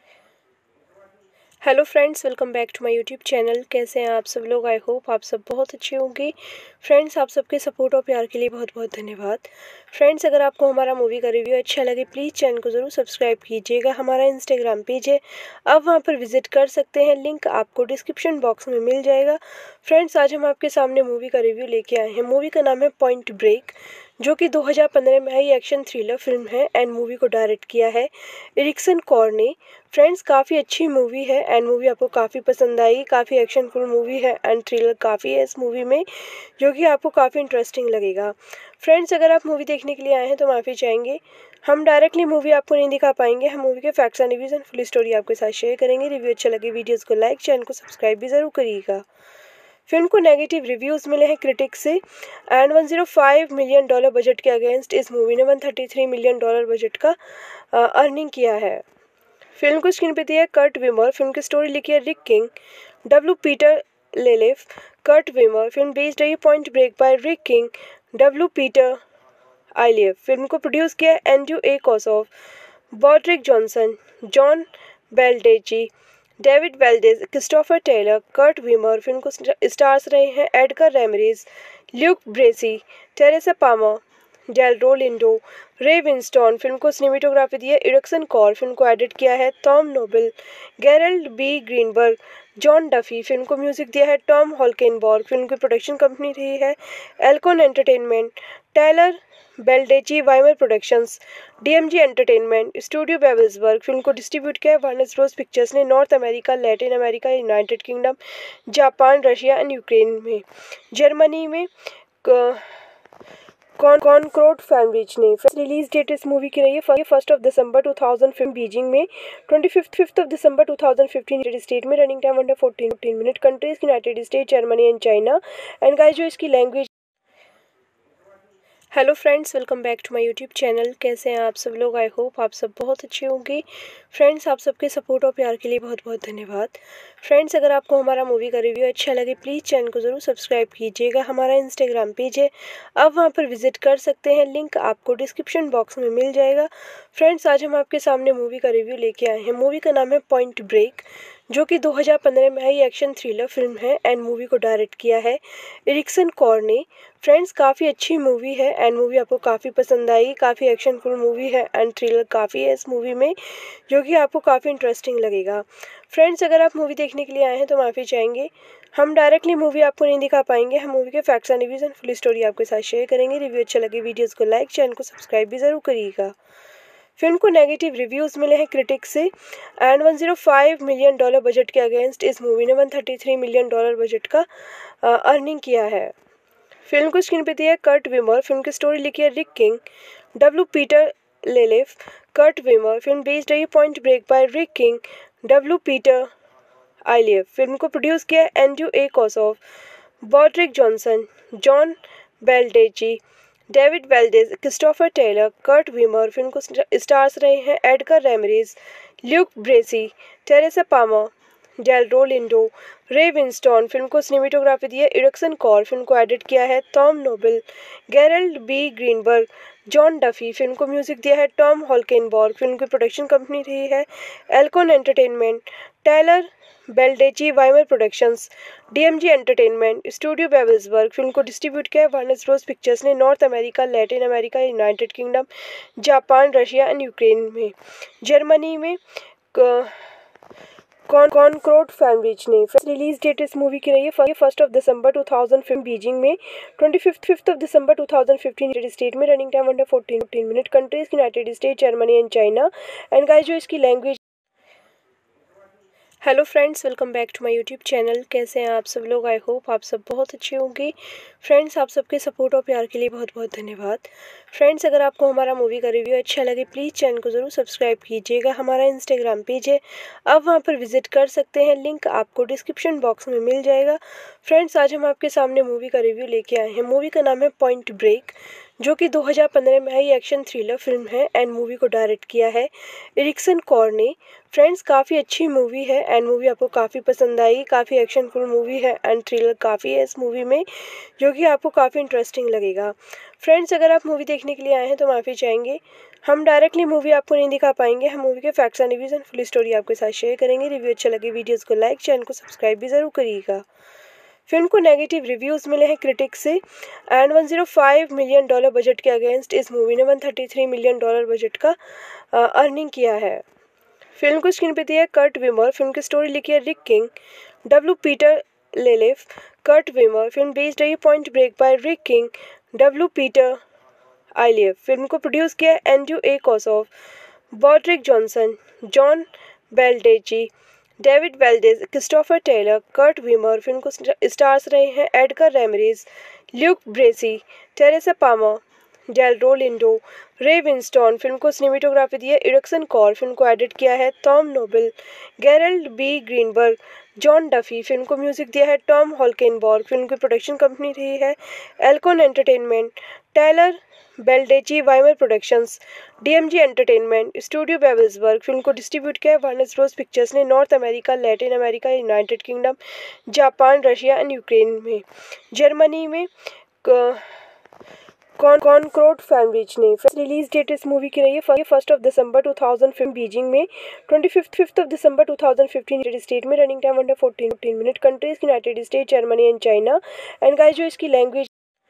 Hello friends, welcome back to my YouTube channel. कैसे हैं आप सब लोग? आई होप आप सब बहुत अच्छे होंगे। फ्रेंड्स आप सबके सपोर्ट और प्यार के लिए बहुत बहुत धन्यवाद। फ्रेंड्स अगर आपको हमारा मूवी का रिव्यू अच्छा लगे प्लीज़ चैनल को ज़रूर सब्सक्राइब कीजिएगा। हमारा इंस्टाग्राम पेज है, आप वहां पर विजिट कर सकते हैं, लिंक आपको डिस्क्रिप्शन बॉक्स में मिल जाएगा। फ्रेंड्स आज हम आपके सामने मूवी का रिव्यू लेके आए हैं। मूवी का नाम है पॉइंट ब्रेक, जो कि दो हज़ार पंद्रह में आई एक्शन थ्रिलर फिल्म है एंड मूवी को डायरेक्ट किया है एरिक्सन कॉर ने। फ्रेंड्स काफ़ी अच्छी मूवी है एंड मूवी आपको काफ़ी पसंद आएगी। काफ़ी एक्शनफुल मूवी है एंड थ्रिलर काफ़ी है इस मूवी में, जो कि आपको काफ़ी इंटरेस्टिंग लगेगा। फ्रेंड्स अगर आप मूवी देखने के लिए आए हैं तो माफ़ी चाहेंगे, हम डायरेक्टली मूवी आपको नहीं दिखा पाएंगे। हम मूवी के facts and reviews and full story आपके साथ शेयर करेंगे। रिव्यू अच्छा लगे वीडियोज़ को लाइक, चैनल को सब्सक्राइब भी ज़रूर करिएगा। फिल्म को नेगेटिव रिव्यूज़ मिले हैं क्रिटिक्स से एंड एक सौ पाँच मिलियन डॉलर बजट के अगेंस्ट इस मूवी ने एक सौ तैंतीस मिलियन डॉलर बजट का अर्निंग किया है। फिल्म को स्क्रीन पे दिया है कर्ट विमर। फिल्म की स्टोरी लिखी है Rick King, W Peter Iliff. Kurt Wimmer film based है point break by Rick King, W Peter Iliff. Film को प्रोड्यूस किया है Andrew A Kosove, Broderick Johnson, John Baldecchi, David Valdes, Christopher Taylor. Kurt Wimmer film को स्टार्स रहे हैं Edgar Ramirez, Luke Bracey, Teresa Palmer, Delroy Lindo, Ray Winstone. Film को सिनेमेटोग्राफी दी है एरिक्सन कॉर। फिल्म को एडिट किया है Tom Noble, Gerald B Greenberg, John Duffy. Film को म्यूजिक दिया है टॉम हॉल्केनबॉर्ग। फिल्म की प्रोडक्शन कंपनी रही है Alcon entertainment, Tyler Baldecchi, Wimmer productions, DMG entertainment, studio Babelsberg. Film को डिस्ट्रीब्यूट किया है वार्नर ब्रोस पिक्चर्स ने North America, Latin America, United Kingdom, Japan, Russia and Ukraine में। जर्मनी में कौन कॉनकॉर्ड फैनरिच ने। रिलीज डेट इस मूवी की रही है first of December two thousand fifteen Beijing में, twenty fifth fifth of December two thousand fifteen United State में। Running time under fourteen minute. Countries United State, Germany and China. And guys जो इसकी language. Hello friends, welcome back to my YouTube channel. कैसे हैं आप सब लोग? आई होप आप सब बहुत अच्छे होंगे। फ्रेंड्स आप सबके सपोर्ट और प्यार के लिए बहुत बहुत धन्यवाद। फ्रेंड्स अगर आपको हमारा मूवी का रिव्यू अच्छा लगे प्लीज़ चैनल को ज़रूर सब्सक्राइब कीजिएगा। हमारा इंस्टाग्राम पेज है, आप वहां पर विजिट कर सकते हैं, लिंक आपको डिस्क्रिप्शन बॉक्स में मिल जाएगा। फ्रेंड्स आज हम आपके सामने मूवी का रिव्यू लेके आए हैं। मूवी का नाम है पॉइंट ब्रेक, जो कि दो हज़ार पंद्रह में आई एक्शन थ्रिलर फिल्म है एंड मूवी को डायरेक्ट किया है एरिक्सन कॉर ने। फ्रेंड्स काफ़ी अच्छी मूवी है एंड मूवी आपको काफ़ी पसंद आएगी। काफ़ी एक्शनफुल मूवी है एंड थ्रिलर काफ़ी है इस मूवी में, जो कि आपको काफ़ी इंटरेस्टिंग लगेगा। फ्रेंड्स अगर आप मूवी देखने के लिए आए हैं तो माफ़ी चाहेंगे, हम डायरेक्टली मूवी आपको नहीं दिखा पाएंगे। हम मूवी के facts and reviews and full story आपके साथ शेयर करेंगे। रिव्यू अच्छा लगे वीडियोज़ को लाइक, चैनल को सब्सक्राइब भी ज़रूर करिएगा। फिल्म को नेगेटिव रिव्यूज़ मिले हैं क्रिटिक्स से एंड एक सौ पाँच मिलियन डॉलर बजट के अगेंस्ट इस मूवी ने एक सौ तैंतीस मिलियन डॉलर बजट का अर्निंग किया है। फिल्म को स्क्रीन पे दिया है कर्ट विमर। फिल्म की स्टोरी लिखी है Rick King, W Peter Iliff. Kurt Wimmer film based है point break by Rick King, W Peter Iliff. Film को प्रोड्यूस किया है Andrew A Kosove, Broderick Johnson, John Baldecchi, David Valdes, Christopher Taylor, Kurt Wimmer. Film को स्टार्स रहे हैं Edgar Ramirez, Luke Bracey, Teresa Palmer, Del Lindo, Ray Winstone. Film को सिनेमेटोग्राफी दी है इरिक्सन कॉर। फिल्म को एडिट किया है Tom Noble, Gerald B Greenberg, John Duffy. Film को म्यूजिक दिया है टॉम हॉल्केनबॉर्ग। फिल्म की प्रोडक्शन कंपनी रही है Alcon entertainment, Tyler Baldecchi Wimmer productions, DMG entertainment, studio Babelsberg. Film को डिस्ट्रीब्यूट किया है वार्नर ब्रोस पिक्चर्स ने North America, Latin America, United Kingdom, Japan, Russia and Ukraine में। जर्मनी में कौन कॉनकॉर्ड फैमिलीज ने। रिलीज डेट इस मूवी की रही है first of December two thousand fifteen Beijing में, twenty fifth fifth of December two thousand fifteen United State में। Running time under fourteen fifteen minute. Countries United State, Germany and China. And guys जो इसकी language. Hello friends, welcome back to my YouTube channel. कैसे हैं आप सब लोग? आई होप आप सब बहुत अच्छे होंगे। फ्रेंड्स, आप सबके सपोर्ट और प्यार के लिए बहुत बहुत धन्यवाद। फ्रेंड्स, अगर आपको हमारा मूवी का रिव्यू अच्छा लगे प्लीज़ चैनल को ज़रूर सब्सक्राइब कीजिएगा। हमारा इंस्टाग्राम पेज है, आप वहां पर विजिट कर सकते हैं, लिंक आपको डिस्क्रिप्शन बॉक्स में मिल जाएगा। फ्रेंड्स, आज हम आपके सामने मूवी का रिव्यू लेके आए हैं। मूवी का नाम है पॉइंट ब्रेक, जो कि दो हज़ार पंद्रह में आई एक्शन थ्रिलर फिल्म है एंड मूवी को डायरेक्ट किया है इरिक्सन कॉर ने। फ्रेंड्स, काफ़ी अच्छी मूवी है एंड मूवी आपको काफ़ी पसंद आएगी। काफ़ी एक्शनफुल मूवी है एंड थ्रिलर काफ़ी है इस मूवी में, जो कि आपको काफ़ी इंटरेस्टिंग लगेगा। फ्रेंड्स, अगर आप मूवी देखने के लिए आए हैं तो माफ़ी चाहेंगे, हम डायरेक्टली मूवी आपको नहीं दिखा पाएंगे। हम मूवी के facts and reviews and full story आपके साथ शेयर करेंगे। रिव्यू अच्छा लगे वीडियोज़ को लाइक, चैनल को सब्सक्राइब भी ज़रूर करिएगा। फिल्म को नेगेटिव रिव्यूज़ मिले हैं क्रिटिक्स से and one zero five million dollar budget के अगेंस्ट इस मूवी ने one thirty three million dollar budget का अर्निंग किया है। फिल्म को स्क्रीन पे दिया है कर्ट वीमर। फिल्म की स्टोरी लिखी है Rick King, W Peter Iliff, Kurt Wimmer. Film based है point break by Rick King, W Peter Iliff. Film को प्रोड्यूस किया है Andrew A Kosove, Broderick Johnson, John Baldecchi, David Valdes, Christopher Taylor, Kurt Wimmer. Film को स्टार्स रहे हैं Edgar Ramirez, Luke Bracey, Teresa Palmer, Del Lindo, Ray Winstone. Film को सिनेमेटोग्राफी दी है इरिक्सन कॉर। फिल्म को एडिट किया है Tom Noble, Gerald B Greenberg, John Duffy. Film को म्यूजिक दिया है टॉम हॉल्केनबॉर्ग। फिल्म की प्रोडक्शन कंपनी रही है Alcon entertainment, Tyler Baldecchi Wimmer productions, DMG entertainment, studio Babelsberg. Film को डिस्ट्रीब्यूट किया है वार्नर ब्रोस पिक्चर्स ने North America, Latin America, United Kingdom, Japan, Russia and Ukraine में। जर्मनी में कौन कॉनकॉर्ड फैमिलीज ने। रिलीज डेट इस मूवी की रही है first of December two thousand fifteen Beijing में, twenty fifth fifth of December two thousand fifteen United State में। Running time under fourteen fifteen minute. Countries United State, Germany and China. And guys जो इसकी language.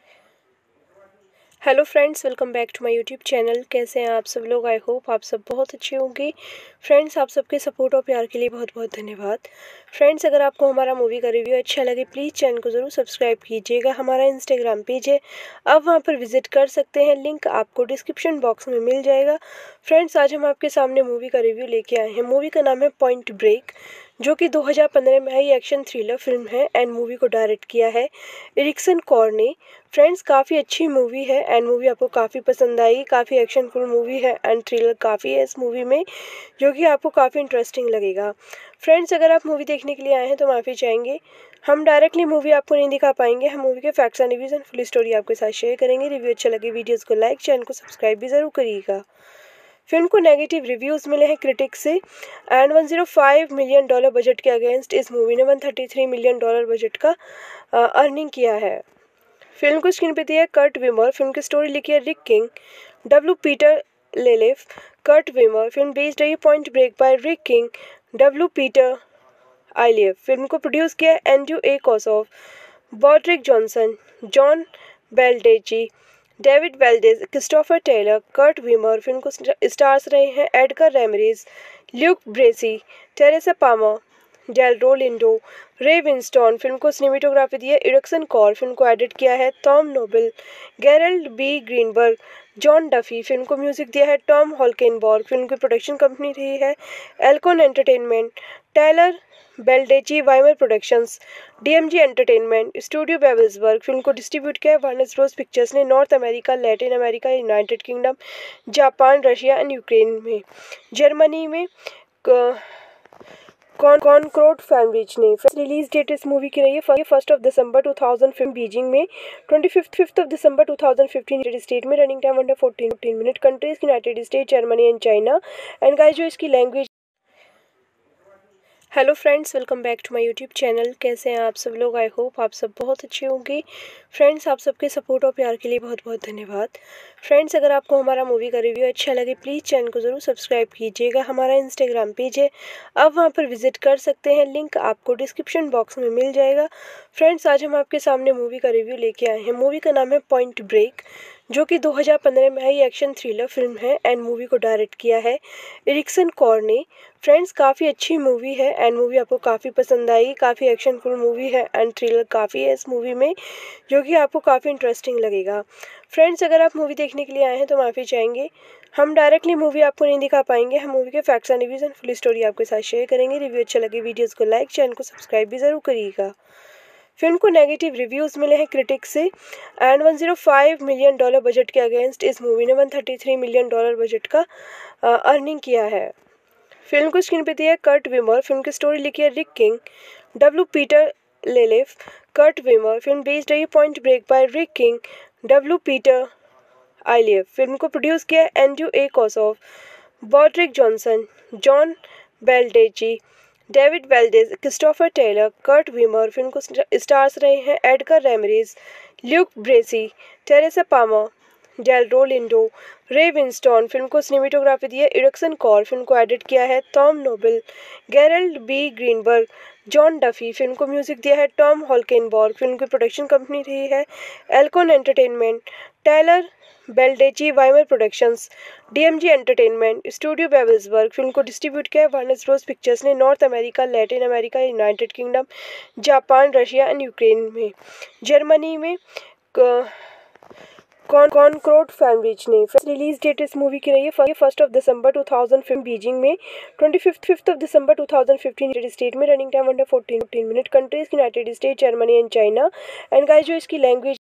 Hello friends, welcome back to my YouTube channel. कैसे हैं आप सब लोग? आई होप आप सब बहुत अच्छे होंगे। फ्रेंड्स, आप सबके सपोर्ट और प्यार के लिए बहुत बहुत धन्यवाद। फ्रेंड्स, अगर आपको हमारा मूवी का रिव्यू अच्छा लगे प्लीज़ चैनल को ज़रूर सब्सक्राइब कीजिएगा। हमारा इंस्टाग्राम पेज है, आप वहां पर विजिट कर सकते हैं, लिंक आपको डिस्क्रिप्शन बॉक्स में मिल जाएगा। फ्रेंड्स, आज हम आपके सामने मूवी का रिव्यू लेके आए हैं। मूवी का नाम है पॉइंट ब्रेक, जो कि दो हज़ार पंद्रह में आई एक्शन थ्रिलर फिल्म है एंड मूवी को डायरेक्ट किया है इरिक्सन कॉर ने। फ्रेंड्स, काफ़ी अच्छी मूवी है एंड मूवी आपको काफ़ी पसंद आएगी। काफ़ी एक्शनफुल मूवी है एंड थ्रिलर काफ़ी है इस मूवी में, जो कि आपको काफ़ी इंटरेस्टिंग लगेगा। फ्रेंड्स, अगर आप मूवी देखने के लिए आए हैं तो माफ़ी चाहेंगे, हम डायरेक्टली मूवी आपको नहीं दिखा पाएंगे। हम मूवी के facts and reviews and full story आपके साथ शेयर करेंगे। रिव्यू अच्छा लगे वीडियोज़ को लाइक, चैनल को सब्सक्राइब भी ज़रूर करिएगा। फिल्म को नेगेटिव रिव्यूज़ मिले हैं क्रिटिक्स से and one zero five million dollar budget के अगेंस्ट इस मूवी ने one thirty three million dollar budget का अर्निंग किया है। फिल्म को स्क्रीन पे दिया है कर्ट वीमर। फिल्म की स्टोरी लिखी है Rick King, W Peter Iliff, Kurt Wimmer. Film based है point break by Rick King, W Peter Iliff. Film को प्रोड्यूस किया है Andrew A Kosove, Broderick Johnson, John Baldecchi, David Valdes, Christopher Taylor, Kurt Wimmer. Film को स्टार्स रहे हैं Edgar Ramirez, Luke Bracey, Teresa Palmer, Del Lindo, Ray Winstone. Film को सिनेमेटोग्राफी दी है इरिक्सन कॉर। फिल्म को एडिट किया है Tom Noble, Gerald B Greenberg, John Duffy. Film को म्यूजिक दिया है टॉम हॉल्केनबॉर्ग। फिल्म की प्रोडक्शन कंपनी रही है Alcon entertainment, Tyler Baldecchi Wimmer productions, DMG entertainment, studio Babelsberg. Film को डिस्ट्रीब्यूट किया है वार्नर ब्रोस पिक्चर्स ने North America, Latin America, United Kingdom, Japan, Russia and Ukraine में। जर्मनी में कौन कौन करोड़ फैन रीच ने। रिलीज डेट इस मूवी की रही है first of December two thousand fifteen Beijing में, twenty fifth fifth of December two thousand fifteen United State में, running time under fourteen fourteen minute, countries United State, Germany and China. And guys जो इसकी language. Hello friends, welcome back to my YouTube channel. कैसे हैं आप सब लोग? आई होप आप सब बहुत अच्छे होंगे। फ्रेंड्स, आप सबके सपोर्ट और प्यार के लिए बहुत बहुत धन्यवाद। फ्रेंड्स, अगर आपको हमारा मूवी का रिव्यू अच्छा लगे प्लीज़ चैनल को ज़रूर सब्सक्राइब कीजिएगा। हमारा इंस्टाग्राम पेज है, आप वहां पर विजिट कर सकते हैं, लिंक आपको डिस्क्रिप्शन बॉक्स में मिल जाएगा। फ्रेंड्स, आज हम आपके सामने मूवी का रिव्यू लेके आए हैं। मूवी का नाम है पॉइंट ब्रेक, जो कि दो हज़ार पंद्रह में आई एक्शन थ्रिलर फिल्म है एंड मूवी को डायरेक्ट किया है एरिक्सन कॉर ने। फ्रेंड्स, काफ़ी अच्छी मूवी है एंड मूवी आपको काफ़ी पसंद आएगी। काफ़ी एक्शनफुल मूवी है एंड थ्रिलर काफ़ी है इस मूवी में, जो कि आपको काफ़ी इंटरेस्टिंग लगेगा। फ्रेंड्स, अगर आप मूवी देखने के लिए आए हैं तो माफ़ी चाहेंगे, हम डायरेक्टली मूवी आपको नहीं दिखा पाएंगे। हम मूवी के facts and reviews and full story आपके साथ शेयर करेंगे। रिव्यू अच्छा लगे वीडियोज़ को लाइक, चैनल को सब्सक्राइब भी ज़रूर करिएगा। फिल्म को नेगेटिव रिव्यूज़ मिले हैं क्रिटिक्स से and one zero five million dollar budget के अगेंस्ट इस मूवी ने one thirty three million dollar budget का अर्निंग किया है। फिल्म को स्क्रीन पे दिया है कर्ट विमर। फिल्म की स्टोरी लिखी है Rick King, W Peter Iliff, Kurt Wimmer. Film based है point break by Rick King, W Peter Iliff. Film को प्रोड्यूस किया है Andrew A Kosove, Broderick Johnson, John Baldecchi, David Valdes, Christopher Taylor, Kurt Wimmer. Film को स्टार्स रहे हैं Edgar Ramirez, Luke Bracey, Teresa Palmer, Delroy Lindo, Ray Winstone. Film को सिनेमेटोग्राफी दी है एरिक्सन कॉर। फिल्म को एडिट किया है Tom Noble, Gerald B Greenberg, John Duffy. Film को म्यूजिक दिया है टॉम हॉलकेनबॉर्ग। फिल्म की प्रोडक्शन कंपनी रही है Alcon entertainment, Tyler Baldecchi Wimmer productions, DMG entertainment, studio Babelsberg. Film को डिस्ट्रीब्यूट किया है वार्नर ब्रोस पिक्चर्स ने North America, Latin America, United Kingdom, Japan, Russia and Ukraine में। जर्मनी में कौन कौन करोड़ फैन रीच ने। रिलीज डेट इस मूवी की रही है first of December two thousand fifteen Beijing में, twenty fifth fifth of December two thousand fifteen United State में, running time under fourteen fourteen minute, countries United State, Germany and China. And guys जो इसकी language.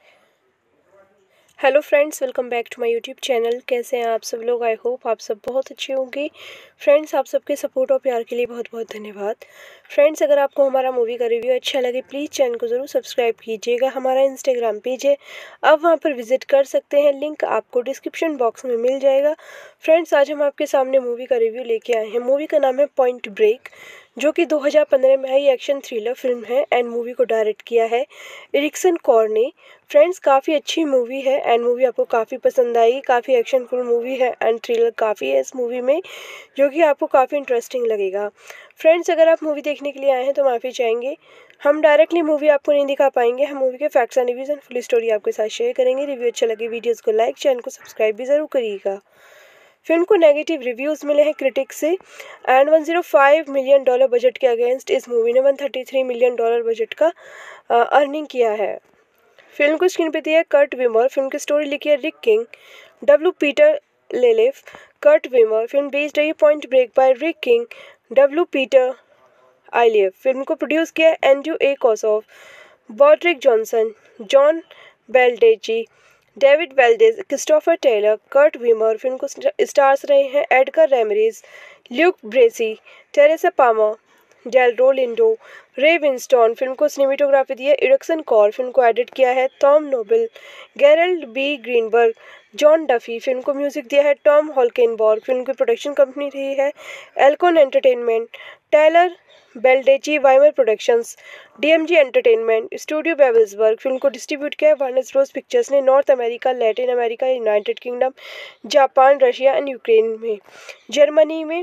Hello friends, welcome back to my YouTube channel. कैसे हैं आप सब लोग? आई होप आप सब बहुत अच्छे होंगे। फ्रेंड्स, आप सबके सपोर्ट और प्यार के लिए बहुत बहुत धन्यवाद। फ्रेंड्स, अगर आपको हमारा मूवी का रिव्यू अच्छा लगे प्लीज़ चैनल को ज़रूर सब्सक्राइब कीजिएगा। हमारा इंस्टाग्राम पेज है, आप वहां पर विजिट कर सकते हैं, लिंक आपको डिस्क्रिप्शन बॉक्स में मिल जाएगा। फ्रेंड्स, आज हम आपके सामने मूवी का रिव्यू लेके आए हैं। मूवी का नाम है पॉइंट ब्रेक, जो कि दो हज़ार पंद्रह में आई एक्शन थ्रिलर फिल्म है एंड मूवी को डायरेक्ट किया है एरिक्सन कॉर ने। फ्रेंड्स, काफ़ी अच्छी मूवी है एंड मूवी आपको काफ़ी पसंद आएगी। काफ़ी एक्शनफुल मूवी है एंड थ्रिलर काफ़ी है इस मूवी में, जो कि आपको काफ़ी इंटरेस्टिंग लगेगा। फ्रेंड्स, अगर आप मूवी देखने के लिए आए हैं तो माफ़ी चाहेंगे, हम डायरेक्टली मूवी आपको नहीं दिखा पाएंगे। हम मूवी के facts and reviews and full story आपके साथ शेयर करेंगे। रिव्यू अच्छा लगे वीडियोज़ को लाइक, चैनल को सब्सक्राइब भी ज़रूर करिएगा। फिल्म को नेगेटिव रिव्यूज़ मिले हैं क्रिटिक्स से and one zero five million dollar budget के अगेंस्ट इस मूवी ने one thirty three million dollar budget का अर्निंग किया है। फिल्म को स्क्रीन पे दिया है कर्ट विमर। फिल्म की स्टोरी लिखी है Rick King, W Peter Iliff, Kurt Wimmer. Film based है point break by Rick King, W Peter Iliff. Film को प्रोड्यूस किया है Andrew A Kosove, Broderick Johnson, John Baldecchi, David Valdes, Christopher Taylor, Kurt Wimmer. Film को स्टार्स रहे हैं Edgar Ramirez, Luke Bracey, Teresa Palmer, Delroy Lindo, Ray Winstone. Film को सिनेमेटोग्राफी दी है एरिक्सन कॉर। फिल्म को एडिट किया है Tom Noble, Gerald B Greenberg, John Duffy. Film को म्यूजिक दिया है टॉम हॉलकेनबॉर्ग। फिल्म की प्रोडक्शन कंपनी रही है Alcon entertainment, Tyler Baldecchi Wimmer productions, DMG entertainment, studio Babelsberg. Film को डिस्ट्रीब्यूट किया है वार्नर ब्रोस पिक्चर्स ने North America, Latin America, United Kingdom, Japan, Russia and Ukraine में। जर्मनी में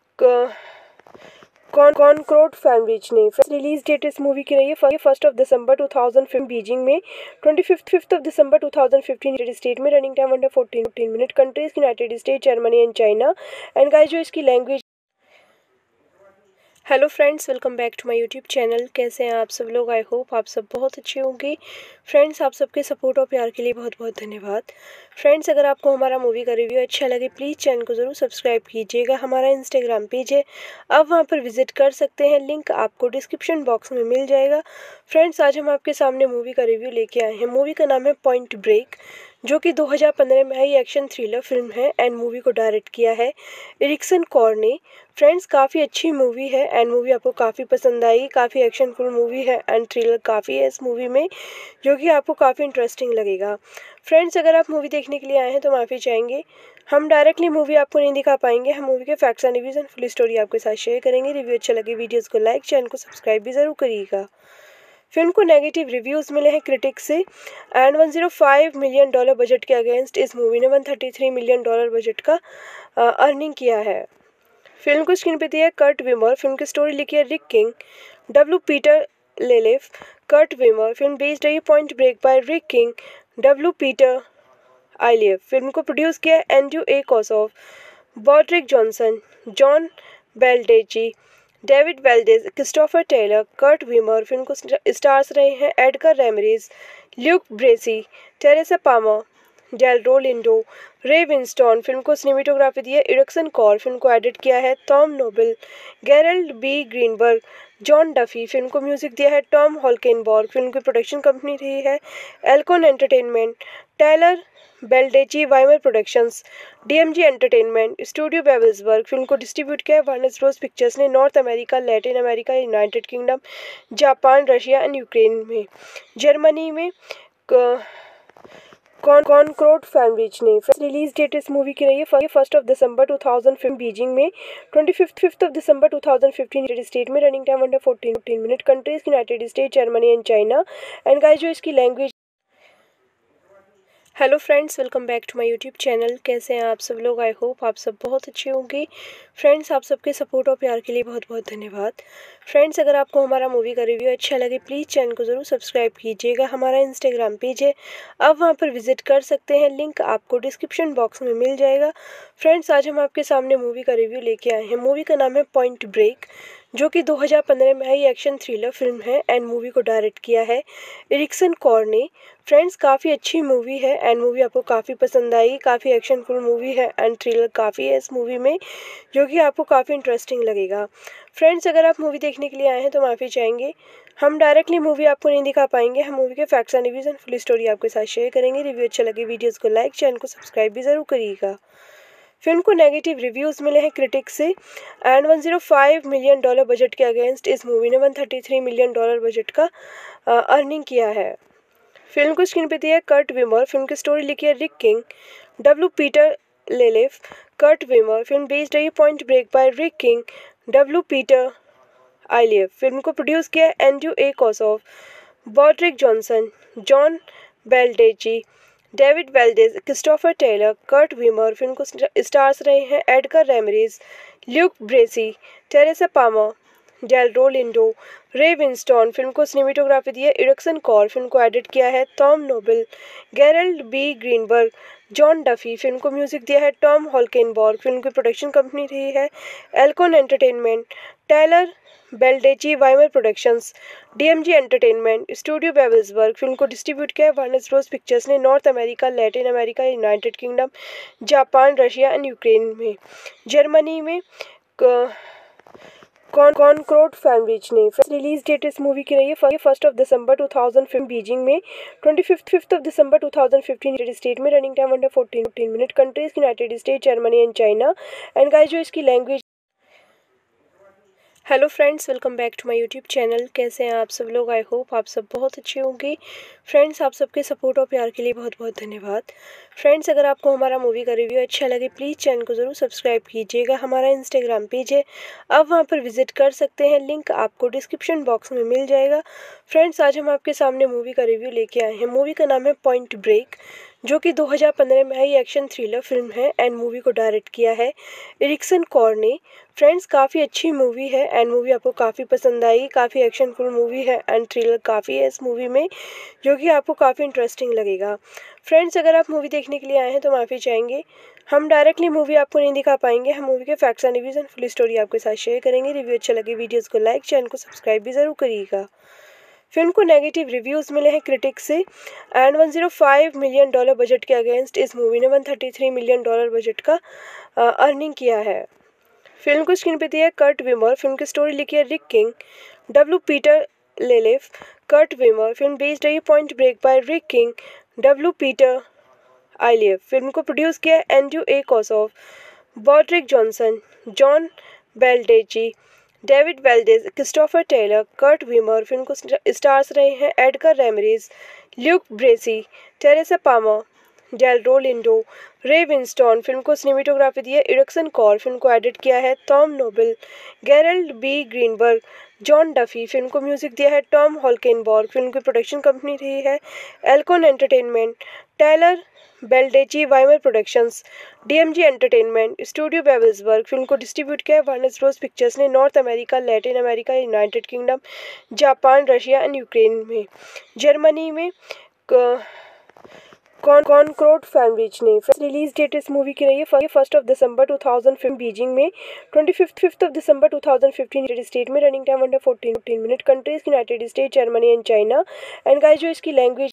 कौन कौन करोड़ फैन रीच ने। रिलीज डेट इस मूवी की रही है first of December two thousand fifteen Beijing में, twenty fifth fifth of December two thousand fifteen United State में, running time under fourteen fourteen minute, countries United State, Germany and China. And guys जो इसकी language. Hello friends, welcome back to my YouTube channel. कैसे हैं आप सब लोग? आई होप आप सब बहुत अच्छे होंगे। फ्रेंड्स, आप सबके सपोर्ट और प्यार के लिए बहुत बहुत धन्यवाद। फ्रेंड्स, अगर आपको हमारा मूवी का रिव्यू अच्छा लगे प्लीज़ चैनल को ज़रूर सब्सक्राइब कीजिएगा। हमारा इंस्टाग्राम पेज है, आप वहां पर विजिट कर सकते हैं, लिंक आपको डिस्क्रिप्शन बॉक्स में मिल जाएगा। फ्रेंड्स, आज हम आपके सामने मूवी का रिव्यू लेके आए हैं। मूवी का नाम है पॉइंट ब्रेक, जो कि दो हज़ार पंद्रह में आई एक्शन थ्रिलर फिल्म है एंड मूवी को डायरेक्ट किया है एरिक्सन कॉर ने। फ्रेंड्स काफ़ी अच्छी मूवी है एंड मूवी आपको काफ़ी पसंद आएगी। काफ़ी एक्शनफुल मूवी है एंड थ्रिलर काफ़ी है इस मूवी में, जो कि आपको काफ़ी इंटरेस्टिंग लगेगा। फ्रेंड्स अगर आप मूवी देखने के लिए आए हैं तो माफ़ी चाहेंगे, हम डायरेक्टली मूवी आपको नहीं दिखा पाएंगे। हम मूवी के facts and reviews and full story आपके साथ शेयर करेंगे। रिव्यू अच्छा लगे वीडियोज़ को लाइक, चैनल को सब्सक्राइब भी ज़रूर करिएगा। फिल्म को नेगेटिव रिव्यूज़ मिले हैं क्रिटिक्स से एंड एक सौ पाँच मिलियन डॉलर बजट के अगेंस्ट इस मूवी ने एक सौ तैंतीस मिलियन डॉलर बजट का अर्निंग किया है। फिल्म को स्क्रीन पे दिया है कर्ट विमर। फिल्म की स्टोरी लिखी है Rick King, W Peter Iliff. Kurt Wimmer film based है point break by Rick King, W Peter Iliff. Film को प्रोड्यूस किया है Andrew A Kosove, Broderick Johnson, John Baldecchi, David Valdes, Christopher Taylor. Kurt Wimmer film को स्टार्स रहे हैं Edgar Ramirez, Luke Bracey, Teresa Palmer, Delroy Lindo, Ray Winstone. Film को सिनेमेटोग्राफी दी है एरिक्सन कॉर। फिल्म को एडिट किया है Tom Noble, Gerald B Greenberg, John Duffy. Film को म्यूजिक दिया है टॉम हॉल्केनबॉर्ग। फिल्म की प्रोडक्शन कंपनी रही है Alcon entertainment, Tyler Baldecchi, Wimmer productions, DMG entertainment, studio Babelsberg. Film को डिस्ट्रीब्यूट किया है वार्नर ब्रोस पिक्चर्स ने North America, Latin America, United Kingdom, Japan, Russia and Ukraine में। जर्मनी में कौन कॉनकॉर्ड फैनरिच ने। रिलीज डेट इस मूवी की रही है first of December two thousand fifteen Beijing में, twenty fifth fifth of December two thousand fifteen United State में। Running time under fourteen minute. Countries United State, Germany and China. And guys जो इसकी language. Hello friends, welcome back to my YouTube channel. कैसे हैं आप सब लोग? आई होप आप सब बहुत अच्छे होंगे। फ्रेंड्स आप सबके सपोर्ट और प्यार के लिए बहुत बहुत धन्यवाद। फ्रेंड्स अगर आपको हमारा मूवी का रिव्यू अच्छा लगे प्लीज़ चैनल को ज़रूर सब्सक्राइब कीजिएगा। हमारा इंस्टाग्राम पेज है, आप वहां पर विजिट कर सकते हैं, लिंक आपको डिस्क्रिप्शन बॉक्स में मिल जाएगा। फ्रेंड्स आज हम आपके सामने मूवी का रिव्यू लेके आए हैं। मूवी का नाम है पॉइंट ब्रेक, जो कि दो हज़ार पंद्रह में आई एक्शन थ्रिलर फिल्म है एंड मूवी को डायरेक्ट किया है एरिक्सन कॉर ने। फ्रेंड्स काफ़ी अच्छी मूवी है एंड मूवी आपको काफ़ी पसंद आएगी। काफ़ी एक्शनफुल मूवी है एंड थ्रिलर काफ़ी है इस मूवी में, जो कि आपको काफ़ी इंटरेस्टिंग लगेगा। फ्रेंड्स अगर आप मूवी देखने के लिए आए हैं तो माफ़ी चाहेंगे, हम डायरेक्टली मूवी आपको नहीं दिखा पाएंगे। हम मूवी के facts and reviews and full story आपके साथ शेयर करेंगे। रिव्यू अच्छा लगे वीडियोज़ को लाइक, चैनल को सब्सक्राइब भी ज़रूर करिएगा। फिल्म को नेगेटिव रिव्यूज़ मिले हैं क्रिटिक्स से एंड एक सौ पाँच मिलियन डॉलर बजट के अगेंस्ट इस मूवी ने एक सौ तैंतीस मिलियन डॉलर बजट का अर्निंग किया है। फिल्म को स्क्रीन पे दिया है कर्ट विमर। फिल्म की स्टोरी लिखी है Rick King, W Peter Iliff. Kurt Wimmer film based है point break by Rick King, W Peter Iliff. Film को प्रोड्यूस किया है Andrew A Kosove, Broderick Johnson, John Baldecchi, David Valdes, Christopher Taylor. Kurt Wimmer film को स्टार्स रहे हैं Edgar Ramirez, Luke Bracey, Teresa Palmer, Delroy Lindo, Ray Winstone. Film को सिनेमेटोग्राफी दी है एरिक्सन कॉर। फिल्म को एडिट किया है Tom Noble, Gerald B Greenberg, John Duffy. Film को म्यूजिक दिया है टॉम हॉल्केनबॉर्ग। फिल्म की प्रोडक्शन कंपनी रही है Alcon entertainment, Tyler Baldecchi, Wimmer productions, DMG entertainment, studio Babelsberg. Film को डिस्ट्रीब्यूट किया है वार्नर ब्रोस पिक्चर्स ने North America, Latin America, United Kingdom, Japan, Russia and Ukraine में। जर्मनी में कौन कॉनकॉर्ड फैनरिच ने। रिलीज डेट इस मूवी की रही है first of December two thousand fifteen Beijing में, twenty fifth fifth of December two thousand fifteen United State में। Running time under fourteen minute. Countries United State, Germany and China. And guys जो इसकी language. Hello friends, welcome back to my YouTube channel. कैसे हैं आप सब लोग? आई होप आप सब बहुत अच्छे होंगे। फ्रेंड्स आप सबके सपोर्ट और प्यार के लिए बहुत बहुत धन्यवाद। फ्रेंड्स अगर आपको हमारा मूवी का रिव्यू अच्छा लगे प्लीज़ चैनल को ज़रूर सब्सक्राइब कीजिएगा। हमारा इंस्टाग्राम पेज है, आप वहां पर विजिट कर सकते हैं, लिंक आपको डिस्क्रिप्शन बॉक्स में मिल जाएगा। फ्रेंड्स आज हम आपके सामने मूवी का रिव्यू लेके आए हैं। मूवी का नाम है पॉइंट ब्रेक, जो कि दो हज़ार पंद्रह में आई एक्शन थ्रिलर फिल्म है एंड मूवी को डायरेक्ट किया है एरिक्सन कॉर ने। फ्रेंड्स काफ़ी अच्छी मूवी है एंड मूवी आपको काफ़ी पसंद आएगी। काफ़ी एक्शनफुल मूवी है एंड थ्रिलर काफ़ी है इस मूवी में, जो कि आपको काफ़ी इंटरेस्टिंग लगेगा। फ्रेंड्स अगर आप मूवी देखने के लिए आए हैं तो माफ़ी चाहेंगे, हम डायरेक्टली मूवी आपको नहीं दिखा पाएंगे। हम मूवी के facts and reviews and full story आपके साथ शेयर करेंगे। रिव्यू अच्छा लगे वीडियोज़ को लाइक, चैनल को सब्सक्राइब भी ज़रूर करिएगा। फिल्म को नेगेटिव रिव्यूज़ मिले हैं क्रिटिक्स से एंड एक सौ पाँच मिलियन डॉलर बजट के अगेंस्ट इस मूवी ने एक सौ तैंतीस मिलियन डॉलर बजट का अर्निंग किया है। फिल्म को स्क्रीन पे दिया है कर्ट विमर। फिल्म की स्टोरी लिखी है Rick King, W Peter Iliff. Kurt Wimmer film based है point break by Rick King, W Peter Iliff. Film को प्रोड्यूस किया है Andrew A Kosove, Broderick Johnson, John Baldecchi, David Valdes, Christopher Taylor, Kurt Wimmer. Film को स्टार्स रहे हैं Edgar Ramirez, Luke Bracey, Teresa Palmer, Del Lindo, Ray Winstone. Film को सिनेमेटोग्राफी दी है इरिक्सन कॉर। फिल्म को एडिट किया है Tom Noble, Gerald B Greenberg, John Duffy. Film को म्यूजिक दिया है टॉम हॉल्केनबॉर्ग। फिल्म की प्रोडक्शन कंपनी रही है Alcon entertainment, Tyler Baldecchi Wimmer productions, DMG entertainment, studio Babelsberg. Film को डिस्ट्रीब्यूट किया है वार्नर ब्रोस पिक्चर्स ने North America, Latin America, United Kingdom, Japan, Russia and Ukraine में। जर्मनी में कौन कौन करोड़ फैन रीच ने। रिलीज डेट इस मूवी की रही है first of December two thousand fifteen Beijing में, twenty fifth fifth of December two thousand fifteen United State में। Running time under fourteen fifteen minute. Countries United State, Germany and China. And guys जो इसकी language.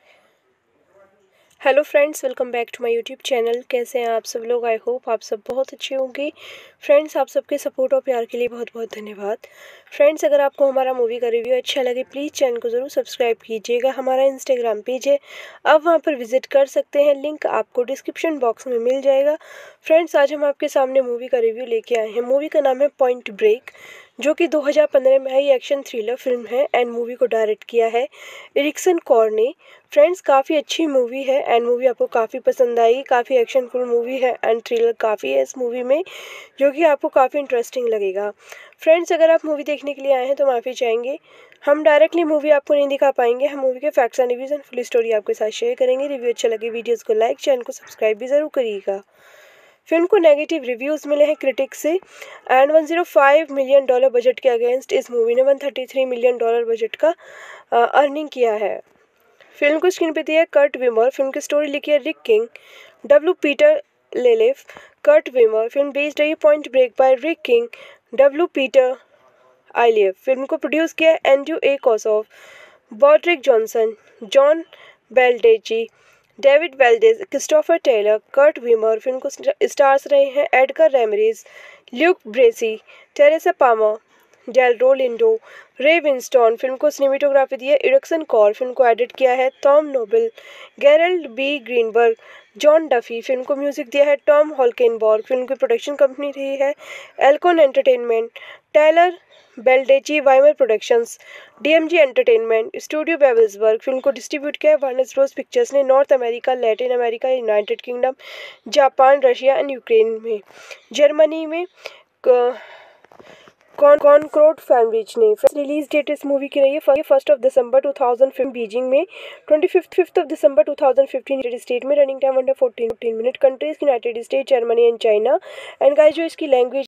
Hello friends, welcome back to my YouTube channel. कैसे हैं आप सब लोग? आई होप आप सब बहुत अच्छे होंगे। फ्रेंड्स, आप सबके सपोर्ट और प्यार के लिए बहुत बहुत धन्यवाद। फ्रेंड्स, अगर आपको हमारा मूवी का रिव्यू अच्छा लगे प्लीज़ चैनल को ज़रूर सब्सक्राइब कीजिएगा। हमारा इंस्टाग्राम पेज है, आप वहां पर विजिट कर सकते हैं, लिंक आपको डिस्क्रिप्शन बॉक्स में मिल जाएगा। फ्रेंड्स, आज हम आपके सामने मूवी का रिव्यू लेके आए हैं। मूवी का नाम है पॉइंट ब्रेक, जो कि दो हज़ार पंद्रह में आई एक्शन थ्रिलर फिल्म है एंड मूवी को डायरेक्ट किया है इरिक्सन कॉर ने। फ्रेंड्स, काफ़ी अच्छी मूवी है एंड मूवी आपको काफ़ी पसंद आएगी। काफ़ी एक्शनफुल मूवी है एंड थ्रिलर काफ़ी है इस मूवी में, जो कि आपको काफ़ी इंटरेस्टिंग लगेगा। फ्रेंड्स, अगर आप मूवी देखने के लिए आए हैं तो माफ़ी चाहेंगे, हम डायरेक्टली मूवी आपको नहीं दिखा पाएंगे। हम मूवी के facts and reviews and full story आपके साथ शेयर करेंगे। रिव्यू अच्छा लगे वीडियोज़ को लाइक, चैनल को सब्सक्राइब भी ज़रूर करिएगा। फिल्म को नेगेटिव रिव्यूज़ मिले हैं क्रिटिक्स से and one zero five million dollar budget के अगेंस्ट इस मूवी ने one thirty three million dollar budget का अर्निंग किया है। फिल्म को स्क्रीन पे दिया है कर्ट वीमर। फिल्म की स्टोरी लिखी है Rick King, W Peter Iliff, Kurt Wimmer. Film based है point break by Rick King, W Peter Iliff. Film को प्रोड्यूस किया है Andrew A Kosove, Broderick Johnson, John Baldecchi, David Valdes, Christopher Taylor, Kurt Wimmer. Film को स्टार्स रहे हैं Edgar Ramirez, Luke Bracey, Teresa Palmer, Del Lindo, Ray Winstone. Film को सिनेमेटोग्राफी दी है इरिक्सन कॉर। फिल्म को एडिट किया है Tom Noble, Gerald B Greenberg, John Duffy. Film को म्यूजिक दिया है टॉम हॉल्केनबॉर्ग। फिल्म की प्रोडक्शन कंपनी रही है Alcon entertainment, Tyler Baldecchi Wimmer productions, DMG entertainment, studio Babelsberg. Film को डिस्ट्रीब्यूट किया है वार्नर ब्रोस पिक्चर्स ने North America, Latin America, United Kingdom, Japan, Russia and Ukraine में। जर्मनी में कौन कौन करोड़ फैन रीच ने। रिलीज डेट इस मूवी की रही है first of December two thousand fifteen Beijing में, twenty fifth fifth of December two thousand fifteen United State में। Running time under fourteen fifteen minute. Countries United State, Germany and China. And guys जो इसकी language.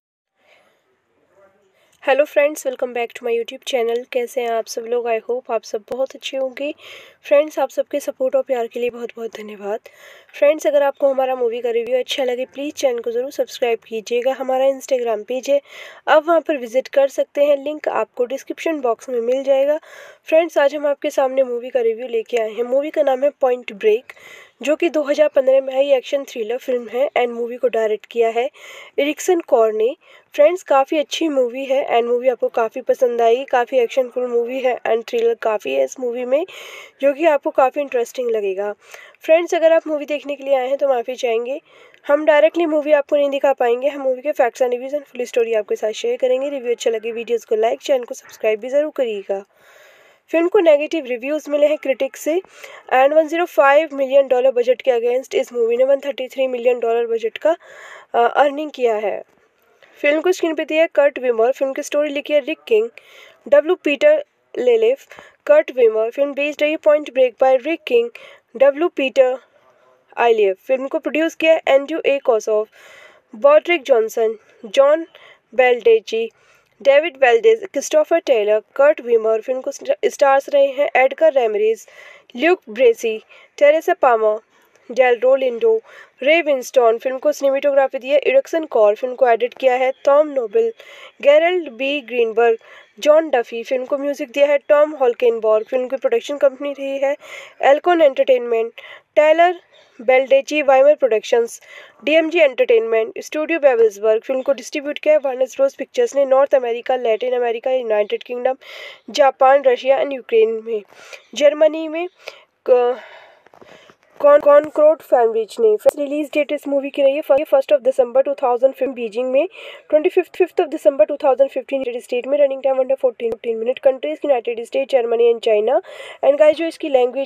Hello friends, welcome back to my YouTube channel. कैसे हैं आप सब लोग? आई होप आप सब बहुत अच्छे होंगे। फ्रेंड्स, आप सबके सपोर्ट और प्यार के लिए बहुत बहुत धन्यवाद। फ्रेंड्स, अगर आपको हमारा मूवी का रिव्यू अच्छा लगे प्लीज़ चैनल को ज़रूर सब्सक्राइब कीजिएगा। हमारा इंस्टाग्राम पेज है, आप वहां पर विजिट कर सकते हैं, लिंक आपको डिस्क्रिप्शन बॉक्स में मिल जाएगा। फ्रेंड्स, आज हम आपके सामने मूवी का रिव्यू लेके आए हैं। मूवी का नाम है पॉइंट ब्रेक, जो कि दो हज़ार पंद्रह में आई एक्शन थ्रिलर फिल्म है एंड मूवी को डायरेक्ट किया है इरिक्सन कॉर ने। फ्रेंड्स, काफ़ी अच्छी मूवी है एंड मूवी आपको काफ़ी पसंद आएगी। काफ़ी एक्शनफुल मूवी है एंड थ्रिलर काफ़ी है इस मूवी में, जो कि आपको काफ़ी इंटरेस्टिंग लगेगा। फ्रेंड्स, अगर आप मूवी देखने के लिए आए हैं तो माफ़ी चाहेंगे, हम डायरेक्टली मूवी आपको नहीं दिखा पाएंगे। हम मूवी के facts and reviews and full story आपके साथ शेयर करेंगे। रिव्यू अच्छा लगे वीडियोज़ को लाइक, चैनल को सब्सक्राइब भी ज़रूर करिएगा। फिल्म को नेगेटिव रिव्यूज़ मिले हैं क्रिटिक्स से and one zero five million dollar budget के अगेंस्ट इस मूवी ने one thirty three million dollar budget का अर्निंग किया है। फिल्म को स्क्रीन पे दिया है कर्ट वीमर। फिल्म की स्टोरी लिखी है Rick King, W Peter Iliff, Kurt Wimmer. Film based है point break by Rick King, W Peter Iliff. Film को प्रोड्यूस किया है Andrew A Kosove, Broderick Johnson, John Baldecchi, David Valdes, Christopher Taylor, Kurt Wimmer. Film को स्टार्स रहे हैं Edgar Ramirez, Luke Bracey, Teresa Palmer, Del Lindo, Ray Winstone. Film को सिनेमेटोग्राफी दी है इरिक्सन कॉर। फिल्म को एडिट किया है Tom Noble, Gerald B Greenberg, John Duffy. Film को म्यूजिक दिया है टॉम हॉल्केनबॉर्ग। फिल्म की प्रोडक्शन कंपनी रही है Alcon entertainment, Tyler Baldecchi Wimmer productions, DMG entertainment, studio Babelsberg. Film को डिस्ट्रीब्यूट किया है वार्नर ब्रोस पिक्चर्स ने North America, Latin America, United Kingdom, Japan, Russia and Ukraine में। जर्मनी में कौन कौन करोड़ फैन रीच ने। रिलीज डेट इस मूवी की रही है first of December two thousand fifteen Beijing में, twenty fifth fifth of December two thousand fifteen United State में, running time under fourteen fourteen minute, countries United State, Germany and China. And guys जो इसकी language.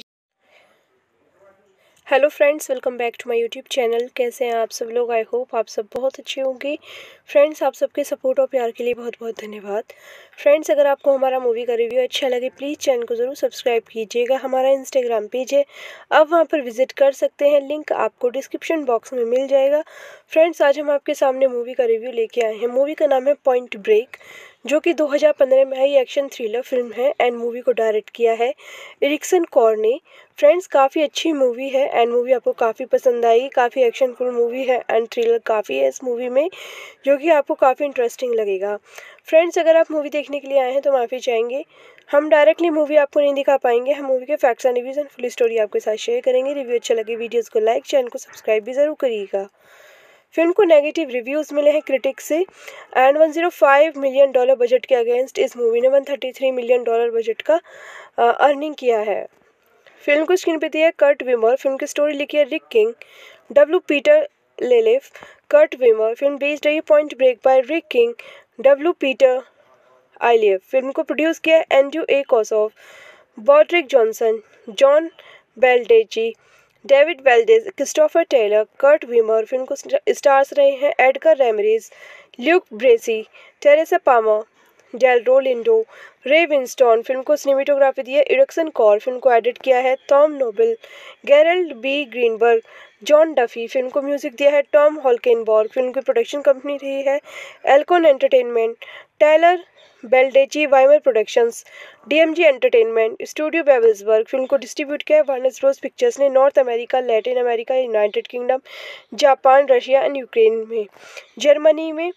Hello friends, welcome back to my YouTube channel. कैसे हैं आप सब लोग? आई होप आप सब बहुत अच्छे होंगे। फ्रेंड्स, आप सबके सपोर्ट और प्यार के लिए बहुत बहुत धन्यवाद। फ्रेंड्स, अगर आपको हमारा मूवी का रिव्यू अच्छा लगे प्लीज़ चैनल को ज़रूर सब्सक्राइब कीजिएगा। हमारा इंस्टाग्राम पेज है, आप वहां पर विजिट कर सकते हैं, लिंक आपको डिस्क्रिप्शन बॉक्स में मिल जाएगा। फ्रेंड्स, आज हम आपके सामने मूवी का रिव्यू लेके आए हैं। मूवी का नाम है पॉइंट ब्रेक, जो कि दो हज़ार पंद्रह में आई एक्शन थ्रिलर फिल्म है। एंड मूवी को डायरेक्ट किया है एरिक्सन कॉर ने। फ्रेंड्स, काफ़ी अच्छी मूवी है एंड मूवी आपको काफ़ी पसंद आएगी। काफ़ी एक्शनफुल मूवी है एंड थ्रिलर काफ़ी है इस मूवी में, जो कि आपको काफ़ी इंटरेस्टिंग लगेगा। फ्रेंड्स, अगर आप मूवी देखने के लिए आए हैं तो माफ़ी चाहेंगे, हम डायरेक्टली मूवी आपको नहीं दिखा पाएंगे। हम मूवी के facts and reviews and full story आपके साथ शेयर करेंगे। रिव्यू अच्छा लगे वीडियोज़ को लाइक, चैनल को सब्सक्राइब भी ज़रूर करिएगा। फिल्म को नेगेटिव रिव्यूज़ मिले हैं क्रिटिक्स से and one zero five million dollar budget के अगेंस्ट इस मूवी ने one thirty three million dollar budget का अर्निंग किया है। फिल्म को स्क्रीन पे दिया है कर्ट विमर। फिल्म की स्टोरी लिखी है Rick King, W Peter Iliff, Kurt Wimmer. Film based रही है point break by Rick King, W Peter Iliff. Film को प्रोड्यूस किया है Andrew A Kosove, Broderick Johnson, John Baldecchi, David Valdes, Christopher Taylor, Kurt Wimmer. Film को स्टार्स रहे हैं Edgar Ramirez, Luke Bracey, Teresa Palmer, Delroy Lindo, Ray Winstone. Film को सिनेमेटोग्राफी दी है एरिक्सन कॉर। फिल्म को एडिट किया है Tom Noble, Gerald B Greenberg, John Duffy. Film को म्यूजिक दिया है टॉम हॉलकेनबॉर्ग। फिल्म की प्रोडक्शन कंपनी रही है Alcon Entertainment, Tyler Baldecchi, Wimmer productions, DMG entertainment, studio Babelsberg. Film को डिस्ट्रीब्यूट किया है वार्नर ब्रोस पिक्चर्स ने North America, Latin America, United Kingdom, Japan, Russia and Ukraine में। जर्मनी में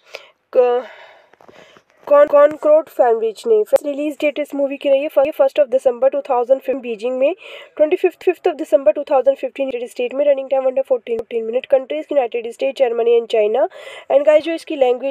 कौन कौन करोड़ फैन रीच ने। रिलीज डेट इस मूवी की रही है first of December two thousand fifteen Beijing में, twenty fifth fifth of December two thousand fifteen United State में, running time under fourteen fourteen minute, countries United State, Germany and China. And guys जो इसकी लैंग्वेज